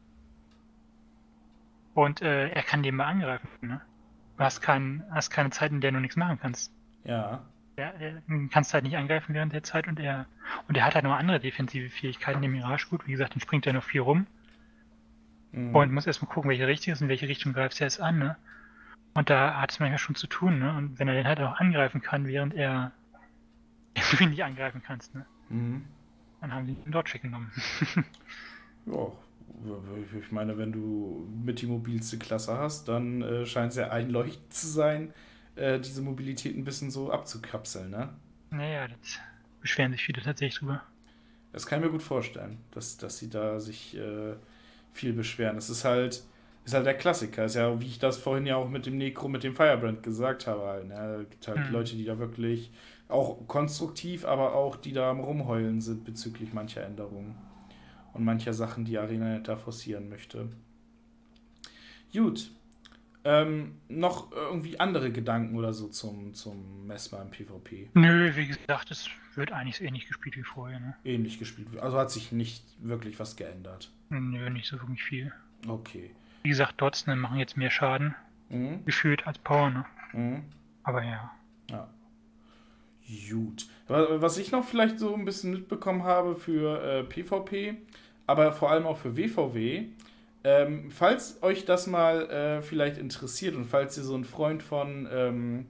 und er kann den mal angreifen, ne? Du hast keine Zeit, in der du nichts machen kannst. Ja. Du kannst halt nicht angreifen während der Zeit und er hat halt noch andere defensive Fähigkeiten, der Mirage gut, wie gesagt, dann springt er noch viel rum und muss erstmal gucken, welche Richtung ist und welche Richtung greifst du erst an, ne? Und da hat es manchmal schon zu tun, ne? Und wenn er den halt auch angreifen kann, während du ihn nicht angreifen kannst, ne? Dann haben die den Dodge weggenommen. Ja, ich meine, wenn du mit die mobilste Klasse hast, dann scheint es ja einleuchtend zu sein, diese Mobilität ein bisschen so abzukapseln, ne? Naja, das beschweren sich viele tatsächlich drüber. Das kann ich mir gut vorstellen, dass sie da sich viel beschweren. Das ist halt der Klassiker. Ist ja, wie ich das vorhin ja auch mit dem Necro, mit dem Firebrand gesagt habe, halt, ne? Es gibt halt Leute, die da wirklich auch konstruktiv, aber auch die da am Rumheulen sind bezüglich mancher Änderungen und mancher Sachen, die Arena da forcieren möchte. Gut. Noch irgendwie andere Gedanken oder so zum Messmer im PvP? Nö, wie gesagt, es wird eigentlich so ähnlich gespielt wie vorher, ne? Ähnlich gespielt. Also hat sich nicht wirklich was geändert? Nö, nicht so wirklich viel. Okay. Wie gesagt, Dots machen jetzt mehr Schaden, gefühlt als Power, ne? Aber ja. Ja. Gut. Was ich noch vielleicht so ein bisschen mitbekommen habe für PvP, aber vor allem auch für WVW, falls euch das mal vielleicht interessiert und falls ihr so ein Freund von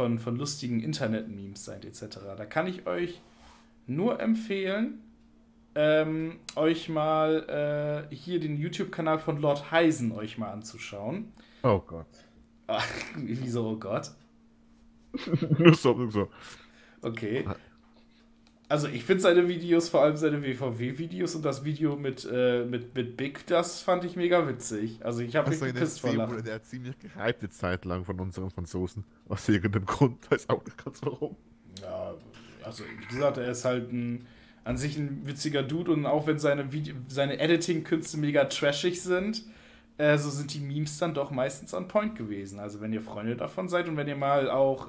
lustigen Internet-Memes seid etc., da kann ich euch nur empfehlen, euch mal hier den YouTube-Kanal von Lord Heisen euch mal anzuschauen. Oh Gott. Wieso, oh Gott? Nur so. Okay. Also ich finde seine Videos, vor allem seine WVW-Videos und das Video mit Big, das fand ich mega witzig. Also ich habe mich gepisst vor Lachen. Der hat ziemlich gehypte Zeit lang von unseren Franzosen. Aus irgendeinem Grund, weiß auch nicht ganz warum. Ja, also wie gesagt, er ist halt an sich ein witziger Dude und auch wenn seine Editing-Künste mega trashig sind, so sind die Memes dann doch meistens on point gewesen. Also wenn ihr Freunde davon seid und wenn ihr mal auch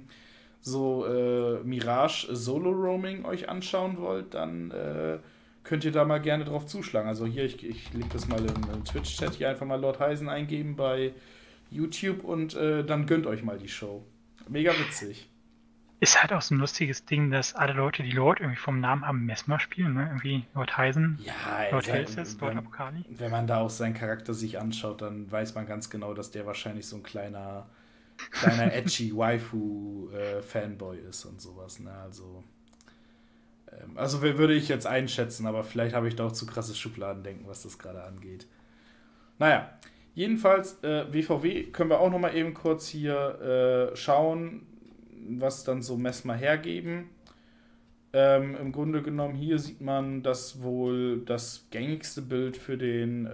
Mirage Solo Roaming euch anschauen wollt, dann könnt ihr da mal gerne drauf zuschlagen. Also hier, ich lege das mal im Twitch-Chat hier einfach mal Lord Heisen eingeben bei YouTube und dann gönnt euch mal die Show. Mega witzig. Ist halt auch so ein lustiges Ding, dass alle Leute, die Lord irgendwie vom Namen am Mesmer spielen, ne? Irgendwie Lord Heisen, ja, Lord Helsis, Lord Apokali. Wenn man da auch seinen Charakter sich anschaut, dann weiß man ganz genau, dass der wahrscheinlich so ein kleiner edgy Waifu-Fanboy ist und sowas. Ne? Also würde ich jetzt einschätzen, aber vielleicht habe ich da auch zu krasses Schubladendenken, was das gerade angeht. Naja, jedenfalls, WVW können wir auch noch mal eben kurz hier schauen, was dann so Messmer hergeben. Im Grunde genommen, hier sieht man, dass wohl das gängigste Bild für den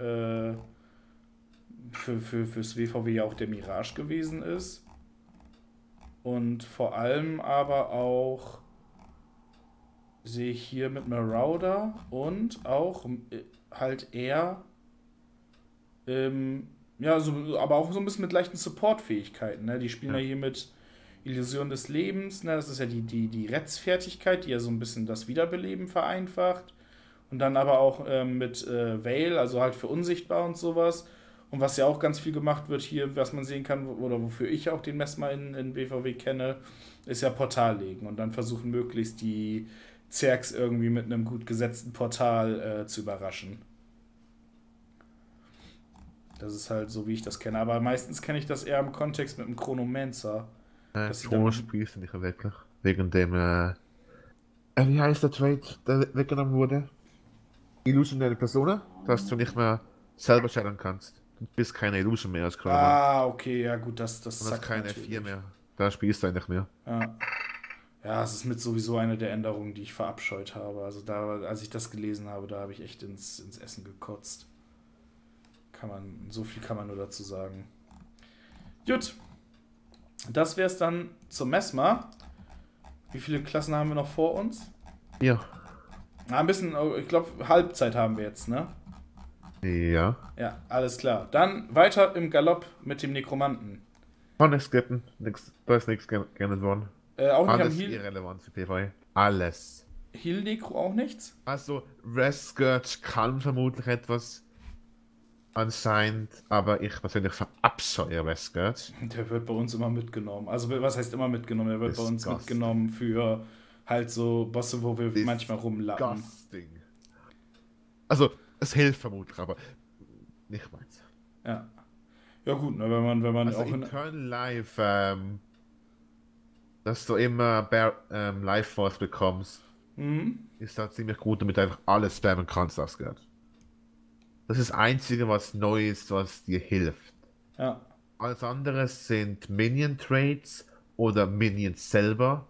fürs WVW ja auch der Mirage gewesen ist. Und vor allem aber auch sehe ich hier mit Marauder und auch halt eher aber auch so ein bisschen mit leichten Support-Fähigkeiten. Ne? Die spielen ja hier mit Illusion des Lebens, ne? Das ist ja die Retzfertigkeit, die ja so ein bisschen das Wiederbeleben vereinfacht. Und dann aber auch mit Veil, also halt für unsichtbar und sowas. Und was ja auch ganz viel gemacht wird hier, was man sehen kann, oder wofür ich auch den Messmer in WVW kenne, ist ja Portal legen und dann versuchen möglichst die Zergs irgendwie mit einem gut gesetzten Portal zu überraschen. Das ist halt so, wie ich das kenne. Aber meistens kenne ich das eher im Kontext mit dem Chronomancer. Chronospiel finde ich wirklich. Wegen dem, wie heißt der Trade, der weggenommen wurde? Illusionäre Persona, dass du nicht mehr selber stellen kannst. Du bist keine Illusion mehr als Chrono. Ah, okay, ja gut, das sagt keine F4 mehr. Da spielst du eigentlich mehr. Ja, es ist mit sowieso eine der Änderungen, die ich verabscheut habe. Also da, als ich das gelesen habe, da habe ich echt ins Essen gekotzt. So viel kann man nur dazu sagen. Gut. Das wäre es dann zum Messmer. Wie viele Klassen haben wir noch vor uns? Ja. Ein bisschen, ich glaube, Halbzeit haben wir jetzt, ne? Ja. Ja, alles klar. Dann weiter im Galopp mit dem Nekromanten. Kann ich skippen. Da ist nichts geändert worden. Auch nicht alles am Heal. Irrelevant für PvE. Alles. Heal-Nekro auch nichts? Also, Rescourge kann vermutlich etwas anscheinend, aber ich persönlich verabscheue Rescourge. Der wird bei uns immer mitgenommen. Also, was heißt immer mitgenommen? Der wird bei uns mitgenommen für halt so Bosse, wo wir manchmal rumlappen. Also, es hilft vermutlich, aber nicht meins. Ja. Ja gut, ne, wenn man also auch in Turn Life, dass du immer Life Force bekommst, ist da ziemlich gut, damit du einfach alles spammen kannst, das gehört. Das ist das Einzige, was neu ist, was dir hilft. Ja. Alles andere sind Minion-Trades oder Minions selber.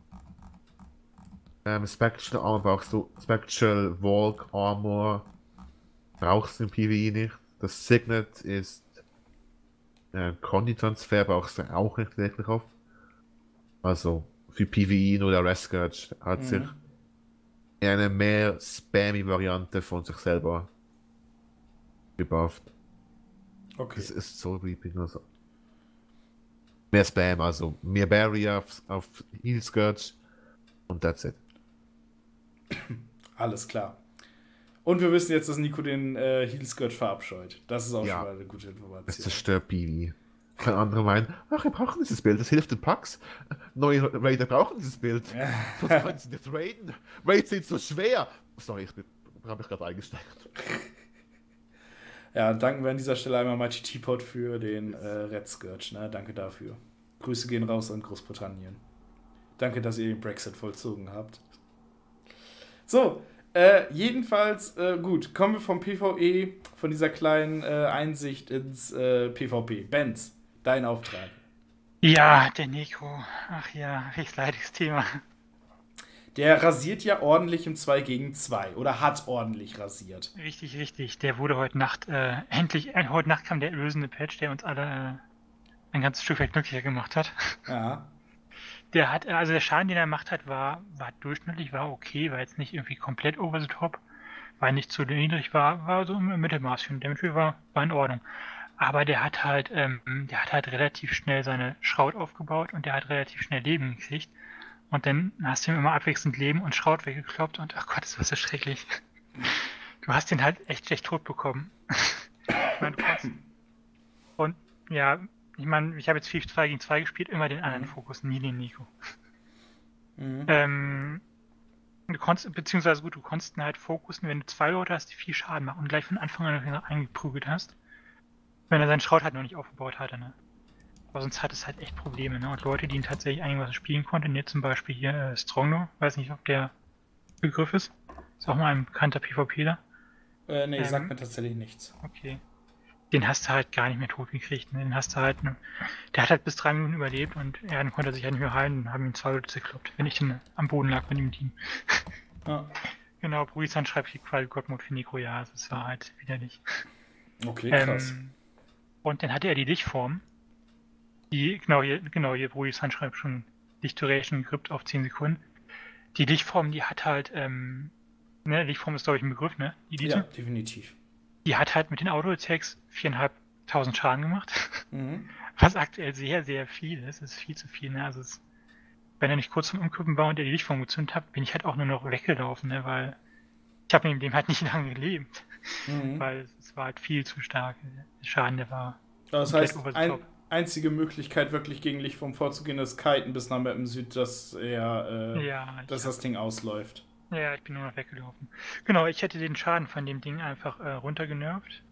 Spectral Armor brauchst du, Spectral Walk Armor brauchst du im PvE nicht. Das Signet ist Condi-Transfer brauchst du auch nicht wirklich oft. Also für PvE nur der Rescourge hat sich eine mehr spammy Variante von sich selber gebufft. Okay. Das ist so Reaping also. Mehr Spam, also mehr Barrier auf Heal Scourge und that's it. Alles klar. Und wir wissen jetzt, dass Nico den Heal Scourge verabscheut. Das ist auch schon mal eine gute Information. Es zerstört PvE. Kein anderer meint, ach, wir brauchen dieses Bild, das hilft den Packs. Neue Raider brauchen dieses Bild. Sonst können sie nicht raiden. Raids sind so schwer. Sorry, ich habe mich gerade eingesteigert. Ja, danken wir an dieser Stelle einmal Mighty Teapot für den Red Scourge. Ne? Danke dafür. Grüße gehen raus an Großbritannien. Danke, dass ihr den Brexit vollzogen habt. So, Jedenfalls, gut, kommen wir vom PvE, von dieser kleinen Einsicht ins PvP. Benz, dein Auftrag. Ja, der Neko. Ach ja, welches leidiges Thema. Der rasiert ja ordentlich im 2 gegen 2 oder hat ordentlich rasiert. Richtig, richtig. Der wurde heute Nacht, heute Nacht kam der erlösende Patch, der uns alle ein ganzes Stück weit glücklicher gemacht hat. Ja. Der Schaden, den er gemacht hat, war durchschnittlich, war okay, war jetzt nicht irgendwie komplett over the top, war nicht zu niedrig, war so im Mittelmaß. Für den Damage war in Ordnung. Aber der hat halt relativ schnell seine Schraut aufgebaut und der hat relativ schnell Leben gekriegt. Und dann hast du ihm immer abwechselnd Leben und Schraut weggekloppt und ach Gott, das war so schrecklich. Du hast den halt echt schlecht tot bekommen. Und ja, ich meine, ich habe jetzt viel 2 gegen 2 gespielt, immer den anderen Fokus, nie den Neko. Du konntest ihn halt fokussen, wenn du 2 Leute hast, die viel Schaden machen und gleich von Anfang an eingeprügelt hast. Wenn er seinen Schraut halt noch nicht aufgebaut hatte, ne? Aber sonst hat es halt echt Probleme, ne? Und Leute, die ihn tatsächlich einigermaßen spielen konnten, jetzt zum Beispiel hier Strongno, weiß nicht, ob der Begriff ist. Ist auch mal ein bekannter PvPler. Nee, sagt mir tatsächlich nichts. Okay. Den hast du halt gar nicht mehr tot gekriegt, ne? Den hast du halt, ne? Der hat halt bis 3 Minuten überlebt und dann konnte er sich halt nicht mehr heilen und haben ihn 2 Leute zerkloppt, wenn ich dann am Boden lag mit dem Team. Ja. Genau, Bruisan schreibt hier quasi Gottmod für Neko, ja, das war halt widerlich. Okay, krass. Und dann hatte er die Lichtform. Hier, Bruisan schreibt schon Licht Duration Grip auf 10 Sekunden. Die Lichtform, die hat halt, Lichtform ist glaube ich ein Begriff, ne? Ja, definitiv. Die hat halt mit den Auto-Attacks 4.500 Schaden gemacht. Was aktuell sehr, sehr viel ist. Das ist viel zu viel, ne? Also wenn er nicht kurz zum Umkippen war und er die Lichtform gezündet hat, bin ich halt auch nur noch weggelaufen, ne? Weil ich habe mit dem halt nicht lange gelebt. Weil es war halt viel zu stark. Der Schaden, der war. Das heißt, einzige Möglichkeit, wirklich gegen Lichtform vorzugehen, ist Kiten bis nach Mappen Süd, dass das Ding ausläuft. Ja, ich bin nur noch weggelaufen. Genau, ich hätte den Schaden von dem Ding einfach runtergenervt.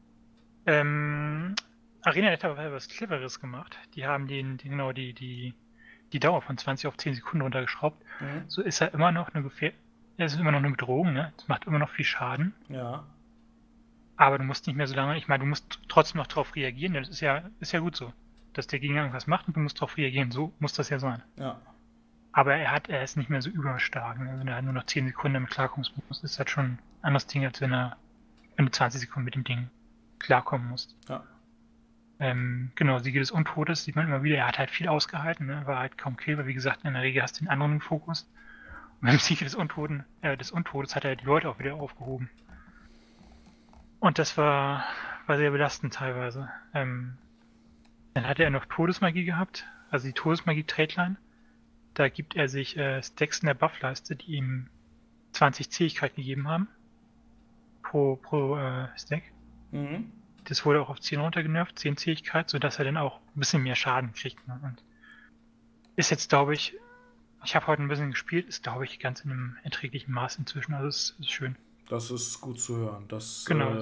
Arena hat aber was Cleveres gemacht. Die haben die Dauer von 20 auf 10 Sekunden runtergeschraubt. So ist er immer noch es ist immer noch eine Bedrohung, ne? Es macht immer noch viel Schaden. Ja. Aber du musst nicht mehr so lange, ich meine, du musst trotzdem noch drauf reagieren, das ist ja gut so. Dass der Gegner irgendwas macht und du musst drauf reagieren, so muss das ja sein. Ja. Aber er ist nicht mehr so überstark, ne? Wenn er halt nur noch 10 Sekunden damit klarkommen muss, ist das schon ein anderes Ding, als wenn du 20 Sekunden mit dem Ding klarkommen musst. Ja. Genau, Siege des Untodes sieht man immer wieder, er hat halt viel ausgehalten, ne? War halt kaum Kill, weil wie gesagt, in der Regel hast du den anderen im Fokus. Und beim Siege des Untodes hat er die Leute auch wieder aufgehoben. Und das war sehr belastend teilweise. Dann hatte er noch Todesmagie gehabt, also die Todesmagie-Trade-Line. Da gibt er sich Stacks in der Buffleiste, die ihm 20 Zähigkeit gegeben haben. Pro Stack. Das wurde auch auf 10 runtergenervt, 10 Zähigkeit, sodass er dann auch ein bisschen mehr Schaden kriegt. Ne? Und ist jetzt, glaube ich habe heute ein bisschen gespielt, ist, glaube ich, ganz in einem erträglichen Maß inzwischen. Also es ist schön. Das ist gut zu hören. Genau,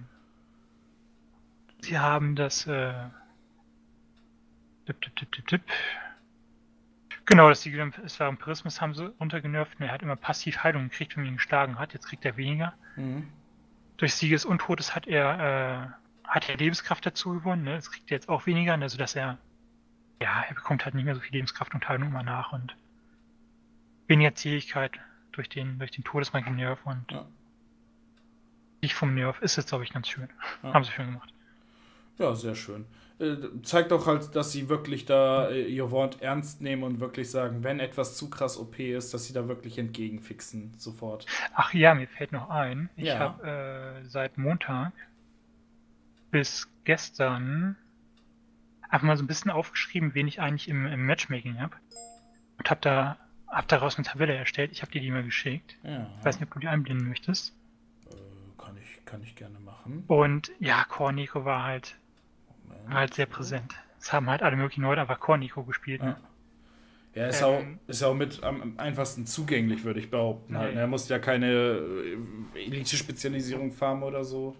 sie haben das Genau, das Vampirismus haben sie runtergenervt und er hat immer passiv Heilung gekriegt, wenn man ihn geschlagen hat. Jetzt kriegt er weniger. Durch Siege des Untodes hat er Lebenskraft dazu gewonnen. Ne? Das kriegt er jetzt auch weniger, ne? Sodass er bekommt halt nicht mehr so viel Lebenskraft und Heilung immer nach und weniger Zähigkeit durch den Todesmagie-Nerv und nicht vom Nerv ist jetzt, glaube ich, ganz schön. Ja. Haben sie schön gemacht. Ja, sehr schön. Zeigt auch halt, dass sie wirklich da ihr Wort ernst nehmen und wirklich sagen, wenn etwas zu krass OP ist, dass sie da wirklich entgegenfixen sofort. Ach ja, mir fällt noch ein. Ich habe seit Montag bis gestern einfach mal so ein bisschen aufgeschrieben, wen ich eigentlich im Matchmaking habe. Und habe daraus eine Tabelle erstellt. Ich habe dir die mal geschickt. Ja. Ich weiß nicht, ob du die einblenden möchtest. Kann ich gerne machen. Und ja, Core Neko war halt sehr präsent. Es haben halt alle möglichen Leute einfach Core Neko gespielt. Ne? Ja, ist ja auch mit am einfachsten zugänglich, würde ich behaupten. Halt. Er muss ja keine Elite-Spezialisierung farmen oder so.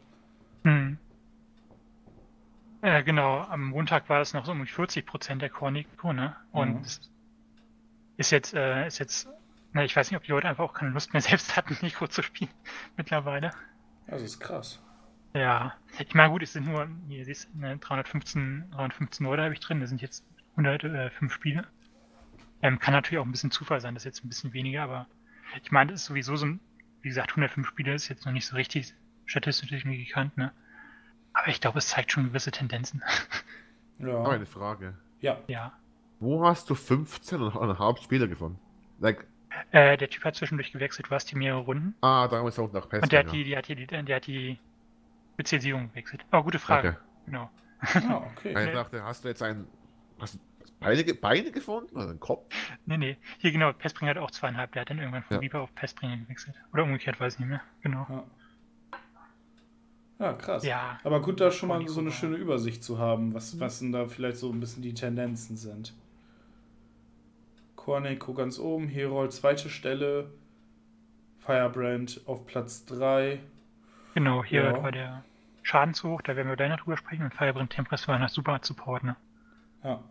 Genau, am Montag war es noch so um 40% der Core Neko, ne? Und ist jetzt Na, ich weiß nicht, ob die Leute einfach auch keine Lust mehr selbst hatten, Necro zu spielen mittlerweile. Das ist krass. Ja, ich meine, gut, es sind nur, hier siehst du, 315 Leute habe ich drin, das sind jetzt 105 Spiele. Kann natürlich auch ein bisschen Zufall sein, das ist jetzt ein bisschen weniger, aber ich meine, das ist sowieso so ein, wie gesagt, 105 Spiele ist jetzt noch nicht so richtig statistisch irgendwie gekannt, ne? Aber ich glaube, es zeigt schon gewisse Tendenzen. Ja. Aber eine Frage. Ja. Ja. Wo hast du 15,5 Spieler gefunden? Like, Der Typ hat zwischendurch gewechselt, du hast hier mehrere Runden. da ist auch nach Pest. Und der hat die Spezialisierung gewechselt. Oh, gute Frage. Okay. Genau. Ah, okay. Ich dachte, hast du Beine gefunden oder einen Kopf? Nee. Hier genau, Pestbringer hat auch 2,5. Der hat dann irgendwann von Reaper auf Pestbringer gewechselt. Oder umgekehrt, weiß ich nicht mehr. Genau. Ja, krass. Ja. Aber gut, da schon mal so eine schöne Übersicht zu haben, was denn da vielleicht so ein bisschen die Tendenzen sind. Corneco ganz oben, Herold zweite Stelle, Firebrand auf Platz 3. Genau, hier war der Schaden zu hoch, da werden wir gleich noch drüber sprechen. Und Firebrand Tempress war noch super Support, ne? Ja.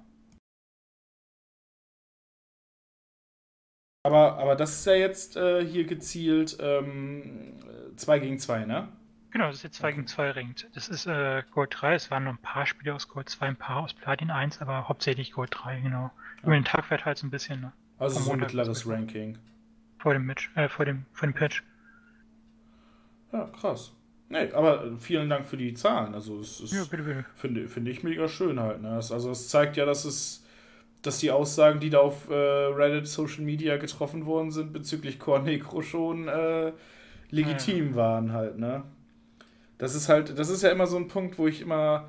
Aber das ist ja jetzt hier gezielt 2 gegen 2, ne? Genau, das ist jetzt 2 gegen 2 Ringt. Das ist Gold 3, es waren noch ein paar Spiele aus Gold 2, ein paar aus Platin 1, aber hauptsächlich Gold 3, genau. Über den Tag wird halt so ein bisschen, ne? Also so ein mittleres Ranking. Vor dem Patch. Ja, krass. Nee, aber vielen Dank für die Zahlen. Also es ist, Ja, bitte. Finde ich mega schön halt. Ne? Es zeigt ja, dass die Aussagen, die da auf Reddit Social Media getroffen worden sind, bezüglich Corneco schon legitim waren halt, ne? Das ist ja immer so ein Punkt, wo ich immer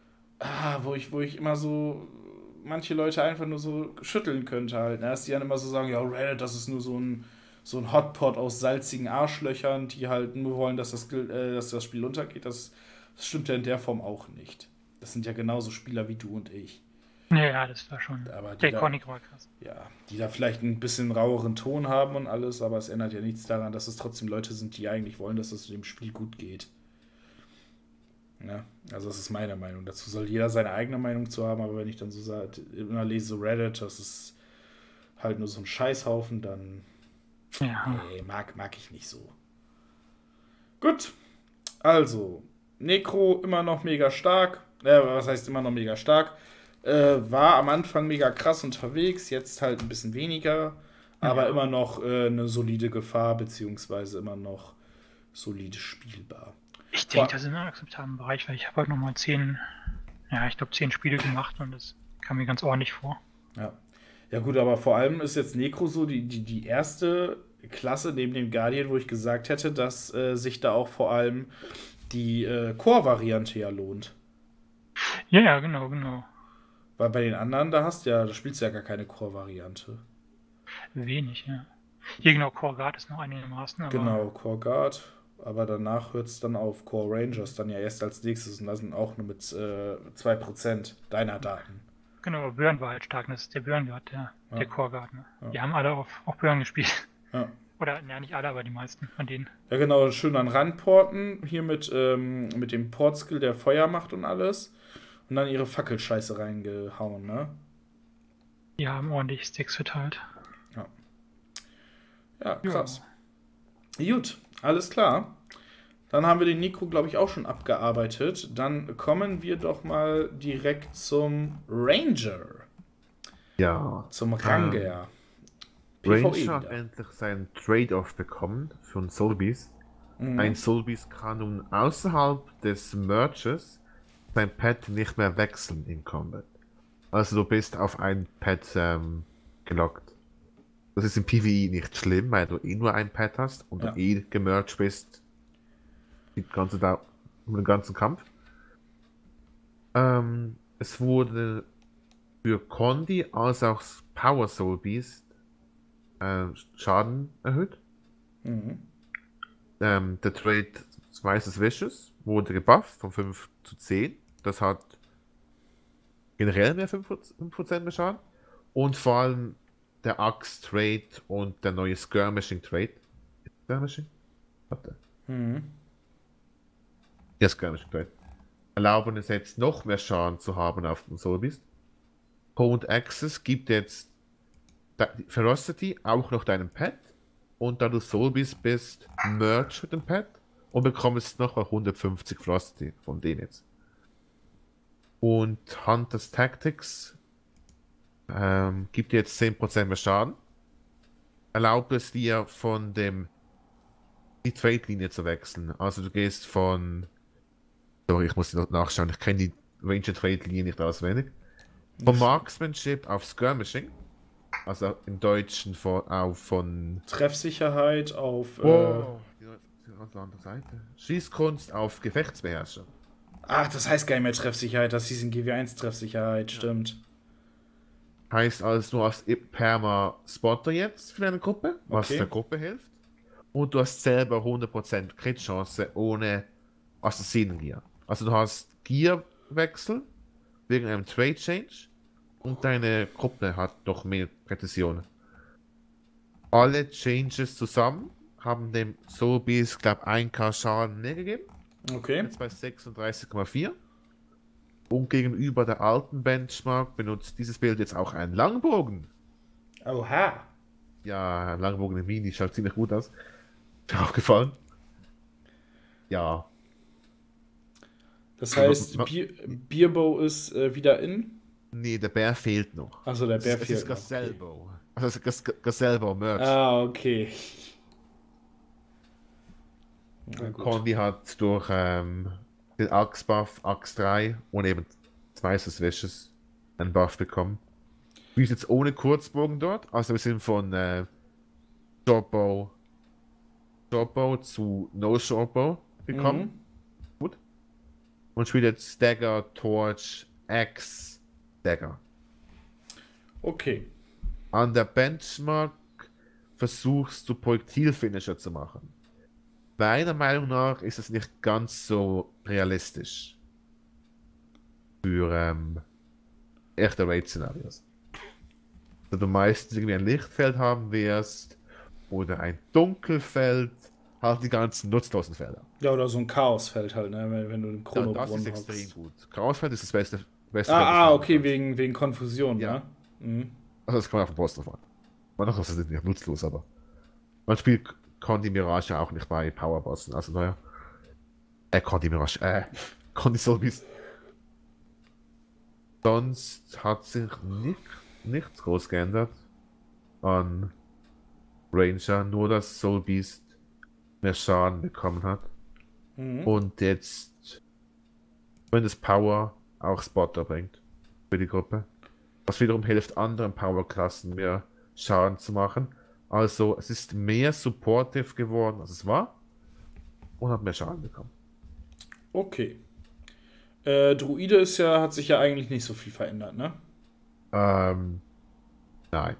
so manche Leute einfach nur so schütteln könnte halt, ne? Dass die dann immer so sagen, ja, Reddit, das ist nur so ein Hotpot aus salzigen Arschlöchern, die halt nur wollen, dass das Spiel untergeht. Das stimmt ja in der Form auch nicht. Das sind ja genauso Spieler wie du und ich. Ja, das war schon. Aber der Corneco war krass. Ja, die da vielleicht ein bisschen raueren Ton haben und alles, aber es ändert ja nichts daran, dass es trotzdem Leute sind, die eigentlich wollen, dass es dem Spiel gut geht. Ja, also das ist meine Meinung. Dazu soll jeder seine eigene Meinung zu haben, aber wenn ich dann so immer lese Reddit, das ist halt nur so ein Scheißhaufen, dann nee, mag ich nicht so. Gut, also Necro immer noch mega stark. Was heißt immer noch mega stark? War am Anfang mega krass unterwegs, jetzt halt ein bisschen weniger, aber immer noch eine solide Gefahr, beziehungsweise immer noch solide spielbar. Ich denke, das ist in einem akzeptablen Bereich, weil ich habe halt nochmal 10 Spiele gemacht und das kam mir ganz ordentlich vor. Ja gut, aber vor allem ist jetzt Necro so die erste Klasse neben dem Guardian, wo ich gesagt hätte, dass sich da auch vor allem die Core-Variante ja lohnt. Ja, genau. Weil bei den anderen, da spielst du ja gar keine Core-Variante. Wenig, ja. Hier genau, Core Guard ist noch einigermaßen. Genau, Core Guard. Aber danach hört es dann auf Core Rangers dann ja erst als nächstes und das sind auch nur mit 2% deiner Daten. Genau, Burn war halt stark, das ist der Burn Guard, der Core Guard. Ne? Ja. Die haben alle auf Burn gespielt. Ja. Oder, nicht alle, aber die meisten von denen. Ja genau, schön an Randporten, hier mit dem Port-Skill, der Feuer macht und alles. Und dann ihre Fackelscheiße reingehauen, ne? Die haben ordentlich Sticks verteilt. Ja, krass. Jo. Gut, alles klar. Dann haben wir den Necro, glaube ich, auch schon abgearbeitet. Dann kommen wir doch mal direkt zum Ranger. Ja. Zum Ranger. Ranger hat endlich seinen Trade-off bekommen für einen Soulbeast. Ein Soulbeast kann nun außerhalb des Merges sein Pet nicht mehr wechseln in Combat. Also du bist auf ein Pet gelockt. Das ist im PvE nicht schlimm, weil du nur ein Pet hast und du gemerged bist den ganzen Kampf. Es wurde für Condi als auch Power Soul Beast Schaden erhöht. Der Trade Weißes Vicious wurde gebufft von 5 zu 10. Das hat generell mehr 5% mehr Schaden. Und vor allem der Axe Trade und der neue Skirmishing Trade. Skirmishing? Warte. Ja, Skirmishing Trade. Erlauben es jetzt noch mehr Schaden zu haben auf dem Soulbeast. Point Access gibt jetzt Ferocity auch noch deinem Pet. Und da du Soulbeast bist, merge mit dem Pet und bekommst noch 150 Ferocity von denen jetzt. Und Hunters Tactics gibt dir jetzt 10% mehr Schaden. Erlaubt es dir von die Trade-Linie zu wechseln. Also du gehst von... Sorry, ich muss die noch nachschauen. Ich kenne die Ranger-Trade-Linie nicht auswendig. Von Marksmanship auf Skirmishing. Also im Deutschen von Treffsicherheit auf... die andere Seite. Schießkunst auf Gefechtsbeherrscher. Ach, das heißt gar nicht mehr Treffsicherheit. Das hieß in GW1 Treffsicherheit, stimmt. Heißt also, du hast Perma Spotter jetzt für deine Gruppe, was der Gruppe hilft. Und du hast selber 100% Crit-Chance ohne Assassinen-Gear. Also du hast Gear-Wechsel wegen einem Trade-Change und deine Gruppe hat noch mehr Präzision. Alle Changes zusammen haben dem Soulbeast, glaube ich, 1k Schaden mehr gegeben. Okay. Jetzt bei 36,4. Und gegenüber der alten Benchmark benutzt dieses Bild jetzt auch einen Langbogen. Oha. Ja, ein Langbogen im Mini schaut ziemlich gut aus. Ist mir aufgefallen. Ja. Das heißt, Bierbow ist wieder in? Nee, der Bär fehlt noch. Achso, der Bär fehlt noch. fehlt Das ist Gazellebow. Okay. Also das ist Gazellebow Merch. Ah, okay. Condi hat durch den Axe-Buff, Axe 3 und eben 2 Suspicious einen Buff bekommen. Wir sind jetzt ohne Kurzbogen dort, also wir sind von Shortbow zu No Shortbow gekommen. Gut. Und spielt jetzt Dagger, Torch, Axe, Dagger. Okay. An der Benchmark versuchst du Projektilfinisher zu machen. Meiner Meinung nach ist es nicht ganz so realistisch für echte Raid-Szenarios. Da du meistens irgendwie ein Lichtfeld haben wirst oder ein Dunkelfeld, halt die ganzen nutzlosen Felder. Ja, oder so ein Chaosfeld halt, ne? Wenn du einen Chronobrunnen hast. Das ist extrem gut. Chaosfeld ist das beste Feld. Okay, wegen Konfusion, ja. Ne? Also das kann man auf dem Boss drauf machen. Man das ist nicht nutzlos, aber man spielt Condi Mirage auch nicht bei Powerbossen, also naja. Condi Mirage, Condi Soulbeast. Sonst hat sich nichts groß geändert an Ranger, nur dass Soulbeast mehr Schaden bekommen hat. Und jetzt, wenn das Power auch Spotter bringt für die Gruppe, was wiederum hilft, anderen Powerklassen mehr Schaden zu machen. Also es ist mehr supportive geworden, als es war und hat mehr Schaden bekommen. Okay. Druide hat sich ja eigentlich nicht so viel verändert, ne? Nein.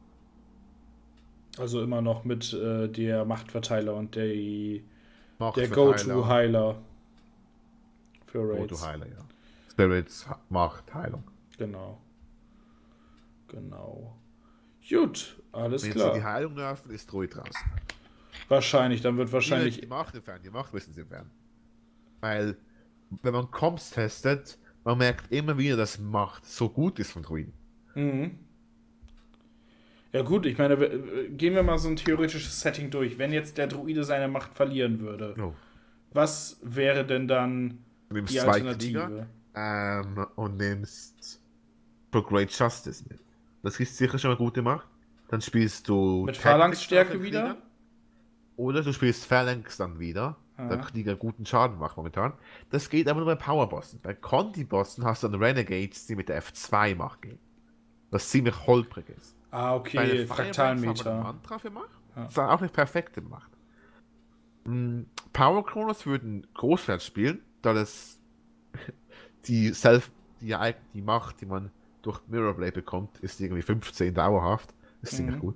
Also immer noch mit der Machtverteiler und der Go-To-Heiler für Raids. Go-To-Heiler, ja. Spirits, Macht, Heilung. Genau. Gut, alles klar. Wenn sie die Heilung nerven, ist Druid draußen. Wahrscheinlich, dann wird wahrscheinlich... Die Macht entfernen, die Macht müssen sie entfernen. Weil, wenn man Comps testet, man merkt immer wieder, dass Macht so gut ist von Druiden. Ja gut, ich meine, gehen wir mal so ein theoretisches Setting durch. Wenn jetzt der Druide seine Macht verlieren würde, was wäre denn dann die Alternative? Und nimmst For Great Justice mit. Das ist sicher schon eine gute Macht. Dann spielst du mit Phalanx-Stärke wieder? Oder du spielst Phalanx dann wieder. Der Krieger guten Schaden macht momentan. Das geht aber nur bei Powerbossen. Bei Conti-Bossen hast du dann Renegades, die mit der F2 Macht gehen. Was ziemlich holprig ist. Okay, Fraktalmeter. Mantra für Macht. Das ist auch nicht perfekte Macht. Power Chronos würden Großschwert spielen, da das die Macht, die man durch Mirrorblade bekommt, ist irgendwie 15 dauerhaft. Das ist ziemlich gut.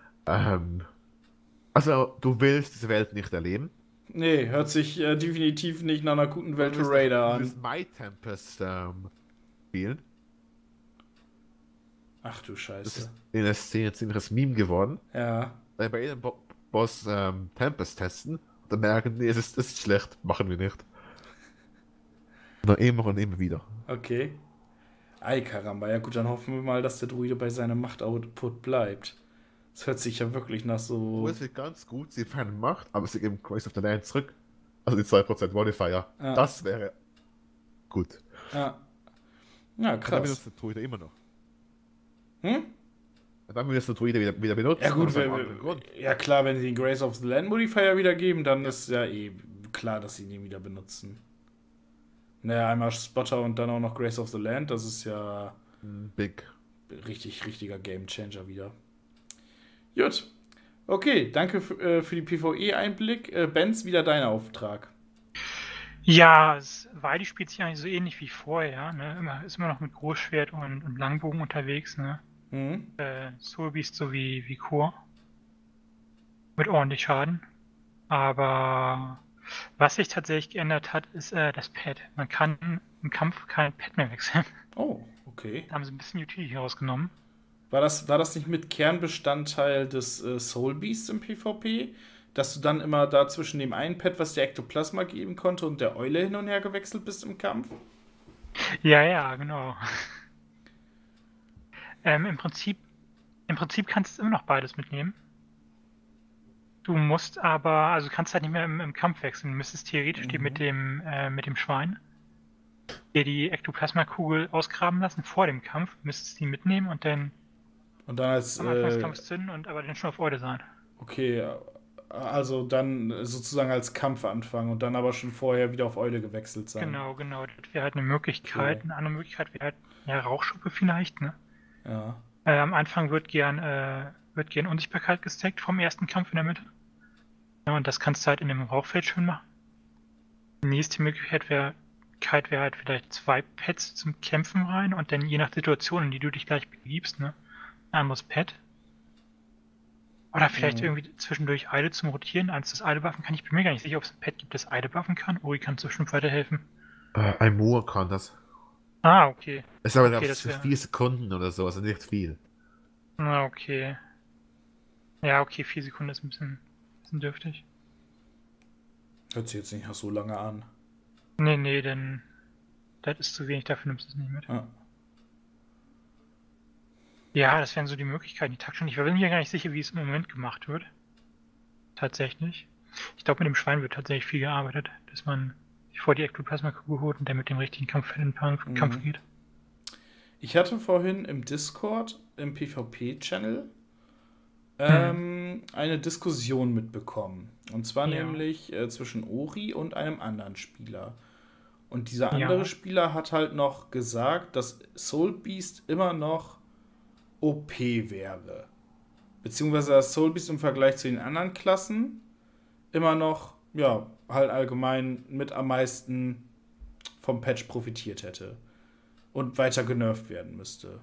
Also, du willst diese Welt nicht erleben. Nee, hört sich definitiv nicht nach einer guten Welt für Raider an. Du willst My Tempest spielen. Ach du Scheiße. Das ist in der Szene ziemliches Meme geworden. Ja. Weil bei jedem Boss Tempest testen und dann merken, nee, es ist schlecht, machen wir nicht. Und dann immer und immer wieder. Okay. Ei, Karamba. Ja gut, dann hoffen wir mal, dass der Druide bei seinem Machtoutput bleibt. Das hört sich ja wirklich nach so... Es wird ganz gut, sie fern Macht, aber sie geben Grace of the Land zurück. Also die 2% Modifier. Ja. Das wäre gut. Ja, Dann krass. benutzt der Druide immer noch. Hm? Dann benutzt der Druide wieder benutzt. Ja gut, aus einem anderen Grund. ja klar, wenn sie den Grace of the Land Modifier wiedergeben, dann ist ja klar, dass sie den wieder benutzen. Naja, einmal Spotter und dann auch noch Grace of the Land, das ist ja Big. richtiger Gamechanger wieder. Gut. Okay, danke für die PvE-Einblick. Benz, wieder dein Auftrag. Ja, Weidi spielt sich eigentlich so ähnlich wie vorher, ne? Ist immer noch mit Großschwert und Langbogen unterwegs, ne? Mhm. Soulbeast so wie Chor. Mit ordentlich Schaden. Aber was sich tatsächlich geändert hat, ist das Pad. Man kann im Kampf kein Pad mehr wechseln. Oh, okay. Da haben sie ein bisschen Utility rausgenommen. War das nicht mit Kernbestandteil des Soulbeasts im PvP? Dass du dann immer da zwischen dem einen Pad, was der Ektoplasma geben konnte, und der Eule hin und her gewechselt bist im Kampf? Ja, genau. Im Prinzip kannst du immer noch beides mitnehmen. Du musst aber, also kannst halt nicht mehr im Kampf wechseln. Du müsstest theoretisch die mit dem Schwein dir die Ektoplasma-Kugel ausgraben lassen vor dem Kampf, müsstest die mitnehmen und dann als am Anfang des Kampfes zünden und aber dann schon auf Eude sein. Okay, also dann sozusagen als Kampf anfangen und dann aber schon vorher wieder auf Eule gewechselt sein. Genau, das wäre halt eine Möglichkeit. Okay. Eine andere Möglichkeit wäre halt, ja, Rauchschuppe vielleicht, ne? Ja. Am Anfang wird gern Unsichtbarkeit gestackt vom ersten Kampf in der Mitte. Ja, und das kannst du halt in dem Rauchfeld schön machen. Die nächste Möglichkeit wäre halt vielleicht 2 Pads zum Kämpfen rein und dann je nach Situation, in die du dich gleich begibst, ne? Ein anderes Pad. Oder vielleicht irgendwie zwischendurch Eile zum Rotieren. Eins das Eile buffen kann. Ich bin mir gar nicht sicher, ob es ein Pad gibt, das Eile buffen kann. Uri kann bestimmt weiterhelfen. Ein Moor kann das. Ah, okay. Es ist aber okay, für 4 Sekunden oder so, also nicht viel. Ah, okay. Ja, okay, 4 Sekunden ist ein bisschen dürftig. Hört sich jetzt nicht so lange an. Nee, denn das ist zu wenig, dafür nimmst du es nicht mit. Ah. Ja, das wären so die Möglichkeiten, die Taktion. Ich war mir gar nicht sicher, wie es im Moment gemacht wird. Tatsächlich. Ich glaube, mit dem Schwein wird tatsächlich viel gearbeitet, dass man sich vor die Ektoplasma-Kugel holt und dann mit dem richtigen Kampf in den Kampf geht. Ich hatte vorhin im Discord, im PvP-Channel, eine Diskussion mitbekommen. Und zwar nämlich zwischen Ori und einem anderen Spieler. Und dieser andere Spieler hat halt noch gesagt, dass Soulbeast immer noch OP wäre. Beziehungsweise dass Soulbeast im Vergleich zu den anderen Klassen immer noch, ja, halt allgemein mit am meisten vom Patch profitiert hätte. Und weiter genervt werden müsste.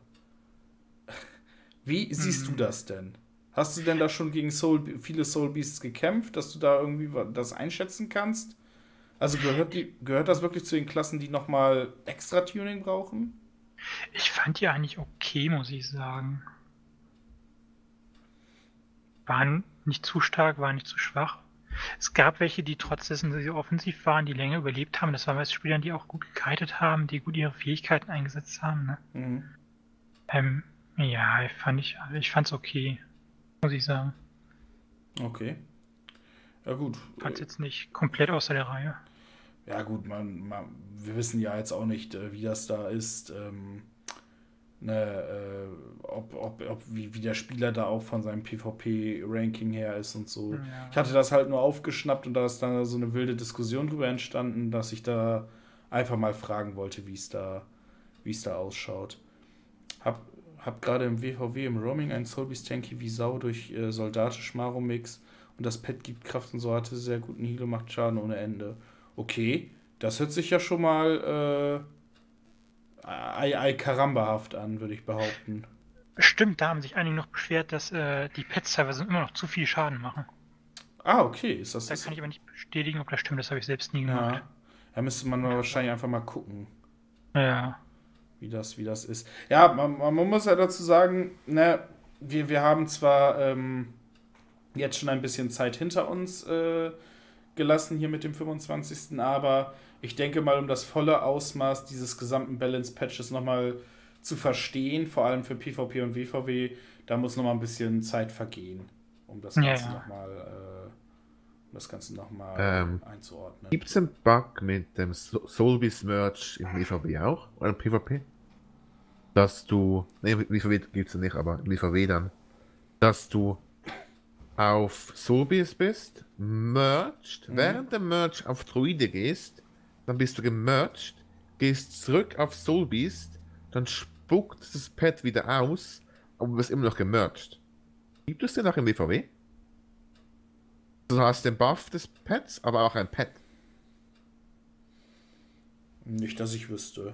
Wie siehst du das denn? Hast du denn da schon gegen viele Soulbeasts gekämpft, dass du da irgendwie das einschätzen kannst? Also gehört das wirklich zu den Klassen, die nochmal extra Tuning brauchen? Ich fand die eigentlich okay, muss ich sagen. Waren nicht zu stark, waren nicht zu schwach. Es gab welche, die trotz dessen, dass sie offensiv waren, die länger überlebt haben. Das waren meist Spieler, die auch gut gekitet haben, die gut ihre Fähigkeiten eingesetzt haben. Ne? Mhm. Ja, ich fand's okay, muss ich sagen. Okay. Ja gut. Fand's jetzt nicht komplett außer der Reihe. Ja gut, wir wissen ja jetzt auch nicht, wie das da ist, wie der Spieler da auch von seinem PvP-Ranking her ist und so. Ja. Ich hatte das halt nur aufgeschnappt und da ist dann so eine wilde Diskussion drüber entstanden, dass ich da einfach mal fragen wollte, wie es da ausschaut. Hab gerade im WVW im Roaming einen Soulbeast Tanky wie Sau durch soldatisch Maromix und das Pet gibt Kraft und so, hatte sehr guten Heal, macht Schaden ohne Ende. Okay, das hört sich ja schon mal karambahaft an, würde ich behaupten. Stimmt, da haben sich einige noch beschwert, dass die Pets teilweise immer noch zu viel Schaden machen. Ah, okay. Ist das kann ich aber nicht bestätigen, ob das stimmt, das habe ich selbst nie gemacht. Ja, da müsste man wahrscheinlich einfach mal gucken. Ja. Wie das ist. Ja, man muss ja dazu sagen, ne, wir haben zwar jetzt schon ein bisschen Zeit hinter uns gelassen hier mit dem 25. Aber ich denke mal, um das volle Ausmaß dieses gesamten Balance-Patches nochmal zu verstehen, vor allem für PvP und WVW, da muss noch mal ein bisschen Zeit vergehen, um das Ganze nochmal einzuordnen. Gibt es einen Bug mit dem Soulbeast Merch im WVW auch? Oder im PvP? Dass du, ne, WVW gibt es ja nicht, aber im WVW dann, dass du auf Soulbeast bist, merged, während der Merge auf Druide gehst, dann bist du gemerged, gehst zurück auf Soulbeast, dann spuckt das Pet wieder aus, aber du bist immer noch gemerged. Gibt es den auch im WVW? Du hast den Buff des Pets, aber auch ein Pet. Nicht, dass ich wüsste.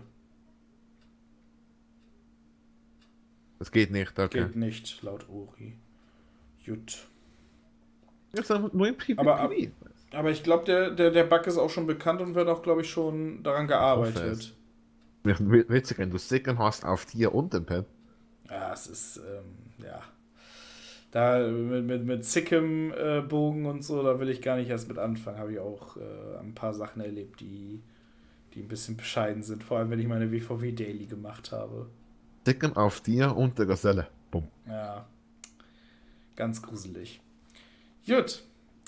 Das geht nicht, okay. Geht nicht, laut Ori. Gut. Das ist nur im PvP. Aber ich glaube, der Bug ist auch schon bekannt und wird auch, glaube ich, schon daran gearbeitet. Witzig, wenn du Sicken hast auf dir und dem Pet. Ja, es ist, ja. Da mit sickem Bogen und so, da will ich gar nicht erst mit anfangen. Habe ich auch ein paar Sachen erlebt, die ein bisschen bescheiden sind. Vor allem, wenn ich meine WVW Daily gemacht habe. Sickem auf dir und der Gazelle. Bumm. Ja. Ganz gruselig. Gut.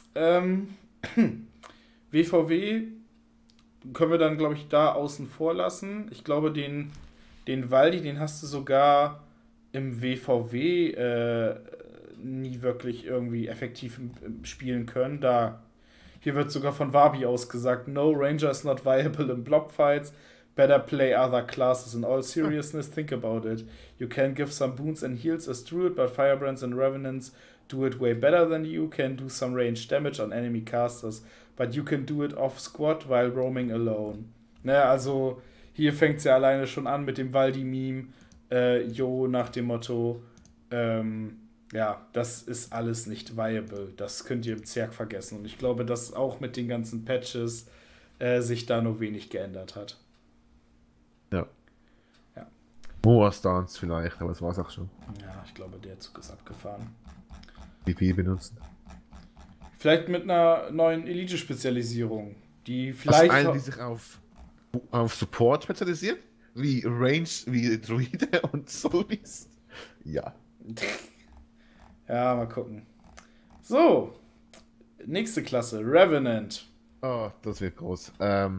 WVW können wir dann, glaube ich, da außen vor lassen. Ich glaube, den Waldi, den hast du sogar im WVW nie wirklich irgendwie effektiv spielen können. Hier wird sogar von Wabi aus gesagt, no, Ranger is not viable in blob fights. Better play other classes. In all seriousness, think about it. You can give some boons and heals as Druid, but Firebrands and Revenants do it way better than you. Can do some range damage on enemy casters, but you can do it off squad while roaming alone. Ne, also hier fängt es ja alleine schon an mit dem Waldi-Meme. Nach dem Motto, ja, das ist alles nicht viable. Das könnt ihr im Zerg vergessen. Und ich glaube, dass auch mit den ganzen Patches sich da nur wenig geändert hat. Ja. Moa Stance vielleicht, aber das war's auch schon. Ja, ich glaube, der Zug ist abgefahren. PvP benutzen. Vielleicht mit einer neuen Elite-Spezialisierung, die vielleicht... eine, die sich auf Support spezialisiert? Wie Range, wie Druide und Soulbeast? Ja. Ja, mal gucken. So. Nächste Klasse, Revenant. Oh, das wird groß.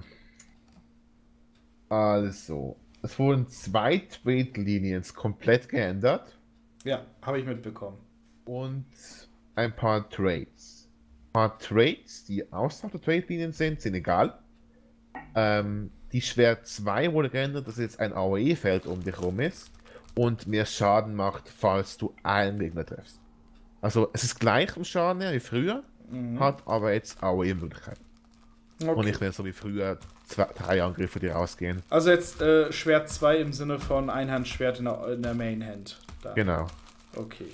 Also, es wurden 2 Trade-Linien komplett geändert. Ja, habe ich mitbekommen. Und ein paar Trades. Ein paar Trades, die außerhalb der Trade-Linien sind egal. Die Schwert 2 wurde geändert, dass jetzt ein AOE-Feld um dich rum ist und mehr Schaden macht, falls du einen Gegner triffst. Also es ist gleich im Schaden her wie früher, hat aber jetzt AOE-Möglichkeit. Okay. Und nicht mehr so wie früher 3 Angriffe, die rausgehen. Also jetzt Schwert 2 im Sinne von Einhandschwert in der Mainhand. Da. Genau. Okay.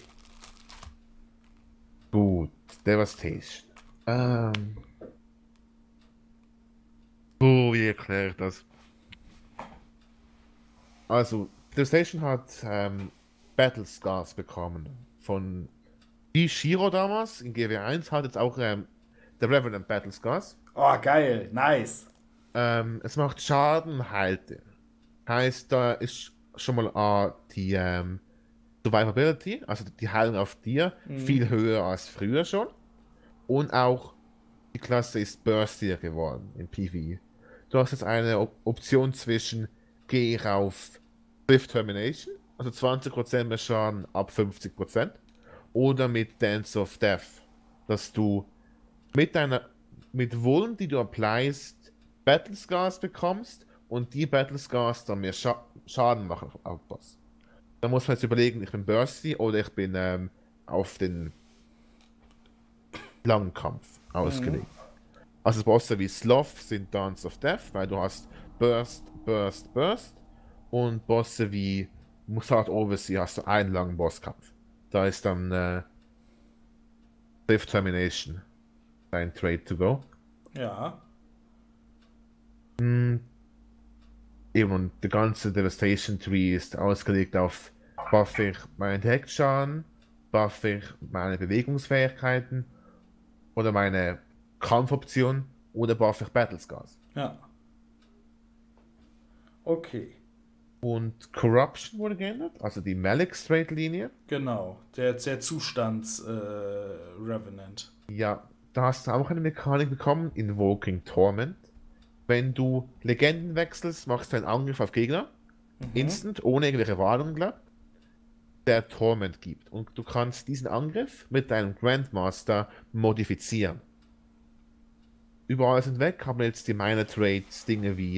Gut, Devastation. Wie erkläre ich das? Also, Devastation hat Battle Scars bekommen. Von wie Shiro damals in GW1 hat jetzt auch der Revenant Battle Scars. Oh, geil, nice. Es macht Schaden und heilt den. Heißt, da ist schon mal die Survivability, also die Heilung auf dir, viel höher als früher schon. Und auch die Klasse ist burstier geworden im PvE. Du hast jetzt eine Option zwischen gehe ich auf Swift Termination, also 20% mehr Schaden ab 50%, oder mit Dance of Death, dass du mit Wullen, die du applyst, Battle Scars bekommst und die Battle Scars dann mehr Schaden machen auf Boss. Da muss man jetzt überlegen, ich bin Bursty oder ich bin auf den langen Kampf ausgelegt. Also Bosse wie Sloth sind Dance of Death, weil du hast Burst, Burst, Burst, und Bosse wie Musard Overseer hast du einen langen Bosskampf. Da ist dann Swift Termination dein Trade to go. Ja. Eben, und der ganze Devastation Tree ist ausgelegt auf buff ich meinen Deckschaden, buff ich meine Bewegungsfähigkeiten oder meine Kampfoption oder buff ich Battle Scars. Ja. Okay. Und Corruption wurde geändert, also die Malix-Trade-Linie. Genau, der Zustands-Revenant. Ja, da hast du auch eine Mechanik bekommen, Invoking Torment. Wenn du Legenden wechselst, machst du einen Angriff auf Gegner, instant, ohne irgendwelche Warnungen, glaub, der Torment gibt. Und du kannst diesen Angriff mit deinem Grandmaster modifizieren. Überall sind weg, haben jetzt die Minor Trades Dinge wie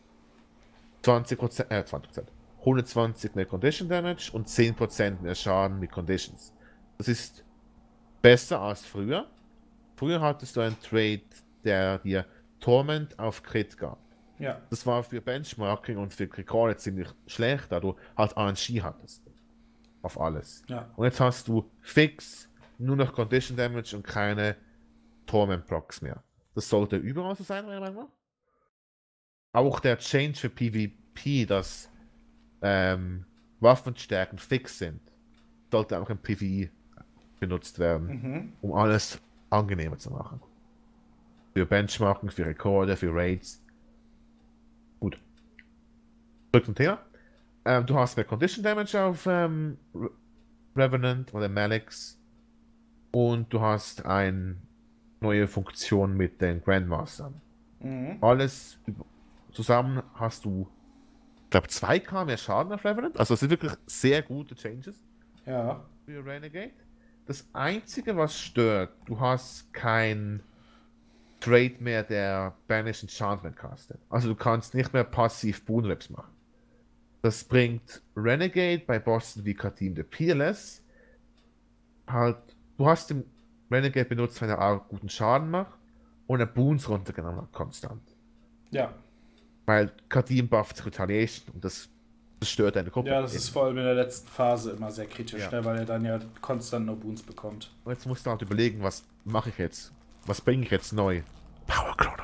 120% mehr Condition Damage und 10% mehr Schaden mit Conditions. Das ist besser als früher. Früher hattest du einen Trade, der dir Torment auf Crit gab. Ja. Das war für Benchmarking und für Rekorde ziemlich schlecht, da du halt RNG hattest. Auf alles. Ja. Und jetzt hast du fix nur noch Condition Damage und keine Torment Procs mehr. Das sollte überall so sein, meiner Meinung nach. Auch der Change für PvP, dass Waffenstärken fix sind, sollte auch im PvE benutzt werden, um alles angenehmer zu machen. Für Benchmarken, für Rekorde, für Raids. Gut. Zurück zum Thema. Du hast mehr Condition Damage auf Revenant oder Malix und du hast eine neue Funktion mit den Grandmastern. Alles zusammen hast du, ich glaube, 2k mehr Schaden auf Revenant. Also es sind wirklich sehr gute Changes Ja. für Renegade. Das Einzige, was stört, du hast kein Trade mehr, der Banish Enchantment castet. Also du kannst nicht mehr passiv Boon Rips machen. Das bringt Renegade bei Bossen wie Katim the Peerless halt, du hast den Renegade benutzt, wenn er auch guten Schaden macht und er Boons runtergenommen hat, konstant. Ja. Weil Kadim bufft Retaliation und das stört deine Gruppe. Ja, das ist vor allem in der letzten Phase immer sehr kritisch, Ja. ne, weil er dann ja konstant nur Boons bekommt. Und jetzt musst du halt überlegen, was mache ich jetzt? Was bringe ich jetzt neu? Power Chrono.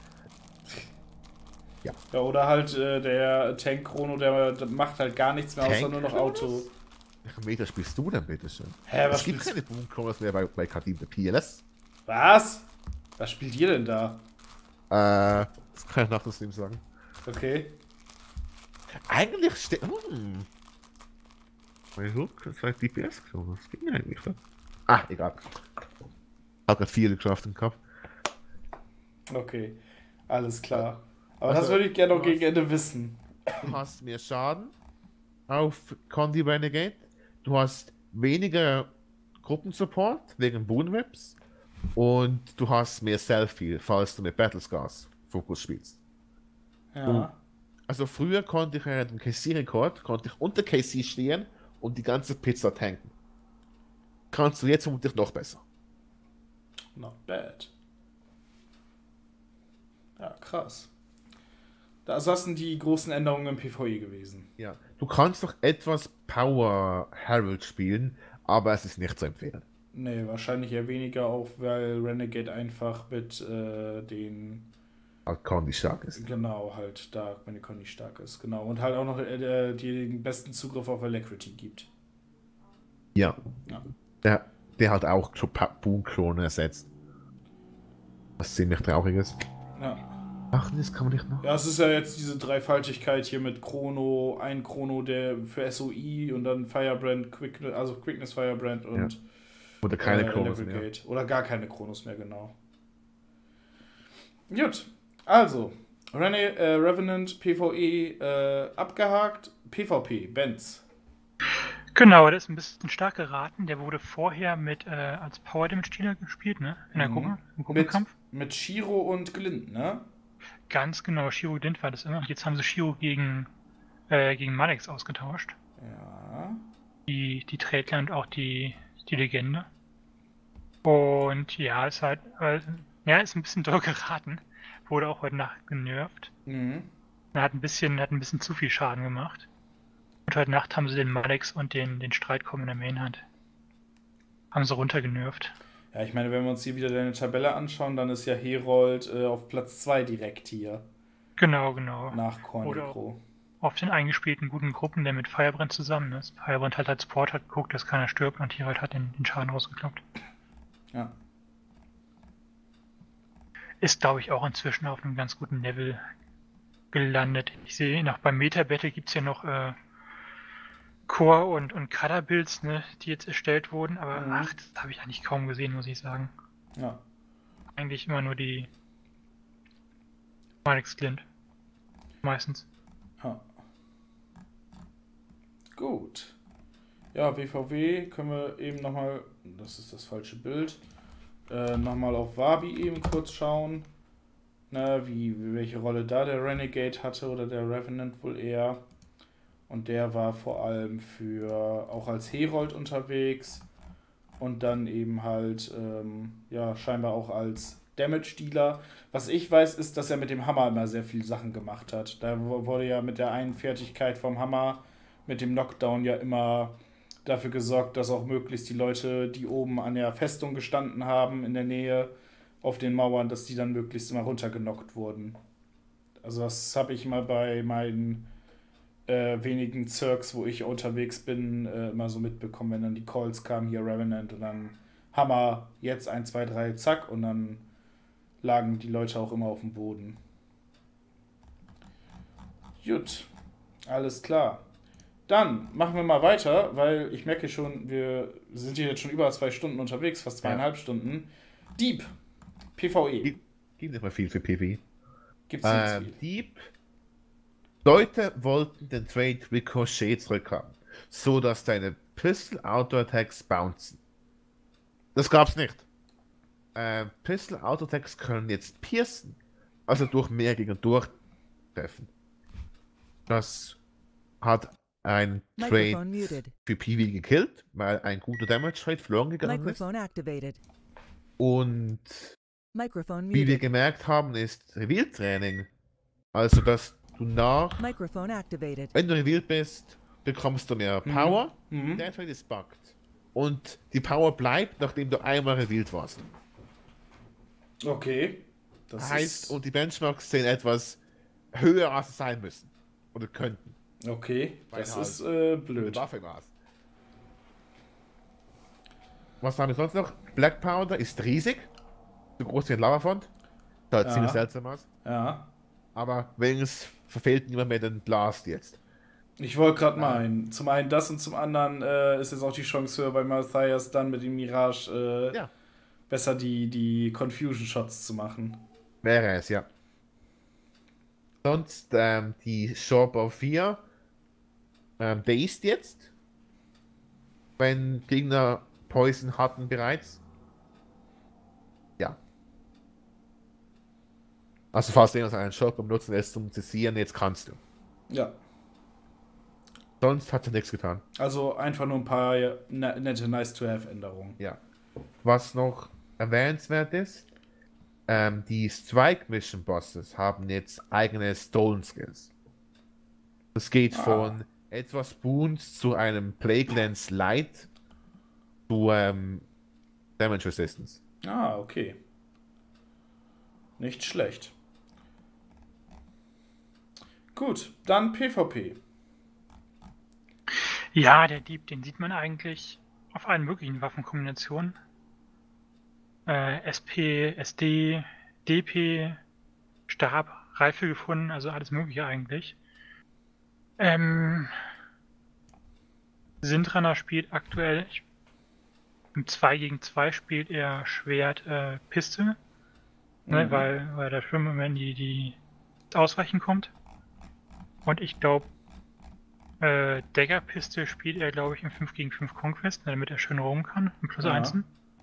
Ja, oder halt der Tank Chrono, der macht halt gar nichts mehr, außer Tank nur noch Chronos? Auto. Welchen Meter spielst du denn, bitteschön? Hä, was es gibt spielst keine Boom Chronos mehr bei Kadim the Peerless. Was? Was spielt ihr denn da? Das kann ich nach dem Stream sagen. Okay. Eigentlich steht. Mein Hook, das war DPS Chronos. Das ging eigentlich so. Ah, egal. Hat gerade 4 geschafft im Kopf. Okay. Alles klar. Aber Also, das würde ich gerne noch du gegen Ende wissen. Du hast mehr Schaden auf Condi Renegade. Du hast weniger Gruppensupport wegen Boon Whips. Und du hast mehr Selfie, falls du mit Battle Scars Fokus spielst. Ja. Also früher konnte ich den KC-Rekord, konnte ich unter KC stehen und die ganze Pizza tanken. Kannst du jetzt vermutlich noch besser. Not bad. Ja, krass. Das sind die großen Änderungen im PvE gewesen. Ja. Du kannst doch etwas Power Herald spielen, aber es ist nicht zu empfehlen. Nee, wahrscheinlich eher weniger auch, weil Renegade einfach mit den... Weil Condi stark ist. Genau, halt stark, wenn die Conny stark ist. Genau. Und halt auch noch den besten Zugriff auf Alacrity gibt. Ja. Ja. Der hat auch Boom-Klone ersetzt. Was ziemlich traurig ist. Ja. Ach, das kann man nicht noch. Ja, es ist ja jetzt diese Dreifaltigkeit hier mit Chrono, ein Chrono, der für SOI und dann Firebrand, Quickness Firebrand und Ja. Oder keine Chronos mehr. Navigate. Oder gar keine Chronos mehr, genau. Gut, also, Revenant, PvE abgehakt, PvP, Benz. Genau, der ist ein bisschen stark geraten. Der wurde vorher mit als Power Damage Dealer gespielt, ne? In der Gruppe, im Gruppenkampf. Mit Shiro und Glint, ne? Ganz genau, Shiro Glint war das immer. Und jetzt haben sie Shiro gegen Malix ausgetauscht. Ja. Die Trädler und auch die Legende. Und ja, ist halt, ist ein bisschen doll geraten. Wurde auch heute Nacht genervt. Mhm. Er hat ein bisschen zu viel Schaden gemacht. Und heute Nacht haben sie den Malix und den Streitkommen in der Mainhand. Haben sie runtergenervt. Ja, ich meine, wenn wir uns hier wieder deine Tabelle anschauen, dann ist ja Herold auf Platz 2 direkt hier. Genau. Nach Cornicro. Auf den eingespielten guten Gruppen, der mit Firebrand zusammen ist. Firebrand halt als Support hat geguckt, dass keiner stirbt und Herold hat den Schaden rausgekloppt. Ja. Ist, glaube ich, auch inzwischen auf einem ganz guten Level gelandet. Ich sehe noch beim Meta-Battle gibt es ja noch Core und Kader-Builds, ne, die jetzt erstellt wurden, aber das habe ich eigentlich kaum gesehen, muss ich sagen. Ja. Eigentlich immer nur die Alex Glint. Meistens. Ja. Gut. Ja, WVW können wir eben nochmal, das ist das falsche Bild, nochmal auf Wabi eben kurz schauen. Welche Rolle da der Renegade hatte oder der Revenant wohl eher. Und der war vor allem auch als Herold unterwegs und dann eben halt, scheinbar auch als Damage-Dealer. Was ich weiß, ist, dass er mit dem Hammer immer sehr viele Sachen gemacht hat. Da wurde ja mit der einen Fertigkeit vom Hammer, mit dem Knockdown ja immer dafür gesorgt, dass auch möglichst die Leute, die oben an der Festung gestanden haben, in der Nähe auf den Mauern, dass die dann möglichst immer runtergenockt wurden. Also das habe ich mal bei meinen wenigen Zirks, wo ich unterwegs bin, immer so mitbekommen, wenn dann die Calls kamen, hier Revenant und dann Hammer, jetzt 1, 2, 3, zack, und dann lagen die Leute auch immer auf dem Boden. Gut, alles klar. Dann machen wir mal weiter, weil ich merke schon, wir sind hier jetzt schon über 2 Stunden unterwegs, fast 2,5 Stunden. Deep, PvE. Gibt nicht mal viel für PvE. Gibt's nicht viel. Deep. Leute wollten den Trade Ricochet zurückhaben, so dass deine Pistol Auto Attacks bouncen. Das gab's nicht. Pistol Auto Attacks können jetzt piercen, also durch mehr Gegner durchtreffen. Das hat ein Trade für PvE gekillt, weil ein guter Damage Trade verloren gegangen ist. Und wie wir gemerkt haben, ist Reveal-Training, also dass du wenn du revealed bist, bekommst du mehr Power. Der Trade ist bugged. Und die Power bleibt, nachdem du einmal revealed warst. Okay. Das heißt, und die Benchmarks sehen etwas höher, als sie sein müssen. Oder könnten. Okay, das ist blöd. Waffe war's. Was haben wir sonst noch? Black Powder ist riesig. So groß wie ein Lavafont. Sieht ziemlich seltsam aus. Ja. Aber wenigstens verfehlt niemand mehr den Blast jetzt. Ich wollte gerade meinen. Zum einen das und zum anderen ist jetzt auch die Chance höher bei Matthias dann mit dem Mirage besser die Confusion Shots zu machen. Wäre es, ja. Sonst die Shop of 4 Dazed jetzt. Wenn Gegner Poison hatten bereits. Ja. Also falls du einen Shop benutzen lässt zum Zisieren, jetzt kannst du. Ja. Sonst hat er nichts getan. Also einfach nur ein paar nette Nice-to-have-Änderungen. Ja. Was noch erwähnenswert ist, die Strike Mission Bosses haben jetzt eigene Stolen Skills. Das geht von etwas Boons zu einem Plague Lance Light zu Damage Resistance. Okay. Nicht schlecht. Gut, dann PvP. Ja, der Dieb, den sieht man eigentlich auf allen möglichen Waffenkombinationen. SP, SD, DP, Stab, Rifle gefunden, also alles mögliche eigentlich. Sindrunner spielt aktuell im 2 gegen 2 spielt er Schwert Piste, ne, weil der Schwimmer, wenn die Ausweichen kommt. Und ich glaube, Dagger-Piste spielt er, glaube ich, im 5 gegen 5 Conquest, damit er schön roamen kann, im Plus 1.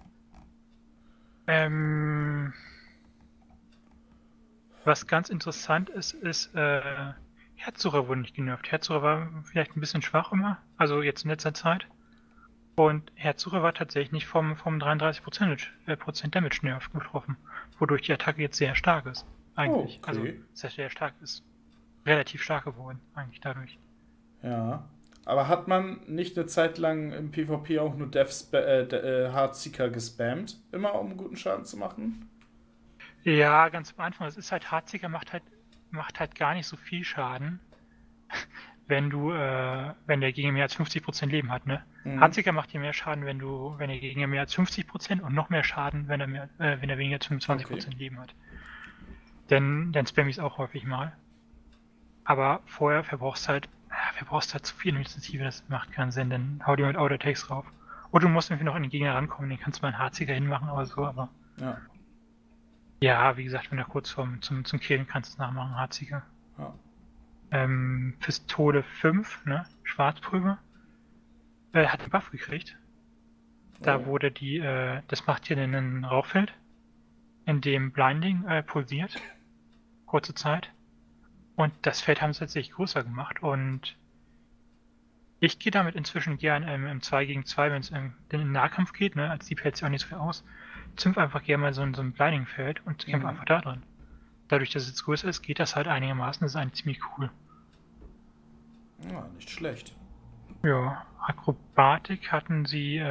Was ganz interessant ist, Herzsucher wurde nicht genervt. Herzsucher war vielleicht ein bisschen schwach immer, also jetzt in letzter Zeit. Und Herzsucher war tatsächlich nicht vom 33% Damage Nerf getroffen, wodurch die Attacke jetzt sehr stark ist, eigentlich. Okay. Also, das heißt, sehr stark ist. Relativ stark geworden, eigentlich dadurch. Ja. Aber hat man nicht eine Zeit lang im PvP auch nur Heartseeker gespammt? Immer um guten Schaden zu machen? Ja, ganz am Anfang. Das ist halt, Heartseeker macht halt gar nicht so viel Schaden, wenn der Gegner mehr als 50% Leben hat, ne? Heartseeker macht dir mehr Schaden, wenn der Gegner mehr als 50% und noch mehr Schaden, wenn er weniger als 25% Leben hat. Dann spam ich es auch häufig mal. Aber vorher verbrauchst du halt zu viel Initiative, das macht keinen Sinn, dann hau dir mit Auto-Attacks drauf. Oder du musst irgendwie noch an den Gegner rankommen, den kannst du mal einen Harziger hinmachen oder so, aber... Ja. Ja, wie gesagt, wenn du kurz zum Killen kannst du es nachmachen, Harziger. Ja. Pistole 5, ne? Schwarzpulver. Hat einen Buff gekriegt. Da wurde das macht hier einen Rauchfeld, in dem Blinding pulsiert. Kurze Zeit. Und das Feld haben sie tatsächlich größer gemacht und ich gehe damit inzwischen gern im 2 gegen 2, wenn es in den Nahkampf geht, ne? Als Dieb hält sich auch nicht so viel aus. Zümpf einfach gerne mal so ein Blinding-Feld und kämpf einfach da dran. Dadurch, dass es jetzt größer ist, geht das halt einigermaßen. Das ist eigentlich ziemlich cool. Ja, nicht schlecht. Ja, Akrobatik hatten sie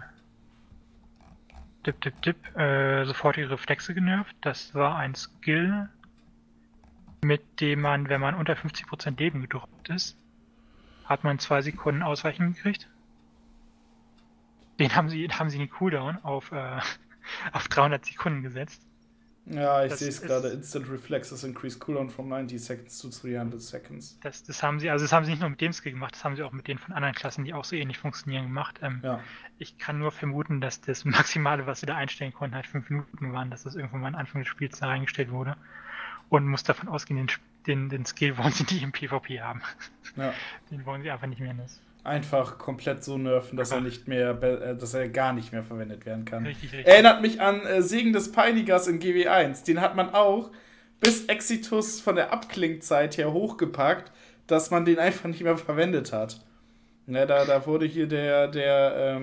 sofortige Reflexe genervt. Das war ein Skill, mit dem man, wenn man unter 50% Leben gedroppt ist, hat man 2 Sekunden Ausweichen gekriegt. Den haben sie den Cooldown auf 300 Sekunden gesetzt. Ja, ich sehe es gerade. Instant Reflexes increase cooldown from 90 seconds to 300 seconds. Das haben sie nicht nur mit dem Skill gemacht, das haben sie auch mit denen von anderen Klassen, die auch so ähnlich funktionieren, gemacht. Ja. Ich kann nur vermuten, dass das Maximale, was sie da einstellen konnten, halt 5 Minuten waren, dass das irgendwann mal am Anfang des Spiels da reingestellt wurde. Und muss davon ausgehen, den Skill wollen sie nicht im PvP haben. Ja. Den wollen sie einfach nicht mehr nutzen. Einfach komplett so nerven, dass er gar nicht mehr verwendet werden kann. Richtig. Erinnert mich an Segen des Peinigers in GW1. Den hat man auch bis Exitus von der Abklingzeit her hochgepackt, dass man den einfach nicht mehr verwendet hat. Ja, da wurde hier der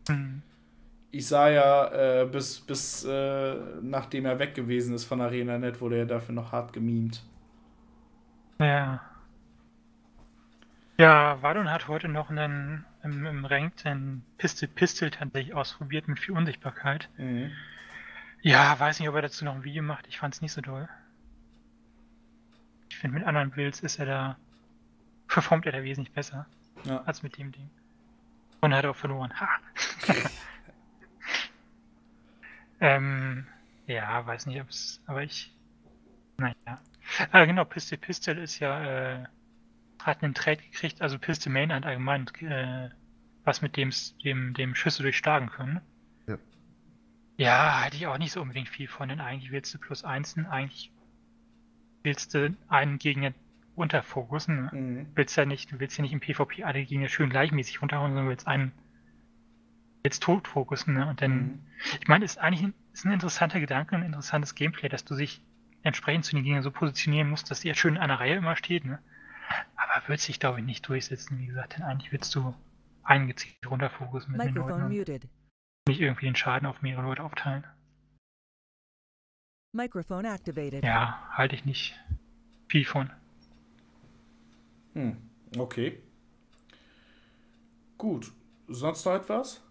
Isaiah bis nachdem er weg gewesen ist von ArenaNet, wurde er dafür noch hart gemimt. Ja. Ja, Vadon hat heute noch im Ranked einen Pistol tatsächlich ausprobiert mit viel Unsichtbarkeit. Mhm. Ja, weiß nicht, ob er dazu noch ein Video macht. Ich fand es nicht so doll. Ich finde, mit anderen Builds performt er da wesentlich besser als mit dem Ding. Und er hat auch verloren. Ha! Ja, weiß nicht, naja. Genau, Pistol ist ja, hat einen Trade gekriegt, also Pistol Main hat allgemein was mit dem Schüsse durchschlagen können. Ja. Ja, halte ich auch nicht so unbedingt viel von, denn eigentlich willst du +1, eigentlich willst du einen Gegner runterfokussen. Ne? Mhm. Du willst ja nicht im PvP alle Gegner schön gleichmäßig runterhauen, sondern willst einen jetzt tot fokussen. Ne? Und dann, ich meine, ist ein interessanter Gedanke, ein interessantes Gameplay, dass du dich entsprechend zu den Gegnern so positionieren musst, dass die ja schön in einer Reihe immer steht. Ne? Aber wird sich, glaube ich, nicht durchsetzen, wie gesagt, denn eigentlich willst du einen gezielt runterfokussen mit den Leuten. Nicht irgendwie den Schaden auf mehrere Leute aufteilen. Microphone activated. Ja, halte ich nicht viel von. Okay. Gut. Sonst noch etwas?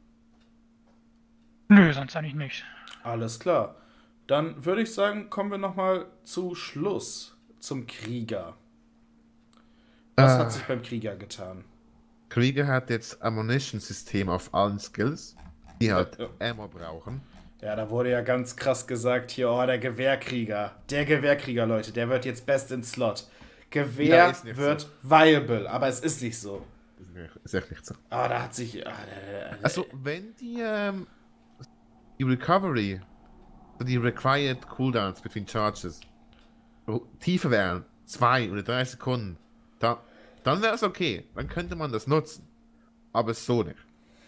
Nö, sonst eigentlich nicht. Alles klar. Dann würde ich sagen, kommen wir nochmal zum Krieger. Was hat sich beim Krieger getan? Krieger hat jetzt Ammunition-System auf allen Skills, die halt Ammo brauchen. Ja, da wurde ja ganz krass gesagt hier, der Gewehrkrieger. Der Gewehrkrieger, Leute, der wird jetzt best in Slot. Gewehr wird so viable, aber es ist nicht so. Ist echt nicht so. Da hat sich... Also, wenn die Recovery, die Required Cooldowns between Charges tiefer wären, 2 oder 3 Sekunden, dann wäre es okay. Dann könnte man das nutzen. Aber so nicht.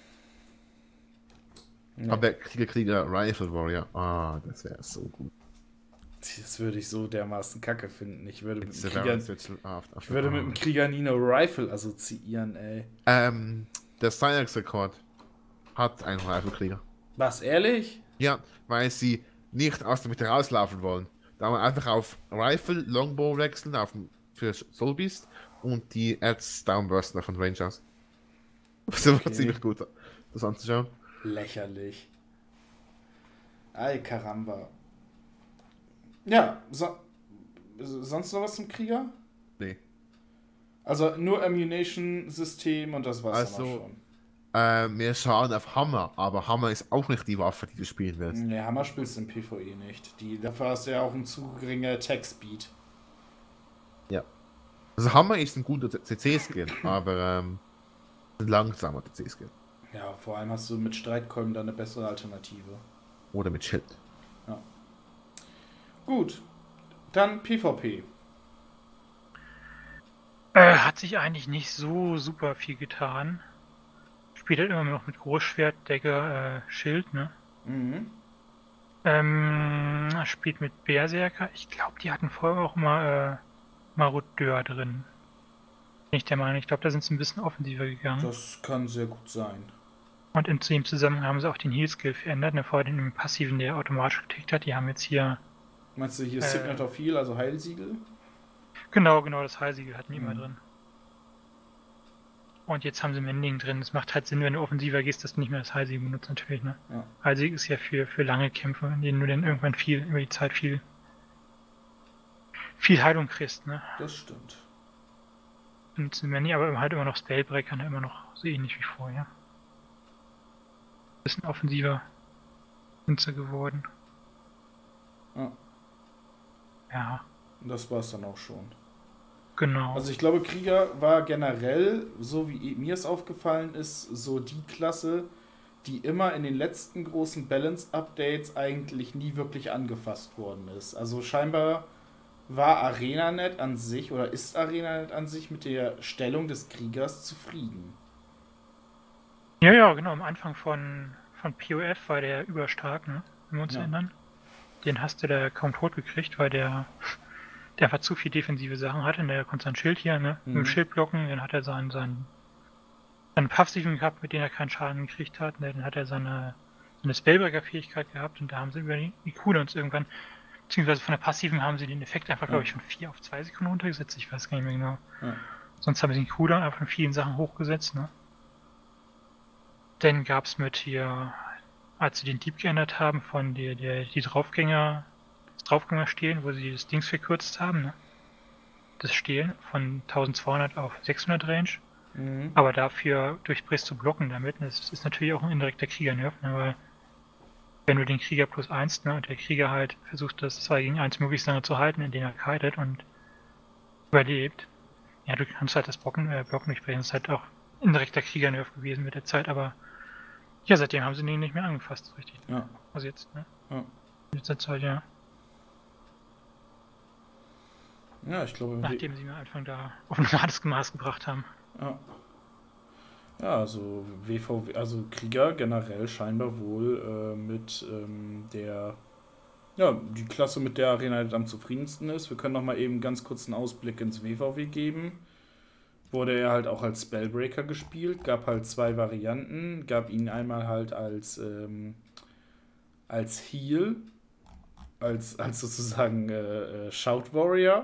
Ja. Aber Krieger Rifle Warrior, das wäre so gut. Das würde ich so dermaßen kacke finden. Ich würde mit dem Krieger nie eine Rifle assoziieren, ey. Der Cyrex-Rekord hat einen Rifle-Krieger. Was, ehrlich? Ja, weil sie nicht aus der Mitte rauslaufen wollen. Da man einfach auf Rifle, Longbow wechseln, für Soul Beast und die Ads Downbursten von Rangers. Das war ziemlich gut, das anzuschauen. Lächerlich. Ay, Karamba. Ja, sonst noch was zum Krieger? Nee. Also nur Ammunition-System und das war's dann auch schon. Mehr Schaden auf Hammer, aber Hammer ist auch nicht die Waffe, die du spielen willst. Nee, Hammer spielst du im PvE nicht. Dafür hast du ja auch einen zu geringen Attack-Speed. Ja. Also Hammer ist ein guter CC-Skill, aber ein langsamer CC-Skill. Ja, vor allem hast du mit Streitkolben dann eine bessere Alternative. Oder mit Schild. Ja. Gut, dann PvP. Hat sich eigentlich nicht so super viel getan. Spielt halt immer noch mit Großschwert, Dagger, Schild, ne? Mhm. Spielt mit Berserker. Ich glaube, die hatten vorher auch mal Marodeur drin. Bin ich der Meinung. Ich glaube, da sind sie ein bisschen offensiver gegangen. Das kann sehr gut sein. Und in dem Zusammenhang haben sie auch den Heal-Skill verändert. Ne? Vorher den passiven, der automatisch getickt hat. Die haben jetzt hier... Meinst du hier Signet of Heal, also Heilsiegel? Genau, das Heilsiegel hatten die immer drin. Und jetzt haben sie Mending drin. Das macht halt Sinn, wenn du offensiver gehst, dass du nicht mehr das Heilsiegel benutzt, natürlich. Ne? Ja. Heilsiegel ist ja für lange Kämpfe, in denen du dann irgendwann über die Zeit viel Heilung kriegst. Ne? Das stimmt. Benutzen Manny, aber halt immer noch Spellbreaker, ne? Immer noch so ähnlich wie vorher. Bisschen offensiver sind sie geworden. Ja. Ja. Und das war es dann auch schon. Genau. Also ich glaube, Krieger war generell, so wie mir es aufgefallen ist, so die Klasse, die immer in den letzten großen Balance-Updates eigentlich nie wirklich angefasst worden ist. Also scheinbar war ArenaNet an sich oder ist ArenaNet an sich mit der Stellung des Kriegers zufrieden. Ja, genau. Am Anfang von POF war der überstark, ne? Wenn wir uns erinnern. Den hast du da kaum tot gekriegt, weil der einfach zu viel defensive Sachen hatte. Und der konnte sein Schild hier, ne? Mit dem Schild blocken. Dann hat er seinen Passiven gehabt, mit denen er keinen Schaden gekriegt hat. Ne? Dann hat er seine Spellbreaker-Fähigkeit gehabt. Und da haben sie über die Cooldowns irgendwann, beziehungsweise von der Passiven haben sie den Effekt einfach, glaube ich, von 4 auf 2 Sekunden runtergesetzt. Ich weiß gar nicht mehr genau. Ja. Sonst haben sie den Cooldown einfach von vielen Sachen hochgesetzt, ne? Dann gab es mit hier, als sie den Dieb geändert haben, von die Draufgänger, das Draufgänger-Stehlen, wo sie das Dings verkürzt haben, ne? Das Stehlen von 1200 auf 600 Range. Mhm. Aber dafür durchbrichst du blocken damit. Ne? Das ist natürlich auch ein indirekter Krieger-Nerv, ne? Weil wenn du den Krieger +1, ne, und der Krieger halt versucht, das 2 gegen 1 möglichst lange zu halten, indem er kitet und überlebt. Ja, du kannst halt das Blocken durchbrechen. Das ist halt auch indirekter Krieger-Nerv gewesen mit der Zeit, aber ja, seitdem haben sie den nicht mehr angefasst, so richtig. Ja. Also jetzt, ne? Ja. In letzter Zeit, ja. Ja, ich glaube... Nachdem sie mir Anfang da auf ein normales Maß gebracht haben. Ja. Ja, also WVW, also Krieger generell scheinbar wohl mit die Klasse, mit der Arena am zufriedensten ist. Wir können noch mal eben ganz kurz einen Ausblick ins WVW geben. Wurde er halt auch als Spellbreaker gespielt, gab halt 2 Varianten, gab ihn einmal halt als Heal, als sozusagen Shout Warrior,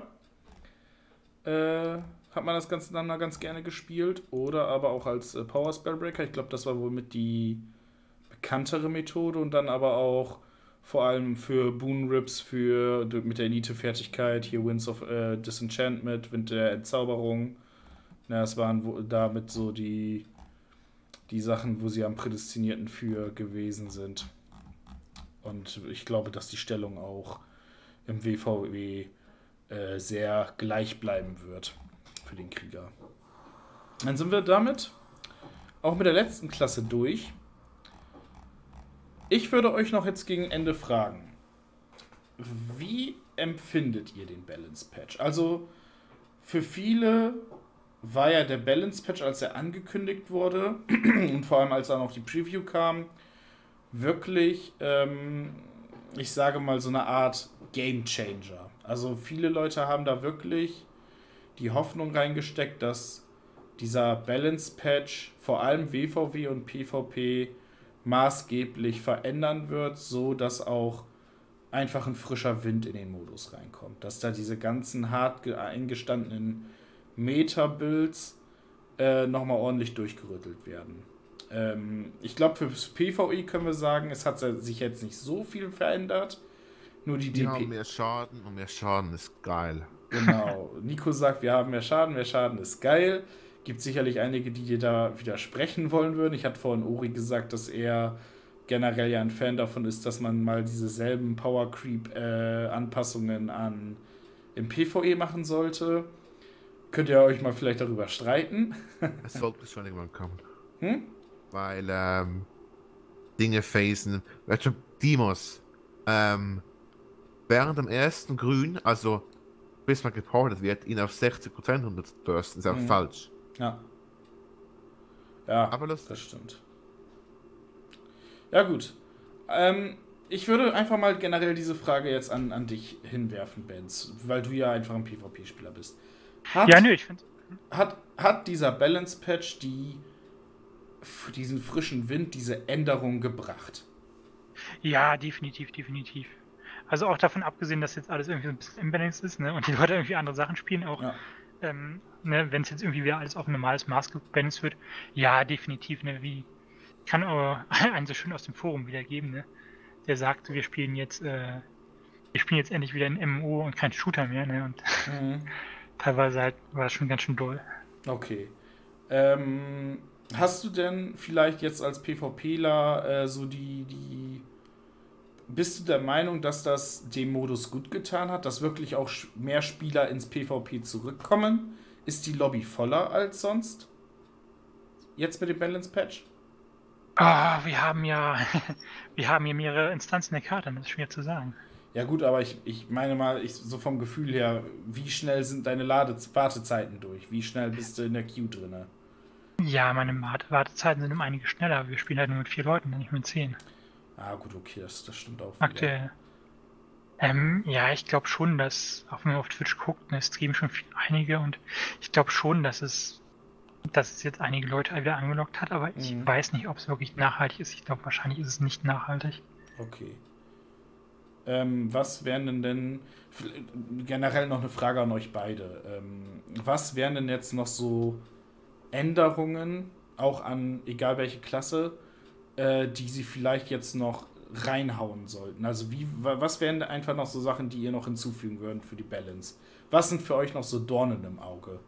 hat man das Ganze dann ganz gerne gespielt, oder aber auch als Power Spellbreaker. Ich glaube, das war wohl mit die bekanntere Methode, und dann aber auch vor allem für Boon Rips, mit der Elite-Fertigkeit, hier Winds of Disenchantment, Wind der Entzauberung. Ja, das waren damit so die Sachen, wo sie am prädestinierten für gewesen sind. Und ich glaube, dass die Stellung auch im WVW sehr gleich bleiben wird für den Krieger. Dann sind wir damit auch mit der letzten Klasse durch. Ich würde euch noch jetzt gegen Ende fragen, wie empfindet ihr den Balance Patch? Also für viele war ja der Balance Patch, als er angekündigt wurde und vor allem als dann auch die Preview kam, wirklich, ich sage mal, so eine Art Game Changer. Also viele Leute haben da wirklich die Hoffnung reingesteckt, dass dieser Balance Patch vor allem WVW und PvP maßgeblich verändern wird, so dass auch einfach ein frischer Wind in den Modus reinkommt. Dass da diese ganzen hart eingestandenen Meta-Builds nochmal ordentlich durchgerüttelt werden. Ich glaube, für das PvE können wir sagen, es hat sich jetzt nicht so viel verändert. Nur die DP. Mehr Schaden, und mehr Schaden ist geil. Genau. Nico sagt, wir haben mehr Schaden ist geil. Gibt sicherlich einige, die dir da widersprechen wollen würden. Ich hatte vorhin Ori gesagt, dass er generell ja ein Fan davon ist, dass man mal dieselben Power Creep Anpassungen im PvE machen sollte. Könnt ihr euch mal vielleicht darüber streiten? Es sollte schon irgendwann kommen. Hm? Weil, Dinge phasen. Weißt du, Demos, während dem ersten Grün, also bis man geportet wird, ihn auf 60% runterzubürsten, ist auch falsch. Ja. Ja, Aber lustig. das stimmt. Ja, gut. Ich würde einfach mal generell diese Frage jetzt an dich hinwerfen, Benz, weil du ja einfach ein PvP-Spieler bist. Ich finde. Hat dieser Balance-Patch diesen frischen Wind, diese Änderung gebracht? Ja, definitiv. Also auch davon abgesehen, dass jetzt alles irgendwie so ein bisschen imbalanced ist, ne? Und die Leute irgendwie andere Sachen spielen, auch ne, wenn es jetzt irgendwie wieder alles auf ein normales Maß gebalanced wird, ja, definitiv, ne? Wie kann aber einen so schön aus dem Forum wiedergeben, ne? Der sagt, wir spielen jetzt endlich wieder ein MMO und kein Shooter mehr, ne? Und teilweise halt war es schon ganz schön doll. Okay. Hast du denn vielleicht jetzt als PvPler bist du der Meinung, dass das dem Modus gut getan hat, dass wirklich auch mehr Spieler ins PvP zurückkommen? Ist die Lobby voller als sonst? Jetzt mit dem Balance-Patch? Wir haben hier mehrere Instanzen der Karte, das ist schwer zu sagen. Ja gut, aber ich meine mal, so vom Gefühl her, wie schnell sind deine Wartezeiten durch? Wie schnell bist du in der Queue drin? Ja, meine Wartezeiten sind um einige schneller. Wir spielen halt nur mit 4 Leuten, nicht mit 10. Ah gut, okay, das stimmt auch. Aktuell. Ja, ich glaube schon, dass, auch wenn man auf Twitch guckt, ne, streamen schon einige und ich glaube schon, dass es jetzt einige Leute wieder angelockt hat, aber ich weiß nicht, ob es wirklich nachhaltig ist. Ich glaube, wahrscheinlich ist es nicht nachhaltig. Okay. Was wären denn generell noch eine Frage an euch beide. Was wären denn jetzt noch so Änderungen, auch an egal welche Klasse, die sie vielleicht jetzt noch reinhauen sollten? Also was wären einfach noch so Sachen, die ihr noch hinzufügen würdet für die Balance? Was sind für euch noch so Dornen im Auge?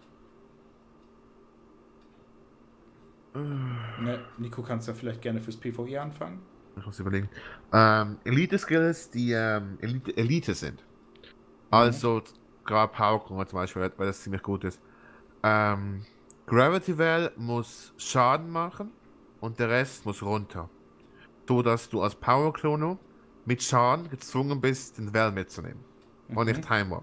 Ne, Nico, kannst ja vielleicht gerne fürs PvE anfangen. Ich muss überlegen. Elite-Skills, die Elite sind. Also gerade Power zum Beispiel, weil das ziemlich gut ist. Gravity Well muss Schaden machen und der Rest muss runter. So dass du als Power Chrono mit Schaden gezwungen bist, den Well mitzunehmen. Und nicht Timer.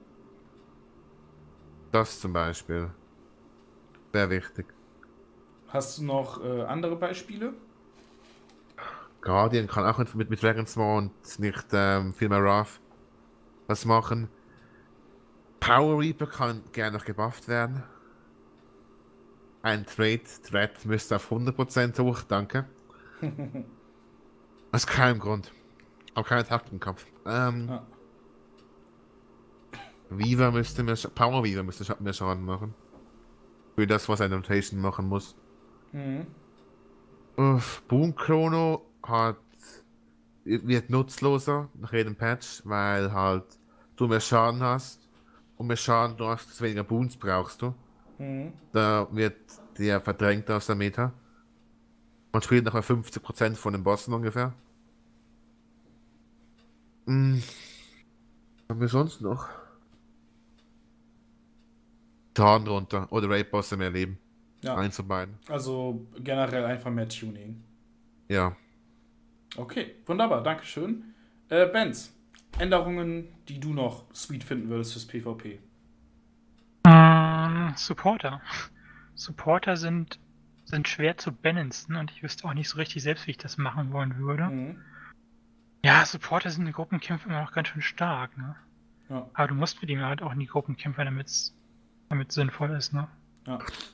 Das zum Beispiel. Sehr wichtig. Hast du noch andere Beispiele? Guardian kann auch mit Dragonsmaw und nicht viel mehr Wrath was machen. Power Reaper kann gerne noch gebufft werden. Ein Threat müsste auf 100% hoch, danke. Aus keinem Grund. Auch kein Taktenkampf. Viva müsste mehr Power Viva müsste mehr Schaden machen. Für das, was eine Notation machen muss. Boom Chrono wird nutzloser nach jedem Patch, weil halt du mehr Schaden hast und mehr Schaden du hast, desto weniger Boons brauchst du. Da wird der verdrängt aus der Meta. Man spielt noch bei 50% von den Bossen ungefähr. Was haben wir sonst noch? Schaden runter oder Raid-Bosse mehr Leben. Ja. Eins von beiden. Also generell einfach mehr Tuning. Ja. Okay, wunderbar, dankeschön. Benz, Änderungen, die du noch sweet finden würdest fürs PvP? Supporter. Supporter sind schwer zu balancen und ich wüsste auch nicht so richtig selbst, wie ich das machen wollen würde. Ja, Supporter sind in Gruppenkämpfen immer noch ganz schön stark, ne? Ja. Aber du musst mit ihm halt auch in die Gruppenkämpfe, damit es sinnvoll ist, ne? Ja.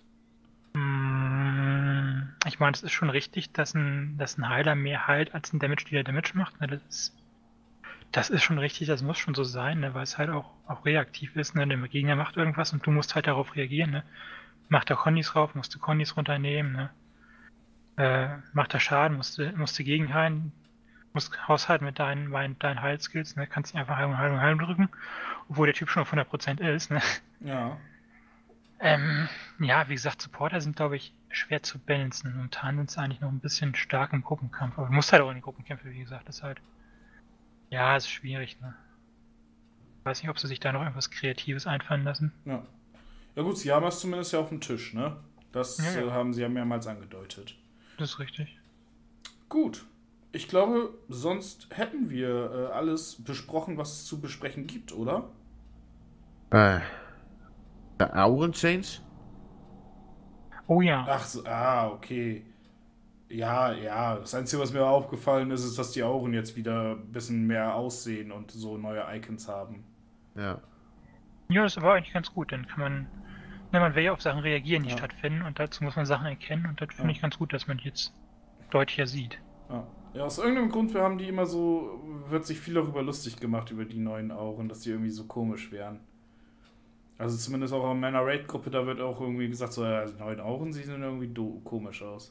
Ich meine, es ist schon richtig, dass ein Heiler mehr heilt als ein Damage-Dealer Damage macht. Ne? Das ist schon richtig, das muss schon so sein, ne? Weil es halt auch reaktiv ist. Ne? Der Gegner macht irgendwas und du musst halt darauf reagieren. Ne? Macht er Kondis rauf, musst du Kondis runternehmen. Ne? Macht er Schaden, musst du gegenheilen, musst haushalten mit deinen Heilskills. Ne? Kannst nicht einfach Heilung drücken, obwohl der Typ schon auf 100% ist. Ne? Ja. Ja, wie gesagt, Supporter sind, glaube ich, schwer zu balancen. Momentan sind es eigentlich noch ein bisschen stark im Gruppenkampf. Aber du musst halt auch in die Gruppenkämpfe, wie gesagt. Das ist halt. Ja, ist schwierig, ne? Ich weiß nicht, ob sie sich da noch irgendwas Kreatives einfallen lassen. Ja. Ja gut, sie haben es zumindest ja auf dem Tisch, ne? Das haben sie ja mehrmals angedeutet. Das ist richtig. Gut. Ich glaube, sonst hätten wir alles besprochen, was es zu besprechen gibt, oder? Der Auren-Change? Oh ja. Ach so, okay. Ja. Das Einzige, was mir aufgefallen ist, ist, dass die Auren jetzt wieder ein bisschen mehr aussehen und so neue Icons haben. Ja. Ja, das war eigentlich ganz gut. Dann kann man will ja auf Sachen reagieren, die stattfinden, und dazu muss man Sachen erkennen, und das finde ich ganz gut, dass man jetzt deutlicher sieht. Ja, aus irgendeinem Grund wird sich viel darüber lustig gemacht, über die neuen Auren, dass die irgendwie so komisch wären. Also zumindest auch in meiner Raid-Gruppe, da wird auch irgendwie gesagt, so, ja, die neuen Auren sehen irgendwie komisch aus.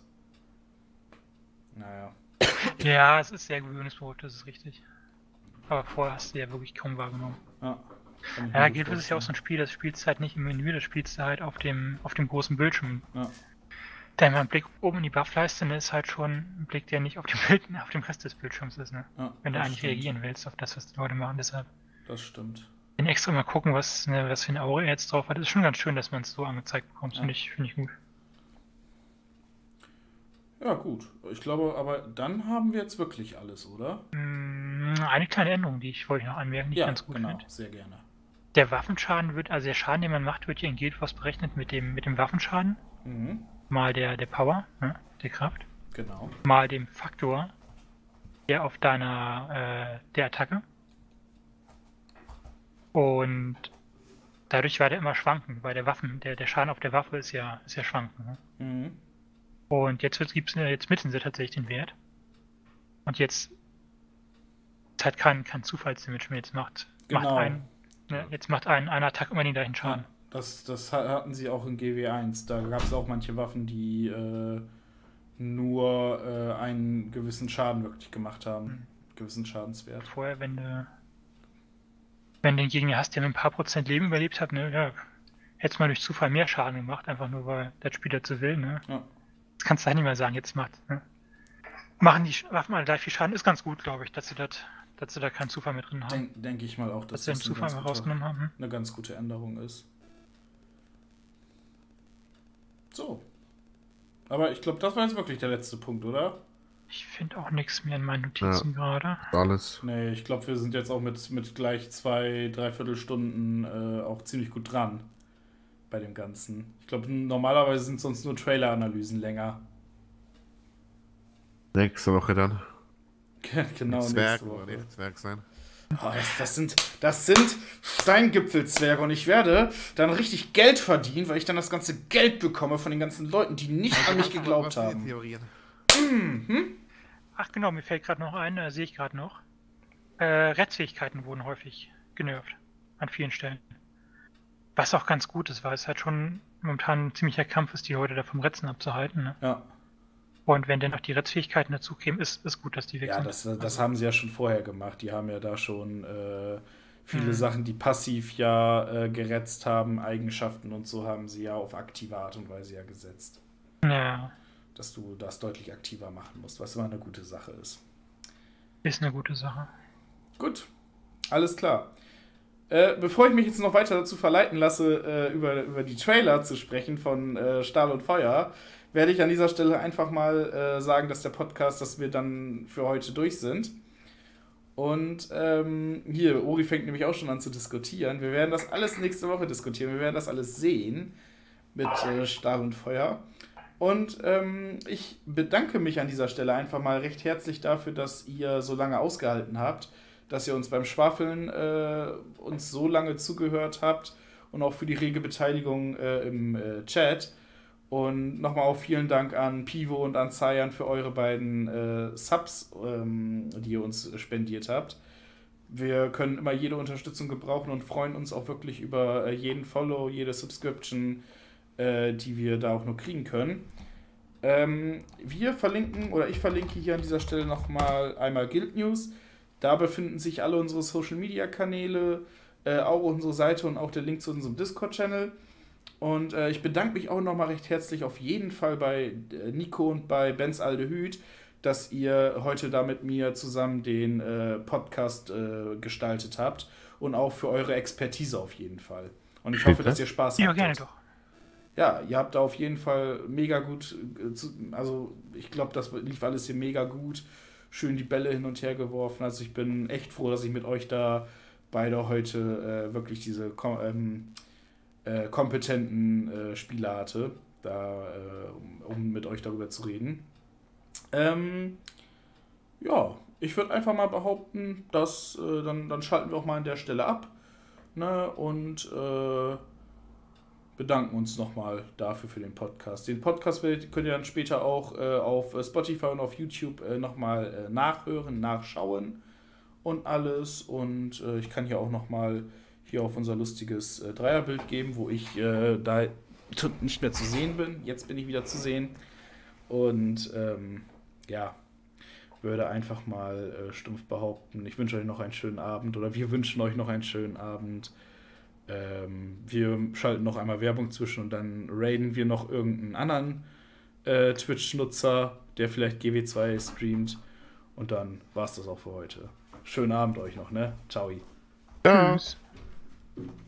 Naja. Ja, es ist sehr gewöhnungsbewusst, das ist richtig. Aber vorher hast du ja wirklich kaum wahrgenommen. Ja, Guild Wars ist ja auch so ein Spiel, das spielst du halt nicht im Menü, das spielst du halt auf dem großen Bildschirm. Ja. Da mal ein Blick oben in die Buffleiste, ne, ist halt schon ein Blick, der nicht auf dem Rest des Bildschirms ist, ne? Ja, wenn du eigentlich reagieren willst auf das, was die Leute machen, deshalb. Das stimmt. Wenn extra mal gucken, was für eine Aura er jetzt drauf hat, ist schon ganz schön, dass man es so angezeigt bekommt, finde ich gut. Ja, gut. Ich glaube, aber dann haben wir jetzt wirklich alles, oder? Eine kleine Änderung, wollte ich noch anmerken, die ich ganz gut finde. Ja, sehr gerne. Der Waffenschaden der Schaden, den man macht, wird hier in Guild Wars berechnet mit dem Waffenschaden. Mhm. Mal der Power, ne, der Kraft. Genau. Mal dem Faktor der Attacke. Und dadurch war der immer schwanken, weil der Schaden auf der Waffe ist ja schwanken. Ne? Mhm. Und jetzt mitten sie tatsächlich den Wert. Und jetzt ist halt kein Zufallsdamage mehr. Jetzt macht eine Attacke immer den gleichen Schaden. Ja, das hatten sie auch in GW1. Da gab es auch manche Waffen, die nur einen gewissen Schaden wirklich gemacht haben. Gewissen Schadenswert. Vorher, wenn du den Gegner hast, der mit ein paar Prozent Leben überlebt hat, ne, ja, hättest mal durch Zufall mehr Schaden gemacht, einfach nur weil der Spieler zu will, ne? Ja. Das kannst du halt nicht mehr sagen, jetzt machen die Waffen alle gleich viel Schaden, ist ganz gut, glaube ich, dass sie da keinen Zufall mit drin haben. Denke ich mal auch, dass sie den Zufall mal rausgenommen haben. Eine ganz gute Änderung ist. So. Aber ich glaube, das war jetzt wirklich der letzte Punkt, oder? Ich finde auch nichts mehr in meinen Notizen gerade. Alles. Nee, ich glaube, wir sind jetzt auch mit gleich 2-3/4 Stunden auch ziemlich gut dran bei dem Ganzen. Ich glaube, normalerweise sind sonst nur Trailer-Analysen länger. Nächste Woche dann. Genau, nächste Woche. Oder Zwerg sein. Oh, das sind Steingipfelzwerge, und ich werde dann richtig Geld verdienen, weil ich dann das ganze Geld bekomme von den ganzen Leuten, die nicht an mich geglaubt haben. Ach genau, mir fällt gerade noch ein, sehe ich gerade noch. Rettfähigkeiten wurden häufig genervt. An vielen Stellen. Was auch ganz gut ist, weil es halt schon momentan ein ziemlicher Kampf ist, die Leute da vom Retzen abzuhalten. Ne? Ja. Und wenn dann noch die Rettfähigkeiten dazu kämen, ist gut, dass die weg sind. Ja, das haben sie ja schon vorher gemacht. Die haben ja da schon viele Sachen, die passiv geretzt haben, Eigenschaften und so, haben sie ja auf aktive Art und Weise ja gesetzt. Ja. Dass du das deutlich aktiver machen musst, was immer eine gute Sache ist. Ist eine gute Sache. Gut, alles klar. Bevor ich mich jetzt noch weiter dazu verleiten lasse, über die Trailer zu sprechen von Stahl und Feuer, werde ich an dieser Stelle einfach mal sagen, dass wir dann für heute durch sind. Und hier, Ori fängt nämlich auch schon an zu diskutieren. Wir werden das alles nächste Woche diskutieren. Wir werden das alles sehen mit Stahl und Feuer. Und ich bedanke mich an dieser Stelle einfach mal recht herzlich dafür, dass ihr so lange ausgehalten habt, dass ihr uns beim Schwafeln uns so lange zugehört habt und auch für die rege Beteiligung im Chat. Und nochmal auch vielen Dank an Pivo und an Zayan für eure beiden Subs, die ihr uns spendiert habt. Wir können immer jede Unterstützung gebrauchen und freuen uns auch wirklich über jeden Follow, jede Subscription, die wir da auch nur kriegen können. Ich verlinke hier an dieser Stelle nochmal einmal Guild News. Da befinden sich alle unsere Social Media Kanäle, auch unsere Seite und auch der Link zu unserem Discord-Channel. Und ich bedanke mich auch nochmal recht herzlich auf jeden Fall bei Nico und bei Benz Aldehyd, dass ihr heute da mit mir zusammen den Podcast gestaltet habt und auch für eure Expertise auf jeden Fall. Und ich hoffe, dass ihr Spaß habt. Ja, gerne doch. Ja, ihr habt da auf jeden Fall mega gut, also ich glaube, das lief alles hier mega gut. Schön die Bälle hin und her geworfen. Also ich bin echt froh, dass ich mit euch da beide heute wirklich diese kompetenten Spieler hatte, um mit euch darüber zu reden. Ja, ich würde einfach mal behaupten, dass dann schalten wir auch mal an der Stelle ab, ne, und bedanken uns nochmal dafür für den Podcast. Den Podcast könnt ihr dann später auch auf Spotify und auf YouTube nochmal nachhören, nachschauen und alles. Und ich kann hier auch nochmal hier auf unser lustiges Dreierbild geben, wo ich da nicht mehr zu sehen bin. Jetzt bin ich wieder zu sehen. Und ja, würde einfach mal stumpf behaupten, ich wünsche euch noch einen schönen Abend oder wir wünschen euch noch einen schönen Abend. Wir schalten noch einmal Werbung zwischen und dann raiden wir noch irgendeinen anderen Twitch-Nutzer, der vielleicht GW2 streamt. Und dann war's das auch für heute. Schönen Abend euch noch, ne? Ciao. Ja. Tschüss.